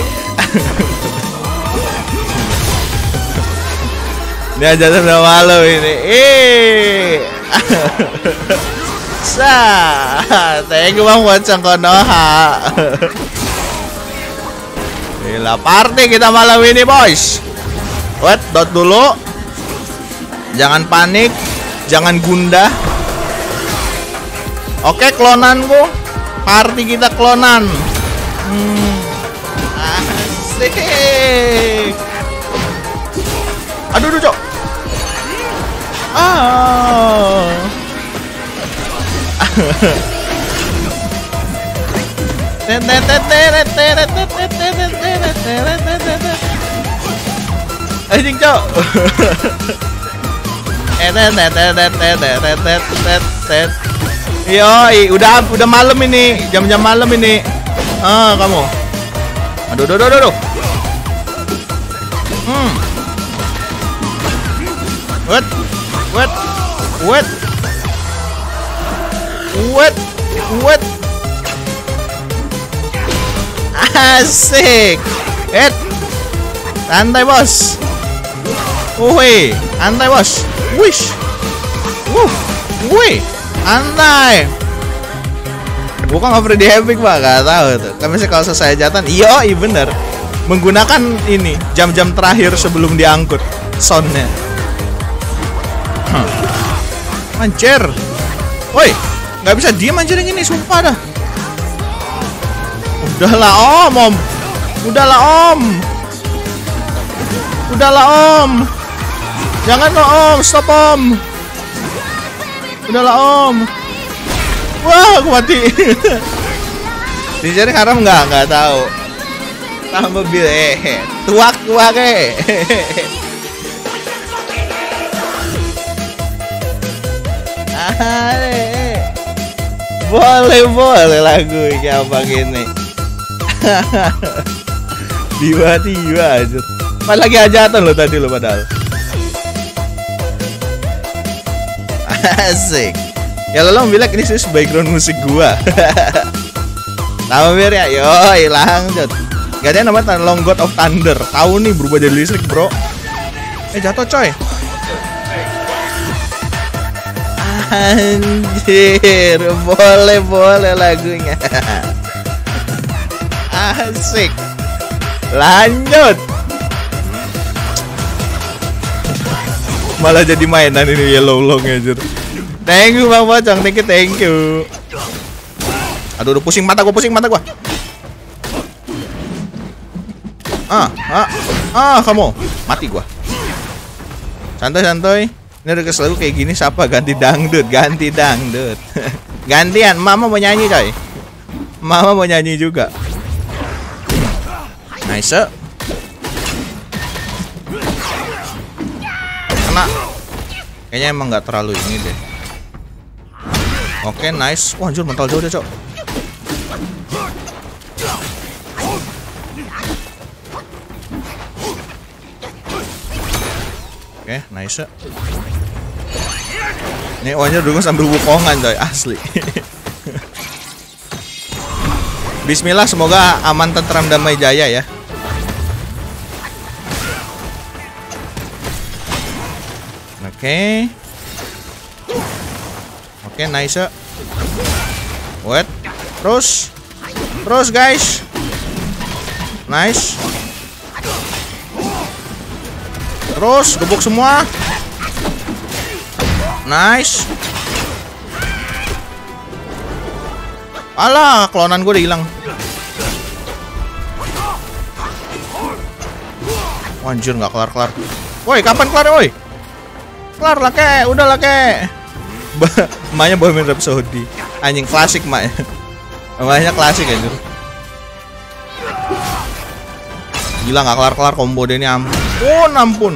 Ini aja udah malu ini. Eh. Sa, thank you Bang buat Konoha. Gila party kita malam ini, boys. Wait, dot dulu. Jangan panik, jangan gundah. Oke, klonanku. Party kita klonan. Hmm. Asik. Aduh, aduh, Cok. Oh. Anjing, Cok. Yoi, udah udah malam ini, jam-jam malam ini. Ah, kamu. Aduh, aduh, aduh, aduh. Hmm. What? What? What? What? What? Asik. Et. Santai, bos. Wih, santai, bos. Wish. Wuh. Wih, santai. Bukan nggak Freddy Epic, Pak, gak tahu tuh. Tapi sih kalau selesai jatan, iya, iya bener. menggunakan ini jam-jam terakhir sebelum diangkut soundnya. Hmm. Anjir, woi, nggak bisa diem anjir yang ini, sumpah dah. Udahlah om, om, udahlah om, udahlah om, jangan lo om, stop om, udahlah om. Wah, aku mati. Dicari haram nggak? Nggak tahu. Tahu mobil eh, tuak tuak eh. Ah, boleh boleh lagunya apa gini. Tiba-tiba aja. Pas lagi hajatan lo tadi lo padahal. Asik. Ya lo bilang ini sih background musik gua. Tahu mir ya? Yo, hilang jod. Gak ada yang namanya Long God of Thunder. Tahu nih berubah jadi listrik, bro. Eh jatuh coy. Anjir, boleh boleh lagunya. Asik. Lanjut. Malah jadi mainan ini Yellow Long aja. Thank you Bang Pocong, thank you, thank you. Aduh, udah pusing mata gua, pusing mata gua. Ah, ah, ah, kamu mati gua. Santai, santai. Ini udah selalu kayak gini, siapa ganti dangdut, ganti dangdut. Gantian, mama mau nyanyi coy. Mama mau nyanyi juga. Nice. Kena. Kayaknya emang nggak terlalu ini deh. Oke, nice. Wah, anjir mental jauh deh, cok. Oke, nice. Ini wanya dulu sambil wukongan coy, asli. Bismillah, semoga aman, tentram, damai, jaya ya. Oke. Oke, nice. Wait. Terus. Terus guys. Nice. Terus gebuk semua. Nice. Alah, klonan gue udah hilang. Anjir, nggak kelar-kelar. Woi, kapan kelar, woi? Kelar lah, kek. Udah lah, kek. Emaknya Bohemian Rhapsody. Anjing klasik, mak. Emaknya klasik anjir. Gila, nggak kelar-kelar combo dia ini, ampun, ampun.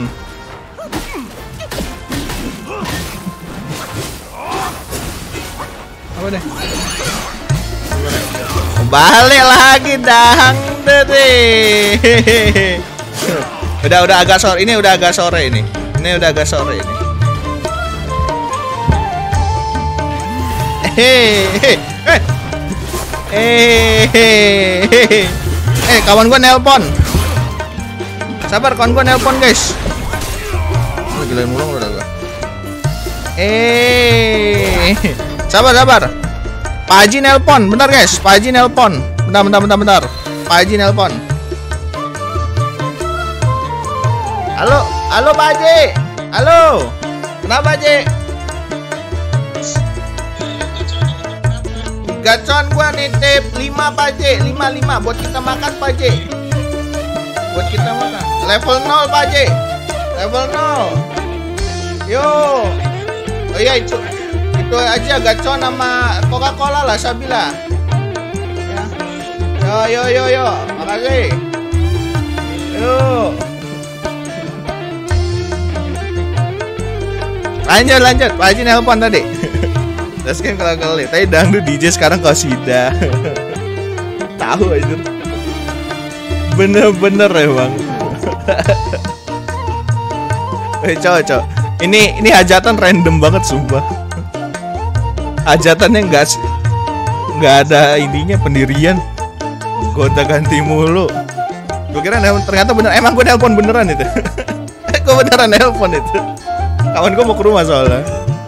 Apa deh? Balik lagi dangdut deh. Udah udah agak sore ini, udah agak sore ini. Ini udah agak sore ini. Hehehe. Eh. Eh. Eh, kawan gua nelpon. Sabar, kawan gua nelpon, guys. Gila mulung udah gua. Eh. Sabar, sabar. Pak Haji nelpon, bentar guys. Pak Haji nelpon. Bentar, bentar, bentar, bentar. Pak Haji nelpon. Halo, halo Pak Haji. Halo. Kenapa Haji? Gacon gua nitip lima Pak Haji, lima lima buat kita makan Pak Haji. Buat kita makan. Level nol Pak Haji. Level nol. Yo. Oh iya itu. Itu aja gacon sama Coca-Cola lah, Sabila. Ya. Yo yo yo yo, makasih. Yo. Lanjut lanjut, Pak Haji nelpon tadi. Terus kan kalau kali tadi dangdut D J sekarang qasidah. Tahu aja. Bener-bener ya bang. Eh cowok cowok. Ini ini hajatan random banget sumpah. Hajatannya enggak nggak ada ininya, pendirian. Gonta ganti mulu. Gue kira ternyata bener. Emang gue nelpon beneran itu. Gue beneran nelpon itu. Kawan gue mau ke rumah soalnya.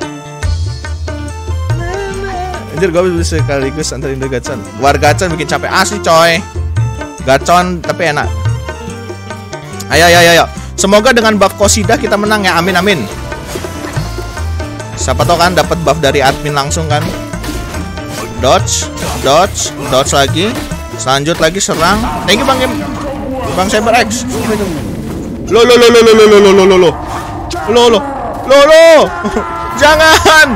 Anjir, gue bisa sekaligus antar Indo Gacon. Luar Gacon bikin capek asli coy. Gacon tapi enak. Ayo, ayo, ayo, ayo. Semoga dengan buff Qasidah kita menang ya. Amin, amin. Siapa tau kan dapat buff dari admin langsung kan. Dodge, dodge, dodge lagi. Selanjut lagi serang. Thank you Bang Game. Bang CyberX. Lo lo lo lo lo lo lo lo lo lo lo lo lo lo lo. Jangan.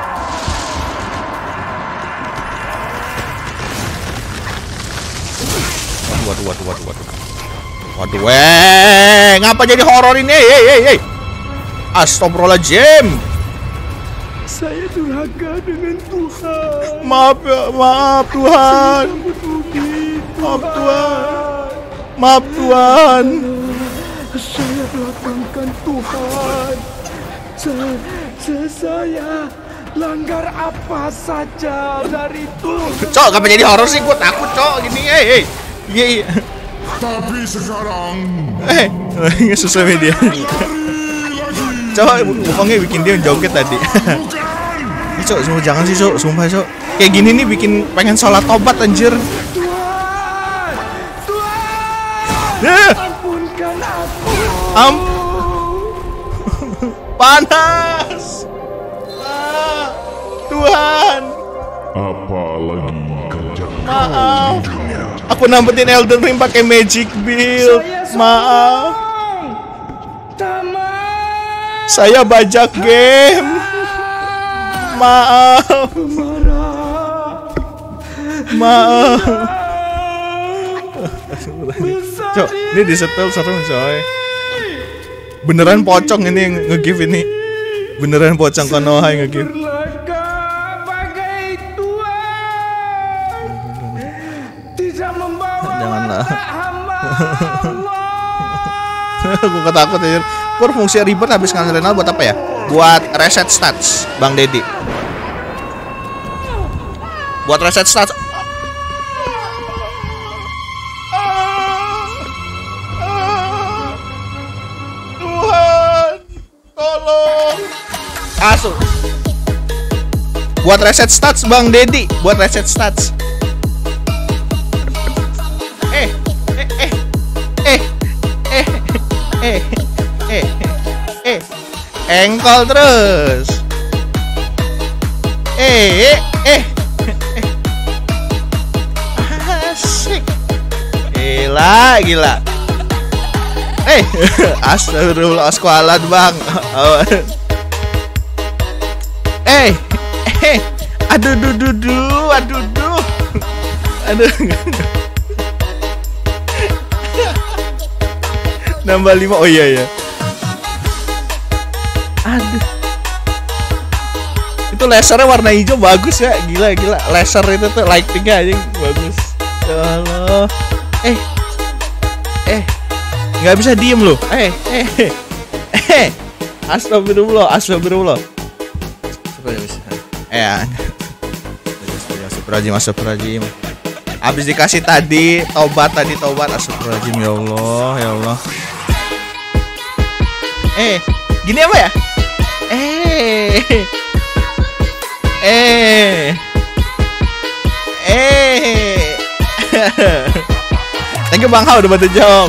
Waduh, waduh, waduh, waduh. Waduh, weh, ngapa jadi horor ini? Hei, hei, hei. Astagfirullahaladzim. Saya durhaka dengan Tuhan. Maaf ya, maaf Tuhan. Maaf Tuhan. Maaf Tuhan. Saya belakangkan Tuhan. Saya, saya, saya langgar apa saja dari Tuhan. Cok, ngapa jadi horor sih? Gue takut, Cok. Gini, hei, hei. Iya, iya. Tapi sekarang Eh, nggak sesuai media. Coba Wukongnya bikin dia joget tadi. Ih, Cok, semua jangan sih, Cok. Sumpah, Cok. Kayak gini nih bikin pengen sholat tobat anjir. Tuhan, Tuhan, Eh, ampunkan aku. am panas. Ah, Tuhan. Apalagi kerja Maaf. Aku nampetin Elden Ring pakai magic build. Maaf. Saya bajak game. Maaf. Maaf. Cok, ini di setel serem coy. Beneran pocong ini yang nge-give ini. Beneran pocong Konoha yang nge-give. Janganlah. Aku ketakut aja. Kur fungsi ribet habis ngan renal buat apa ya? Buat reset stats, Bang Dedi. Buat reset stats. Tuhan, tolong. Asuh. Buat reset stats, Bang Dedi. Buat reset stats. Eh, eh, eh, eh, eh, eh, eh, eh, engkol terus. Eh, eh, eh, asik. Gila, gila. Eh, astagfirullah, askualat Bang. Eh, eh, aduh, duh, duh, duh, aduh, duh, aduh. Nambah lima, oh iya ya. Aduh. Itu lasernya warna hijau bagus ya, gila gila. Laser itu tuh lightingnya aja bagus. Ya Allah. Eh, eh, nggak bisa diem loh. Eh, eh, eh. Astagfirullah, astagfirullah. Eh, astagfirullahaladzim, astagfirullahaladzim. Abis dikasih tadi tobat, tadi tobat. Astagfirullahaladzim, ya Allah, ya Allah. Eh, gini apa ya? Eh, eh, eh. Thank you Bang Hao udah bantu jawab.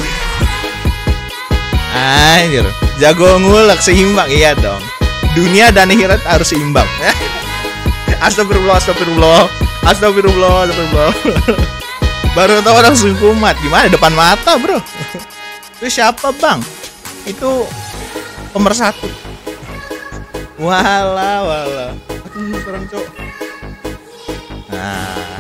Anjir, jago ngulek seimbang, iya dong. Dunia dan akhirat harus seimbang. Astagfirullah, astagfirullah, astagfirullah, astagfirullah. Baru tahu langsung kumat. Gimana depan mata, bro? Itu siapa Bang? Itu pemersatu. Walah, walah. Aduh, serem, Cok. Nah.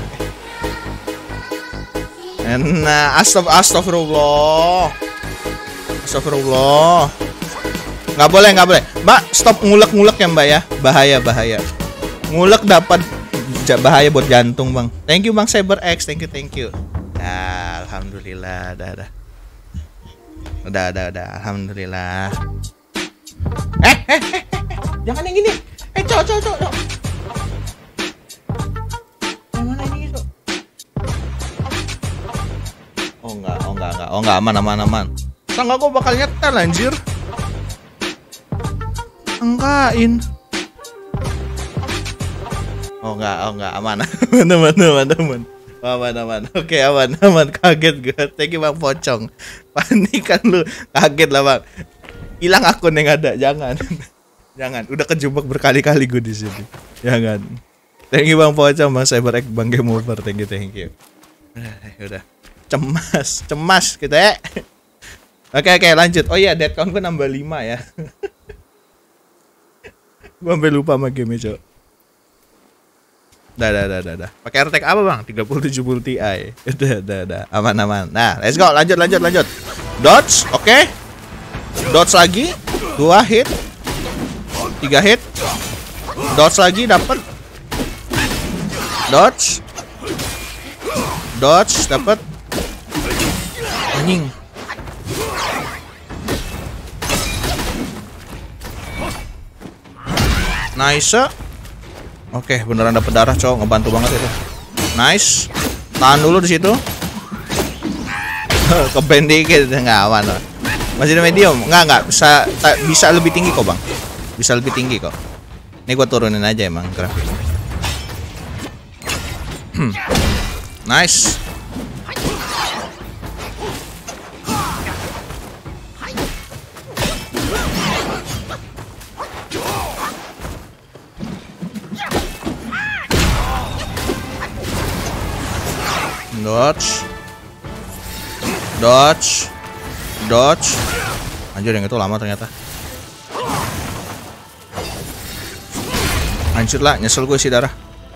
Nah, astag astagfirullah. Astagfirullah. Nggak boleh, nggak boleh. Mbak, stop ngulek-ngulek ya, Mbak ya. Bahaya, bahaya. Ngulek dapat bahaya buat jantung, Bang. Thank you Bang CyberX, thank you, thank you. Nah, alhamdulillah, dah, dah. Udah, udah, udah, alhamdulillah. Eh, eh, eh, eh, jangan yang ini. Eh, cok, cok, cok, cok. Yang mana ini, cok? Oh enggak, oh enggak, enggak, oh enggak, aman, aman, aman. Tangga gue bakal nyetel, anjir. Enggakin. Oh enggak, oh enggak, aman. Mana, mana, mana, mana. Aman aman. Oke aman aman. Kaget gue. Thank you Bang Pocong. Panik kan lu. Kaget lah Bang. Hilang akun yang ada. Jangan. Jangan. Udah kejebak berkali-kali gue di sini. Jangan. Thank you Bang Pocong, Bang Cyber X, Bang Game Over. Thank you thank you. Udah. Cemas, cemas gitu ya. Oke oke lanjut. Oh iya, death count gue nambah lima ya. Gue sampai lupa sama game cok. Dah dah dah dah dah. Pakai R T X apa Bang? tiga puluh tujuh puluh Ti. Udah dah dah. Aman aman. Nah, let's go. Lanjut lanjut lanjut. Dodge, oke. Okay. Dodge lagi. Dua hit. Tiga hit. Dodge lagi dapat. Dodge. Dodge dapat. Anjing. Nice. Oke, beneran dapet darah, cowok. Ngebantu banget itu. Nice. Tahan dulu di situ. Keben dikit enggak aman loh. Masih di medium. Enggak enggak bisa bisa lebih tinggi kok, Bang. Bisa lebih tinggi kok. Ini gua turunin aja emang grafik. Nice. Dodge. Dodge. Dodge. Anjir yang itu lama ternyata. Hancur lah, nyesel gue isi darah.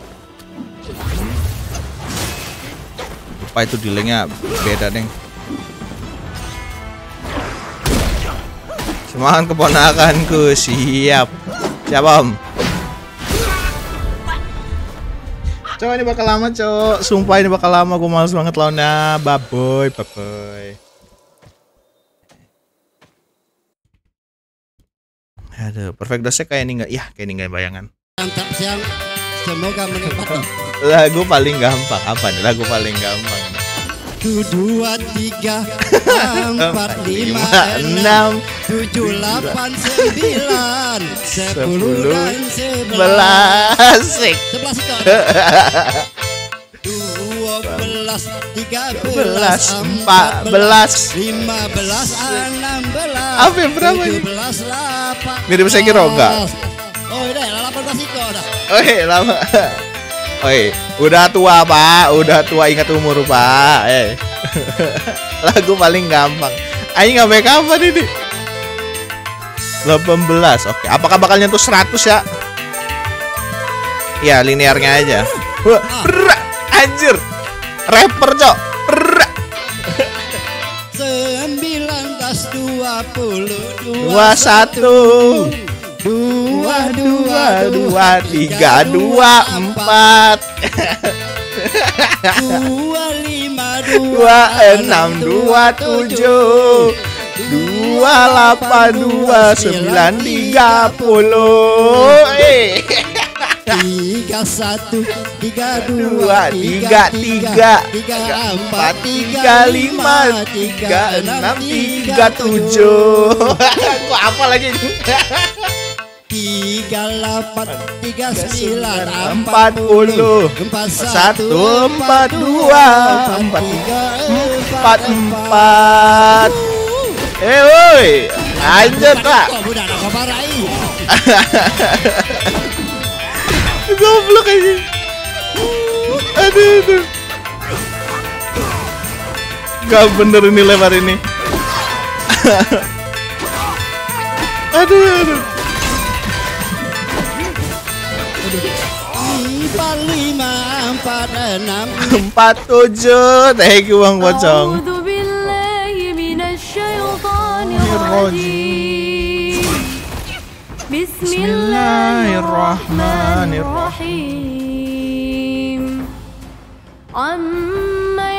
Lupa itu delaynya beda deng. Semangat keponakanku, siap. Siap Om. Coba ini bakal lama cok. Sumpah ini bakal lama. Gue males banget lawannya. Bye boy, bye boy. Aduh, perfect dose kayak ini nggak? Ya, kayak ini nggak bayangan. Mantap siang. Semoga menikmati. Lagu paling gampang apa nih? Lagu paling gampang. Satu, dua, tiga, empat, lima, enam, tujuh, delapan, sembilan, sepuluh, dan sebelas. Sebelas itu. Dua belas, tiga belas, empat belas, lima belas, enam belas. Apa yang berapa ini? Tujuh belas, delapan. Mirip Sekiro enggak? Oh udah, delapan belas itu udah. Oke, lama. Oi, udah tua Pak, udah tua ingat umur Pak. Eh, lagu paling gampang. Aing nggak baik apa ini? delapan belas, oke. Apakah bakal nyentuh seratus ya? Ya linearnya aja. Wah, berak, anjir, rapper cok, berak. Sembilan belas, dua puluh, dua satu. Dua, dua, dua, tiga, dua, empat, dua, lima, dua, enam, dua, tujuh, dua, delapan, dua, sembilan, tiga puluh. Tiga, satu, tiga, dua, tiga, tiga, tiga, empat, tiga, lima, tiga, enam, tiga, tujuh. Gua apa lagi? Tiga, delapan, tiga, sembilan, empat puluh, empat, satu, empat, dua, empat, tiga, empat, empat. Eh, woi, anjir Pak. Goblok aja. Aduh, aduh. Gak bener ini lebar ini. Aduh, aduh. Empat, lima, empat, enam, empat, tujuh. Thank you Bang Pocong. Bismillahirrahmanirrahim. Amma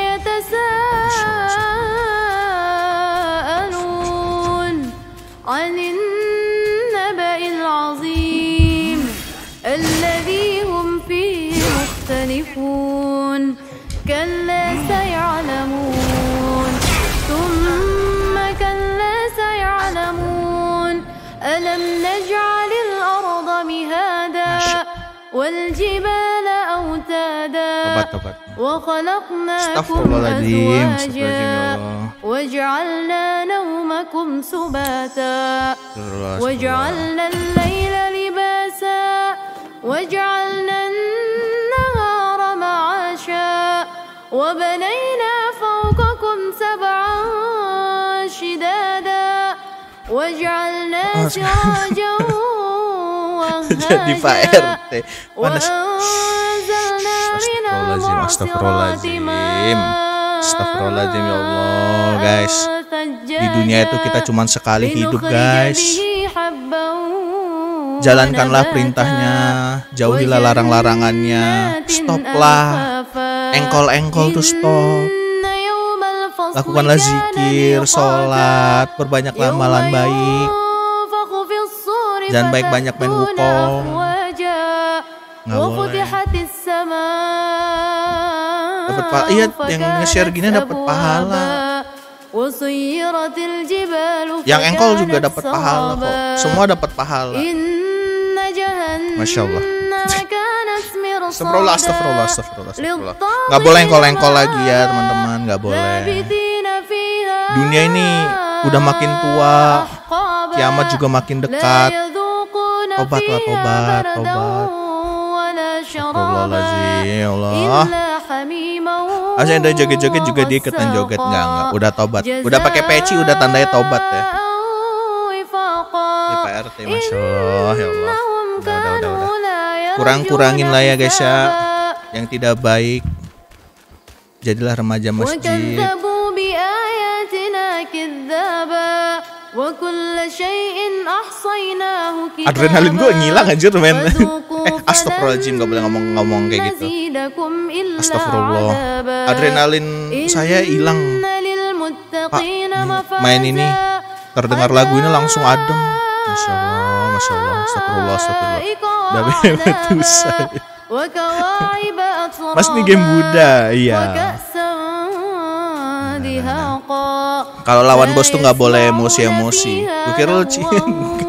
yatasaalun 'anil naba'il 'azim alladhi hum fihi mukhtalifun. Kalla saya'lamun. Thumma kalla saya'lamun. Alam naj'alil arda mihada wal jibala أوتادا Tobat, tobat. وخلقناكم Astagfirullahaladzim, أزواجا astagfirullahaladzim ya Allah. وجعلنا نومكم سباتا Astagfirullah, astagfirullah. وجعلنا الليل لباسا وجعلنا النهار معاشا وبنينا فوقكم سبعا شدادا وجعلنا سراجا Jadi Pak R T. Mana? وأنزلنا من Astagfirullahaladzim, astagfirullahaladzim. Astagfirullahaladzim ya Allah, guys. Di dunia itu kita cuma sekali hidup, guys. Jalankanlah perintahnya, jauhilah larang-larangannya. Stoplah engkol-engkol tuh stop. Lakukanlah zikir, sholat, perbanyaklah amalan baik. Jangan baik banyak main wukong. Nggak boleh. Dapat pahala, iya yang nge-share gini dapat pahala. Yang engkol juga dapat pahala kok. Semua dapat pahala. Masya Allah. Astagfirullah, astagfirullah, astagfirullah, astagfirullah. Nggak boleh engkol-engkol lagi ya teman-teman, nggak boleh. Dunia ini udah makin tua, kiamat juga makin dekat. Tobatlah, tobat, tobat. Astagfirullahaladzim, ya Allah. Asal udah joget-joget juga dia ikutan joget, enggak enggak. Udah tobat, udah pakai peci, udah tandanya tobat ya. Ini Pak R T, masya Allah, ya Allah. Udah, udah, udah, udah. Kurang-kurangin lah ya guys ya, yang tidak baik. Jadilah remaja masjid. Adrenalin gue ngilang anjir men. Eh astagfirullahaladzim, gak boleh ngomong-ngomong kayak gitu. Astagfirullah. Adrenalin saya hilang. Pak, main ini terdengar lagu ini langsung adem. Masya Allah, Masya Allah, astagfirullah, astagfirullah. Udah betul saya. Mas ini game Buddha, iya. Kalau lawan bos tuh nggak boleh emosi-emosi. Gue kira lu cinta.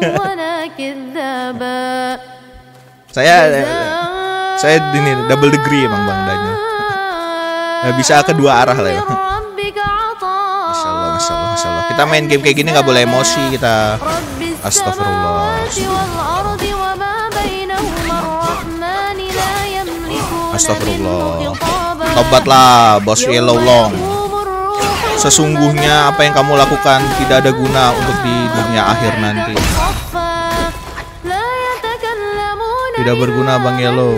Saya saya ini double degree emang Bang Daniel. Nah, bisa kedua arah lah ya. Masya Allah, Masya Allah, Masya Allah. Kita main game kayak gini nggak boleh emosi kita. Astagfirullah. Astagfirullah. Tobatlah bos Yellow Long. Sesungguhnya apa yang kamu lakukan tidak ada guna untuk di dunia akhir nanti. Tidak berguna Bang Yellow.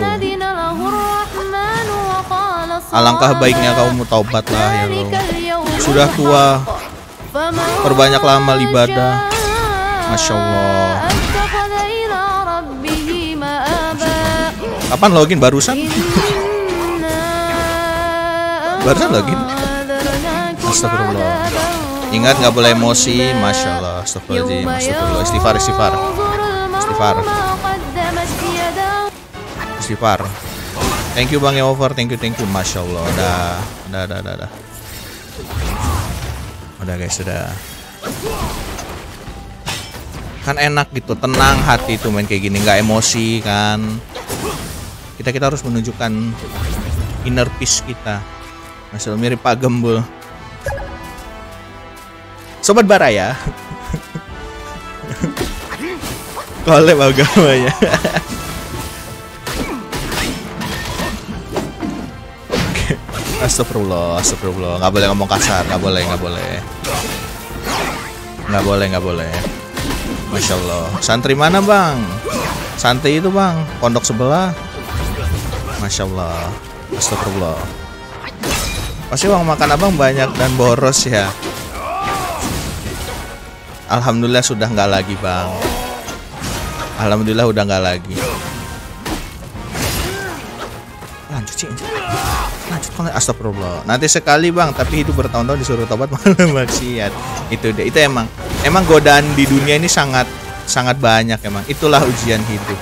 Alangkah baiknya kamu taubatlah Yellow. Sudah tua, perbanyaklah amal ibadah. Masya Allah. Kapan login? Barusan? Barusan login? Astagfirullah. Ingat nggak boleh emosi. Masya Allah. Astagfirullahaladzim. Astagfirullah. Istighfar, istighfar. Istighfar. Istighfar. Thank you Bang Yover. Thank you, thank you. Masya Allah. Udah, udah, udah, udah, udah. Udah guys, udah. Kan enak gitu, tenang hati tuh main kayak gini, nggak emosi kan. Kita kita harus menunjukkan inner peace kita. Masya Allah, mirip Pak Gembul. Sobat Baraya. Kolab agamanya. Astagfirullah, astagfirullah. Nggak boleh ngomong kasar, nggak boleh, nggak boleh. Nggak boleh, nggak boleh. Masya Allah. Santri mana Bang? Santri itu Bang, pondok sebelah. Masya Allah. Astagfirullah. Pasti uang makan abang banyak dan boros ya. Alhamdulillah sudah nggak lagi Bang. Alhamdulillah udah nggak lagi. Lanjut sih, lanjut kalau astagfirullah. Nanti sekali Bang, tapi hidup bertahun-tahun disuruh tobat malah maksiat. Itu deh, itu emang emang godaan di dunia ini sangat sangat banyak emang. Itulah ujian hidup.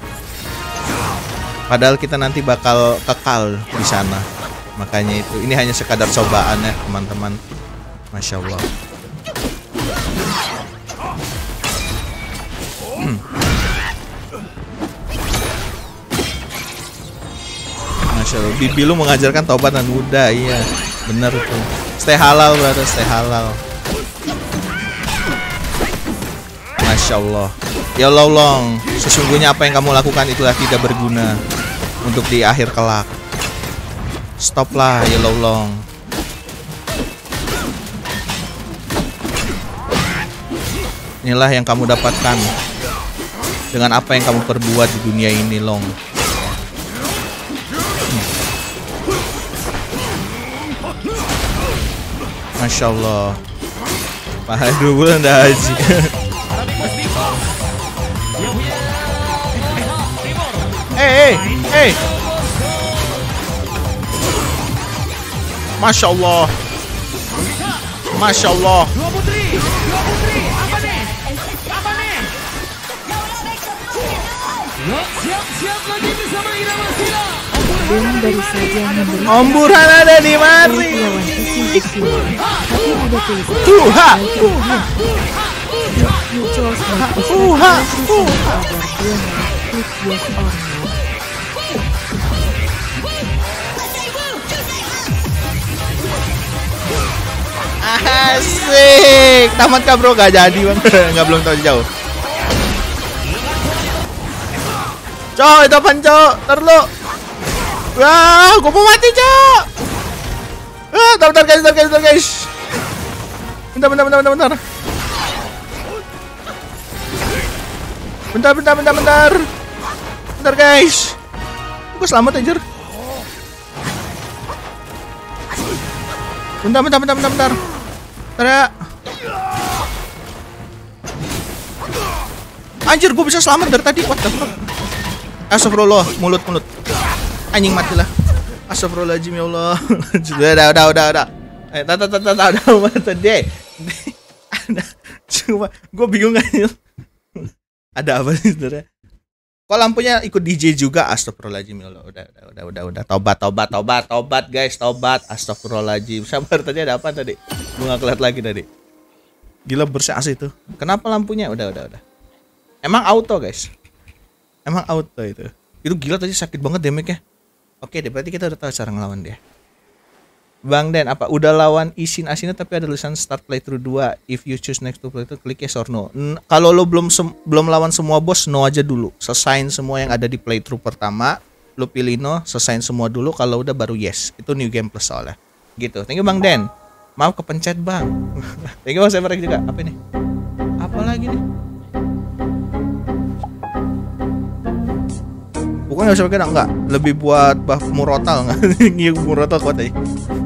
Padahal kita nanti bakal kekal di sana. Makanya itu, ini hanya sekadar cobaan ya teman-teman. Masya Allah. Hmm. Masya Allah, bibi lu mengajarkan taubat dan muda, iya, bener tuh. Stay halal, brother, stay halal. Masya Allah. Ya Allah, Long, sesungguhnya apa yang kamu lakukan itulah tidak berguna untuk di akhir kelak. Stoplah, ya Allah, Long. Inilah yang kamu dapatkan dengan apa yang kamu perbuat di dunia ini, Long. Masya Allah. Pahala dua bulan dah haji. Eh, eh, eh. Masya Allah. Masya Allah. Bang baru saja memberi Omburan ada di mari. Tapi ada tulisan Tuha. You chose not to Tuha. agar dia mengaktif yes or no. Asik. Tamat kah bro? Gak jadi bang. Gak, belum tahu jauh. Cok, itu apaan cok? Ntar lu. Wah, gue mau mati cok. Ah, bentar, bentar guys, bentar guys, bentar guys. Bentar, bentar, bentar, bentar, bentar. Bentar, bentar, bentar, bentar. Bentar guys. Gue selamat anjir. Bentar, bentar, bentar, bentar, bentar. Bentar ya. Anjir, gue bisa selamat dari tadi. What the fuck? Astagfirullah, mulut, mulut. Anjing matilah. Astagfirullahaladzim ya Allah. Udah, udah, udah, udah. Eh, tata, tata, tata, udah, mata deh. Ada, cuma gue bingung aja. Ada apa sih sebenarnya? Kok lampunya ikut D J juga? Astagfirullahaladzim ya Allah. Udah, udah, udah, udah, udah. Tobat, tobat, tobat, tobat guys, tobat. Astagfirullahaladzim. Sabar, tadi ada apa tadi? Gue gak kelihatan lagi tadi. Gila bersih asli tuh. Kenapa lampunya? Udah, udah, udah. Emang auto guys. Emang auto itu. Itu gila tadi sakit banget damage-nya. Oke deh, berarti kita udah tahu cara ngelawan dia. Bang Den, apa udah lawan Isin Asina tapi ada tulisan start playthrough dua. If you choose next to playthrough, klik yes or no. Kalau lo belum belum lawan semua boss, no aja dulu. Selesain semua yang ada di playthrough pertama, lo pilih no, selesain semua dulu. Kalau udah baru yes. Itu new game plus soalnya. Gitu. Thank you Bang Den. Maaf kepencet Bang. Thank you Bang Severek juga. Apa ini? Apa lagi nih? Bukan nggak bisa pakai enggak, lebih buat buff murotal nggak? Iya murotal kuat aja.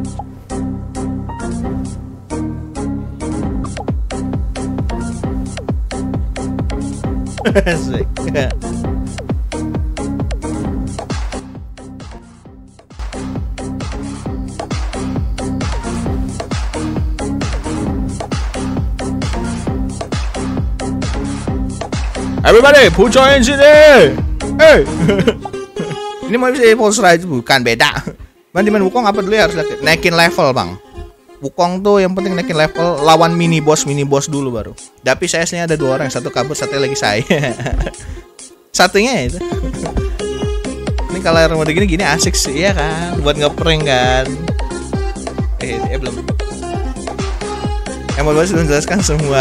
Asik. Everybody, put your hands in there. Hey. Ini mau bisa pulse ride bukan beda. Bang di main Wukong apa dulu ya harus naikin level bang. Wukong tuh yang penting naikin level, lawan mini boss mini boss dulu baru. Tapi saya sini ada dua orang, satu kabur, satu lagi saya. Satunya itu. Ini kalau air mode gini gini asik sih ya kan, buat ngeprank kan. Eh, eh belum. Emang sudah menjelaskan semua.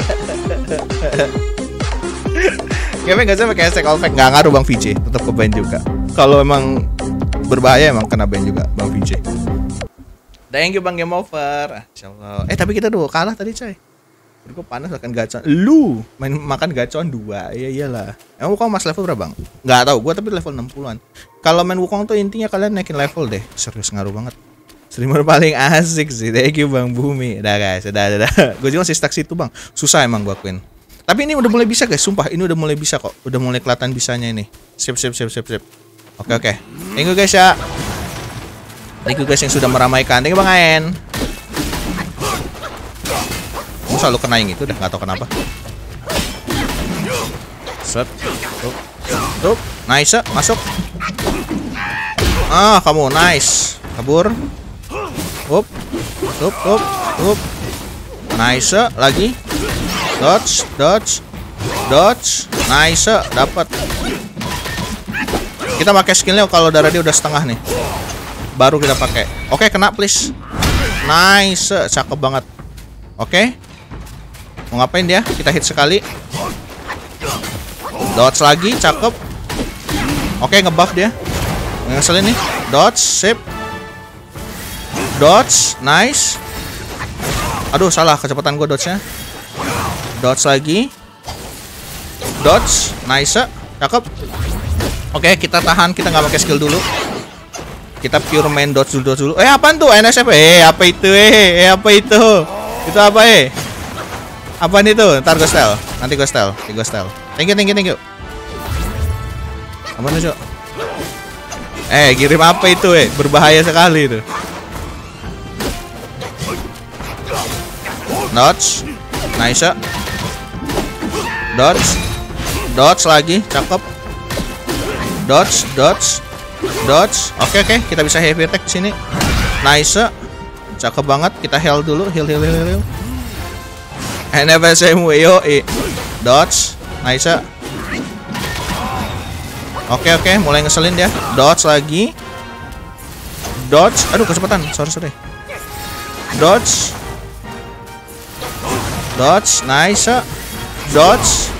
Kayaknya nggak usah pakai hashtag allfact, nggak ngaruh Bang V J, tetap ke ban juga. Kalau emang berbahaya emang kena ban juga Bang V J. Thank you Bang Game Over. Insyaallah. Eh tapi kita dulu kalah tadi coy. Gue panas makan gacon. Lu main makan gacon dua. Iya iyalah. Emang Wukong mas level berapa Bang? Nggak tahu. Gue tapi level enam puluhan. Kalau main Wukong tuh intinya kalian naikin level deh. Serius ngaruh banget. Streamer paling asik sih. Thank you Bang Bumi. Udah guys, udah udah. Gue juga masih stuck situ Bang. Susah emang gue akuin. Tapi ini udah mulai bisa guys, sumpah ini udah mulai bisa kok. Udah mulai kelihatan bisanya ini. Sip sip sip sip sip. Oke oke. Thank you guys ya. Thank you guys yang sudah meramaikan. Thank you Bang Aen. Gue selalu kena yang itu udah nggak tahu kenapa. Set. Tuh. Tuh. Nice, masuk. Ah, kamu nice. Kabur. Up. Up, up, up. Nice, lagi. Dodge, dodge. Dodge. Nice, dapat. Kita pakai skillnya kalau darah dia udah setengah nih. Baru kita pakai. Oke, kena please. Nice, cakep banget. Oke. Mau ngapain dia? Kita hit sekali. Dodge lagi, cakep. Oke, ngebuff dia. Ngeselin nih. Dodge, sip. Dodge, nice. Aduh, salah kecepatan gue dodge-nya. Dodge lagi. Dodge, nice, cakep. Oke, kita tahan, kita nggak pakai skill dulu. Kita pure main dodge dulu, dodge dulu. Eh, apaan tuh? N S F. Eh, apa itu? Eh, eh apa itu? Itu apa eh? Apaan itu? Ntar gue style. Nanti gue style. Nanti gue style. Thank you, thank you, thank you. Apaan tuh, Cok? Eh, kirim apa itu eh? Berbahaya sekali itu. Dodge, nice. Dodge, dodge lagi, cakep. Dodge, dodge, dodge. Oke oke, kita bisa heavy attack di sini. Nice, cakep banget. Kita heal dulu, heal heal heal heal. N F S M W O I. Dodge, nice. Oke oke, mulai ngeselin dia. Dodge lagi. Dodge, aduh kecepatan. Sorry sorry. Dodge. Dodge, nice. Dodge.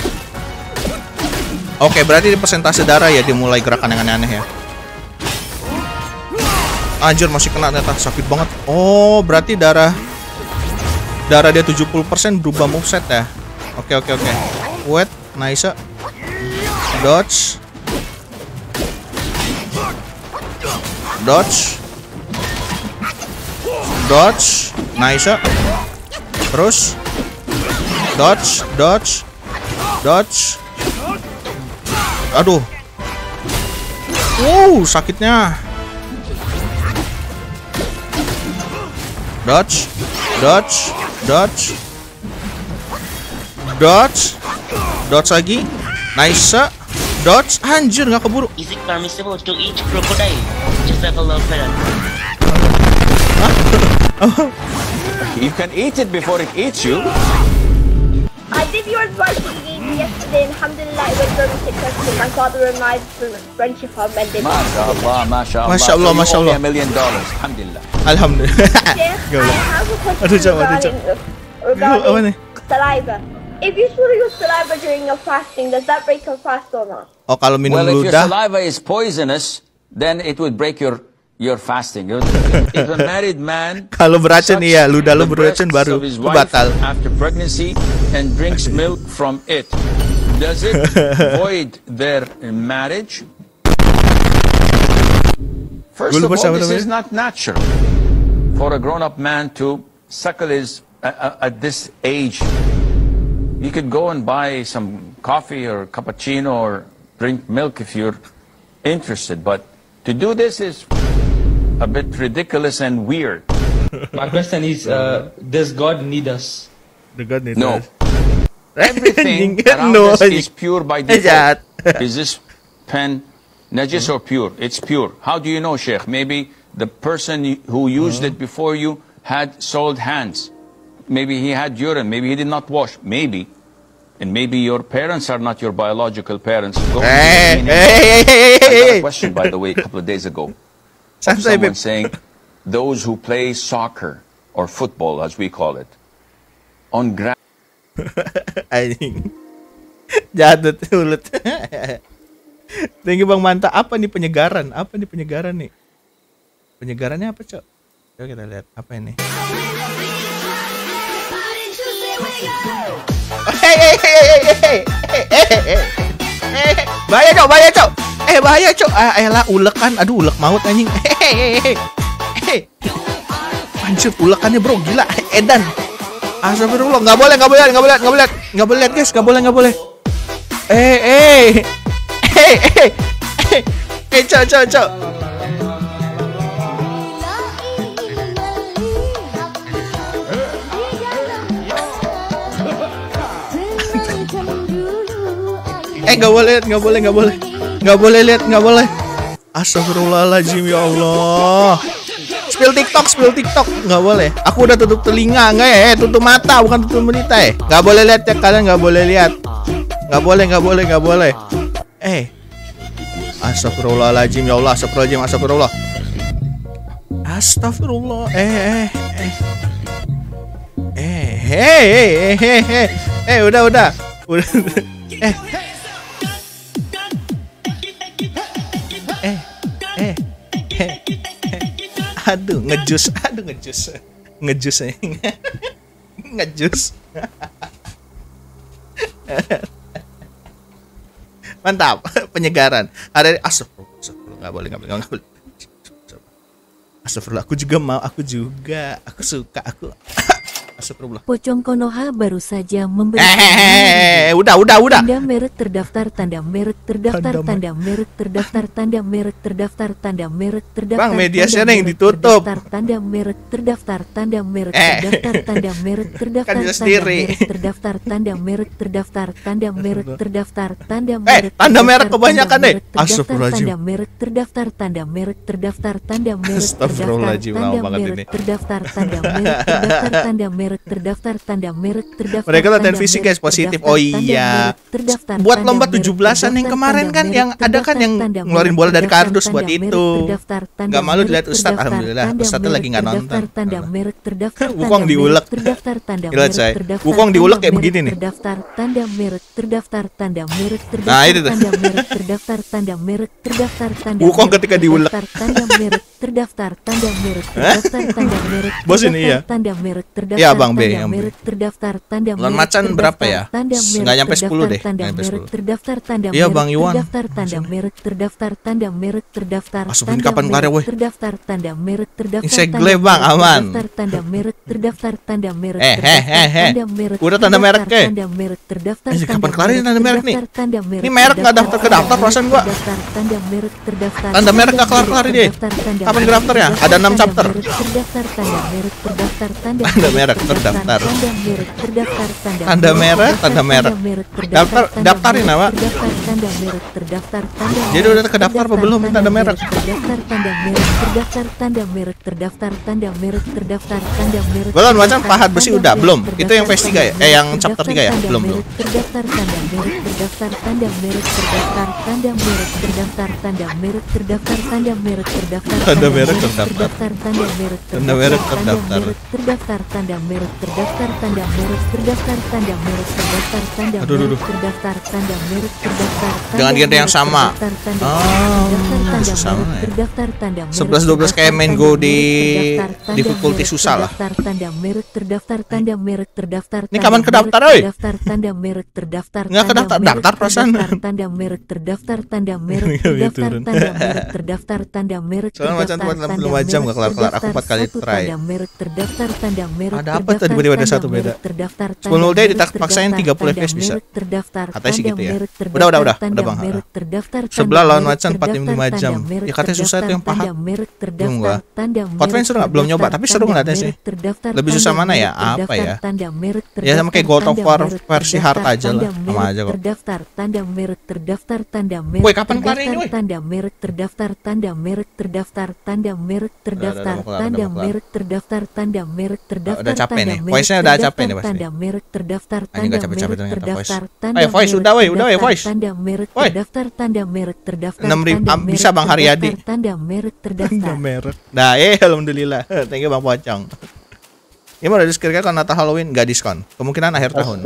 Oke, berarti di persentase darah ya dimulai gerakan yang aneh-aneh ya. Anjir, masih kena ternyata, sakit banget. Oh, berarti darah darah dia tujuh puluh persen berubah moveset ya. Oke, oke, oke. Wait, nice. Dodge. Dodge. Dodge, nice. Terus dodge, dodge, dodge. Aduh. Wow, sakitnya. Dodge, dodge, dodge, dodge, dodge lagi. Nice. Dodge, anjir nggak keburu. Is it permissible to eat crocodile? Just like a love parrot. You can eat it before it eats you. I did your advice you gave me yesterday, and alhamdulillah, it was very successful. My father and my friendship have mended. MashaAllah, MashaAllah. MashaAllah, MashaAllah. A million dollars, alhamdulillah. Alhamdulillah. Sheikh, I have a question regarding, regarding saliva. If you swallow your saliva during your fasting, does that break your fast or not? Oh, kalau minum well, if your ludah. saliva is poisonous, then it would break your your fasting. If a married man kalau beracun ya, ludah lu beracun baru batal. After pregnancy and drinks milk from it, does it void their marriage? First of all, this is not natural for a grown-up man to suckle his uh, at this age. You could go and buy some coffee or cappuccino or drink milk if you're interested, but to do this is a bit ridiculous and weird. My question is, uh, does God need us? The God need no. us. Everything around no. us is pure by default. Is this pen najis or pure? It's pure. How do you know, Sheikh? Maybe the person who used it before you had soiled hands. Maybe he had urine. Maybe he did not wash. Maybe. And maybe your parents are not your biological parents. Go hey, hey, hey, hey, I got hey. a question, by the way, a couple of days ago. Of someone saying, those who play soccer, or football as we call it, on ground. Anjing. Jadut ulet. Thank you Bang Manta. Apa nih penyegaran? Apa nih penyegaran nih? Penyegarannya apa, Cok? Coba kita lihat apa ini. Hey, hey, hey, hey, hey, hey, hey, bahaya Cok, bahaya Cok. Eh bahaya Cok. Ah, elah ulekan. Aduh ulek maut anjing. Hehehe. Hey. Anjir ulekannya bro, gila. Edan. Astagfirullah, enggak boleh, enggak boleh, enggak boleh, enggak boleh. Enggak boleh guys, enggak boleh, enggak boleh. Eh, eh. Eh, eh. Eh, Cok, Cok, Cok. Eh nggak boleh, nggak boleh, nggak boleh, nggak boleh lihat, nggak boleh. Astagfirullahaladzim ya Allah. Spill TikTok, spill TikTok, nggak boleh. Aku udah tutup telinga, nggak ya? Eh, tutup mata, bukan tutup berita ya. Nggak boleh lihat ya, kalian nggak boleh lihat. Nggak boleh, nggak boleh, nggak boleh. Eh, Astagfirullahaladzim, ya Allah, astagfirullahaladzim, astagfirullah. Astagfirullah. Eh, eh, eh. Eh, hei, hei, hei, hei. Eh, udah, udah. Udah. Eh. Eh, eh, eh. Aduh, ngejus, aduh ngejus. Ngejus ya. Ngejus. Mantap, penyegaran. Ada astagfirullah, astagfirullah, enggak boleh, enggak boleh, enggak boleh. Astagfirullah, aku juga mau, aku juga, aku suka, aku. Astagfirullah. Pocong Konoha baru saja memberi. Eh, udah, udah, udah. Tanda merek terdaftar, tanda merek terdaftar, tanda merek terdaftar, tanda merek terdaftar, tanda merek terdaftar. Bang, media share yang ditutup. Tanda merek terdaftar, tanda merek eh. terdaftar, tanda merek terdaftar, kan sendiri. Terdaftar, tanda merek terdaftar, tanda merek terdaftar, tanda Eh, merek. tanda merek kebanyakan deh. Astagfirullahaladzim. Tanda merek terdaftar, tanda merek terdaftar, tanda merek terdaftar, tanda merek terdaftar, tanda merek terdaftar, tanda merek merek terdaftar, tanda merek terdaftar. Mereka latihan fisik guys, positif. Oh iya. Buat lomba tujuh belasan yang kemarin kan yang ada kan yang ngeluarin bola dari kardus buat itu. Gak malu dilihat Ustadz, alhamdulillah. Ustadznya lagi nggak nonton. Wukong diulek. Gila saya. Wukong diulek kayak begini nih. Tanda merek terdaftar, tanda merek terdaftar. Nah itu tuh. Tanda merek terdaftar, tanda merek terdaftar, tanda. Wukong ketika diulek. Tanda merek terdaftar, tanda merek terdaftar, tanda merek. Bos ini ya. Tanda merek terdaftar. Ya Bang B yang merek terdaftar, tanda Bulan macan berapa ya? Nggak nyampe sepuluh deh. Tanda merek terdaftar, tanda iya Bang Iwan. Tanda merek terdaftar, tanda merek terdaftar. Asuhin kapan kelar woi? Terdaftar, tanda merek terdaftar. Insegle Bang, aman. Tanda merek terdaftar, tanda merek. Eh eh eh eh. Udah tanda merek ke? Tanda merek terdaftar. Ini kapan kelar ini tanda merek nih? Tanda merek. Ini merek nggak daftar ke daftar perasaan gua. Tanda merek terdaftar. Tanda merek nggak kelar kelar ini. Kapan ke daftar ya? Ada enam chapter. Terdaftar, tanda merek terdaftar, tanda merek terdaftar. Tanda merek terdaftar, tanda merek, tanda merek. Daftar, daftarin apa? Tanda merek terdaftar, tanda. Jadi udah terdaftar apa belum tanda merek? Terdaftar, tanda merek terdaftar, tanda merek terdaftar, tanda merek terdaftar, tanda merek. Belum macam pahat besi udah belum? Itu yang phase tiga ya? Eh yang chapter tiga ya? Belum belum. Terdaftar, tanda merek terdaftar, tanda merek terdaftar, tanda merek terdaftar, tanda merek terdaftar, tanda merek terdaftar, tanda merek terdaftar, tanda merek tanda merek terdaftar, terdaftar, tanda merek terdaftar, tanda merek terdaftar, tanda merek terdaftar, tanda merek terdaftar, tanda merek terdaftar. Jangan genre yang sama. Oh, sama ya. sebelas dua belas kayak main Go di difficulty susah lah. Tanda merek terdaftar, tanda merek terdaftar. Ini kapan ke daftar, oi? Tanda merek terdaftar. Nggak ke daftar, daftar perasaan. Tanda merek terdaftar, tanda merek terdaftar, tanda merek terdaftar, tanda merek terdaftar. Soalnya macam tuan enam puluh lima jam nggak kelar-kelar. Aku empat kali try. Tanda merek terdaftar, tanda merek. Ada apa tadi tiba-tiba ada satu beda? sepuluh day dipaksain tiga puluh F P S bisa. Katanya sih gitu ya. Udah udah udah, udah Bang. Sebelah lawan macan empat puluh lima jam. Ya katanya susah itu yang pahat. Belum gua. Hotline seru nggak? Belum nyoba, tapi seru ngeliatnya sih. Lebih susah mana ya? Apa ya? Ya sama kayak God of War versi hard aja lah. Sama aja kok. Tanda merek terdaftar, tanda merek. Woi, kapan kelar ini, woi? Tanda merek terdaftar, tanda merek terdaftar, tanda merek terdaftar, tanda merek terdaftar, tanda merek terdaftar. Udah capek nih. Voice-nya udah capek nih pasti. Tanda merek terdaftar, tanda merek terdaftar. Ayo voice udah woi, udah ya voice. Tanda merek terdaftar, tanda merek terdaftar. enam ribu bisa Bang Haryadi. Tanda merek terdaftar. Tanda merek. Nah, eh alhamdulillah. Thank you Bang Pocong. Ini mau diskirkan kalau Natal Halloween nggak diskon. Kemungkinan akhir tahun.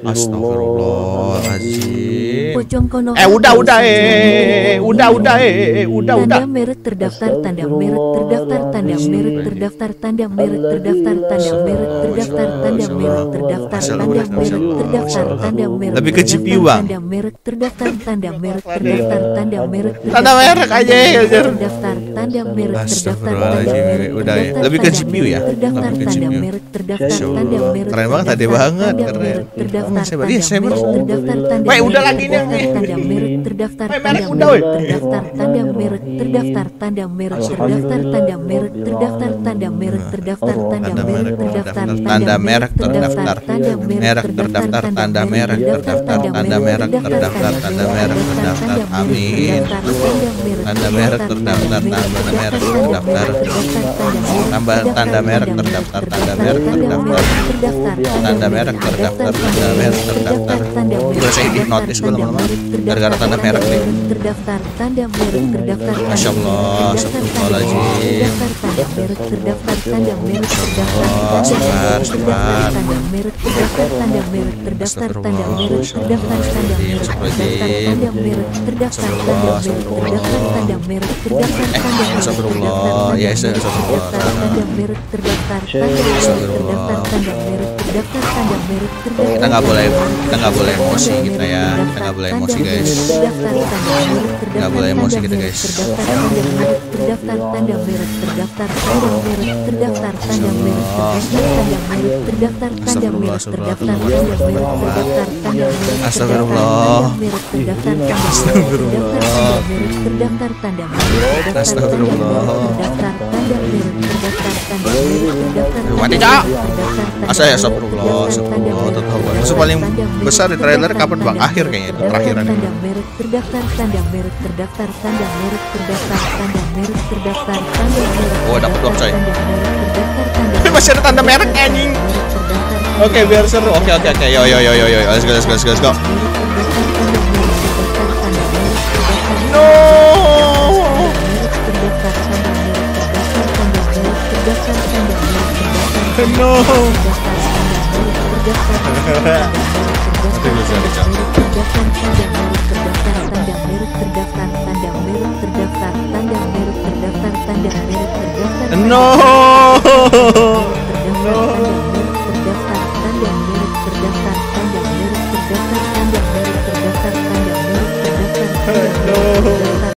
Astagfirullahaladzim. Eh udah udah eh udah udah eh udah udah. Tanda merek terdaftar, tanda merek terdaftar, tanda merek terdaftar, tanda merek terdaftar, tanda merek terdaftar, tanda merek terdaftar, tanda merek terdaftar, tanda merek. Lebih ke G P U Bang. Tanda merek terdaftar, tanda merek terdaftar, tanda merek. Tanda merek aja ya. Terdaftar, tanda merek terdaftar, tanda merek. Udah lebih ke G P U ya. Terdaftar, tanda merek terdaftar, tanda merek. Keren banget tadi banget, keren. Terdaftar, Iya, saya terdaftar, tanda. Woi, udah lagi nih. Tanda merek terdaftar, merek tanda udah, merek terdaftar, tanda merek terdaftar, tanda merek terdaftar, tanda merek terdaftar, tanda merek terdaftar, tanda merek terdaftar, tanda merek terdaftar, merek terdaftar, tanda merek terdaftar, tanda merek terdaftar, tanda merek terdaftar. Amin. Tanda merek terdaftar, tanda tanda merek terdaftar. Tambah tanda merek terdaftar, tanda merek terdaftar. Tanda merek terdaftar, tanda merek terdaftar. Udah saya hipnotis gue lama-lama gara-gara tanda merek nih. Terdaftar tanda merek terdaftar. Masya Allah, astagfirullahaladzim. Terdaftar tanda merek terdaftar. Oh, sabar, sabar. Tanda merek terdaftar tanda merek terdaftar tanda merek terdaftar tanda merek tanda merek terdaftar tanda merek terdaftar tanda merek terdaftar tanda merek astagfirullah, ya astagfirullah. tanda merek terdaftar tanda merek terdaftar tanda merek terdaftar tanda merek terdaftar. Kita nggak boleh, kita nggak boleh emosi kita ya, kita nggak boleh emosi guys. Nggak boleh emosi kita guys. Terdaftar tanda merek terdaftar tanda merek terdaftar tanda merek terdaftar tanda merek terdaftar tanda merek terdaftar tanda merek Astagfirullah. Astagfirullah. Terdaftar tanda merek Astagfirullah. terdaftar tanda merek terdaftar tanda merek terdaftar. Mati cak. Asa ya astagfirullah, astagfirullah. Tetap musuh paling besar di trailer kapan bang? Akhir kayaknya itu terakhiran. Tanda merek terdaftar tanda merek terdaftar tanda merek terdaftar tanda merek terdaftar tanda merek. Oh dapat dong coy. Tapi masih ada tanda merek anjing. Oke biar seru. Oke oke oke. Yo yo yo yo yo. Let's go let's go let's go. Let's go. No. No. No.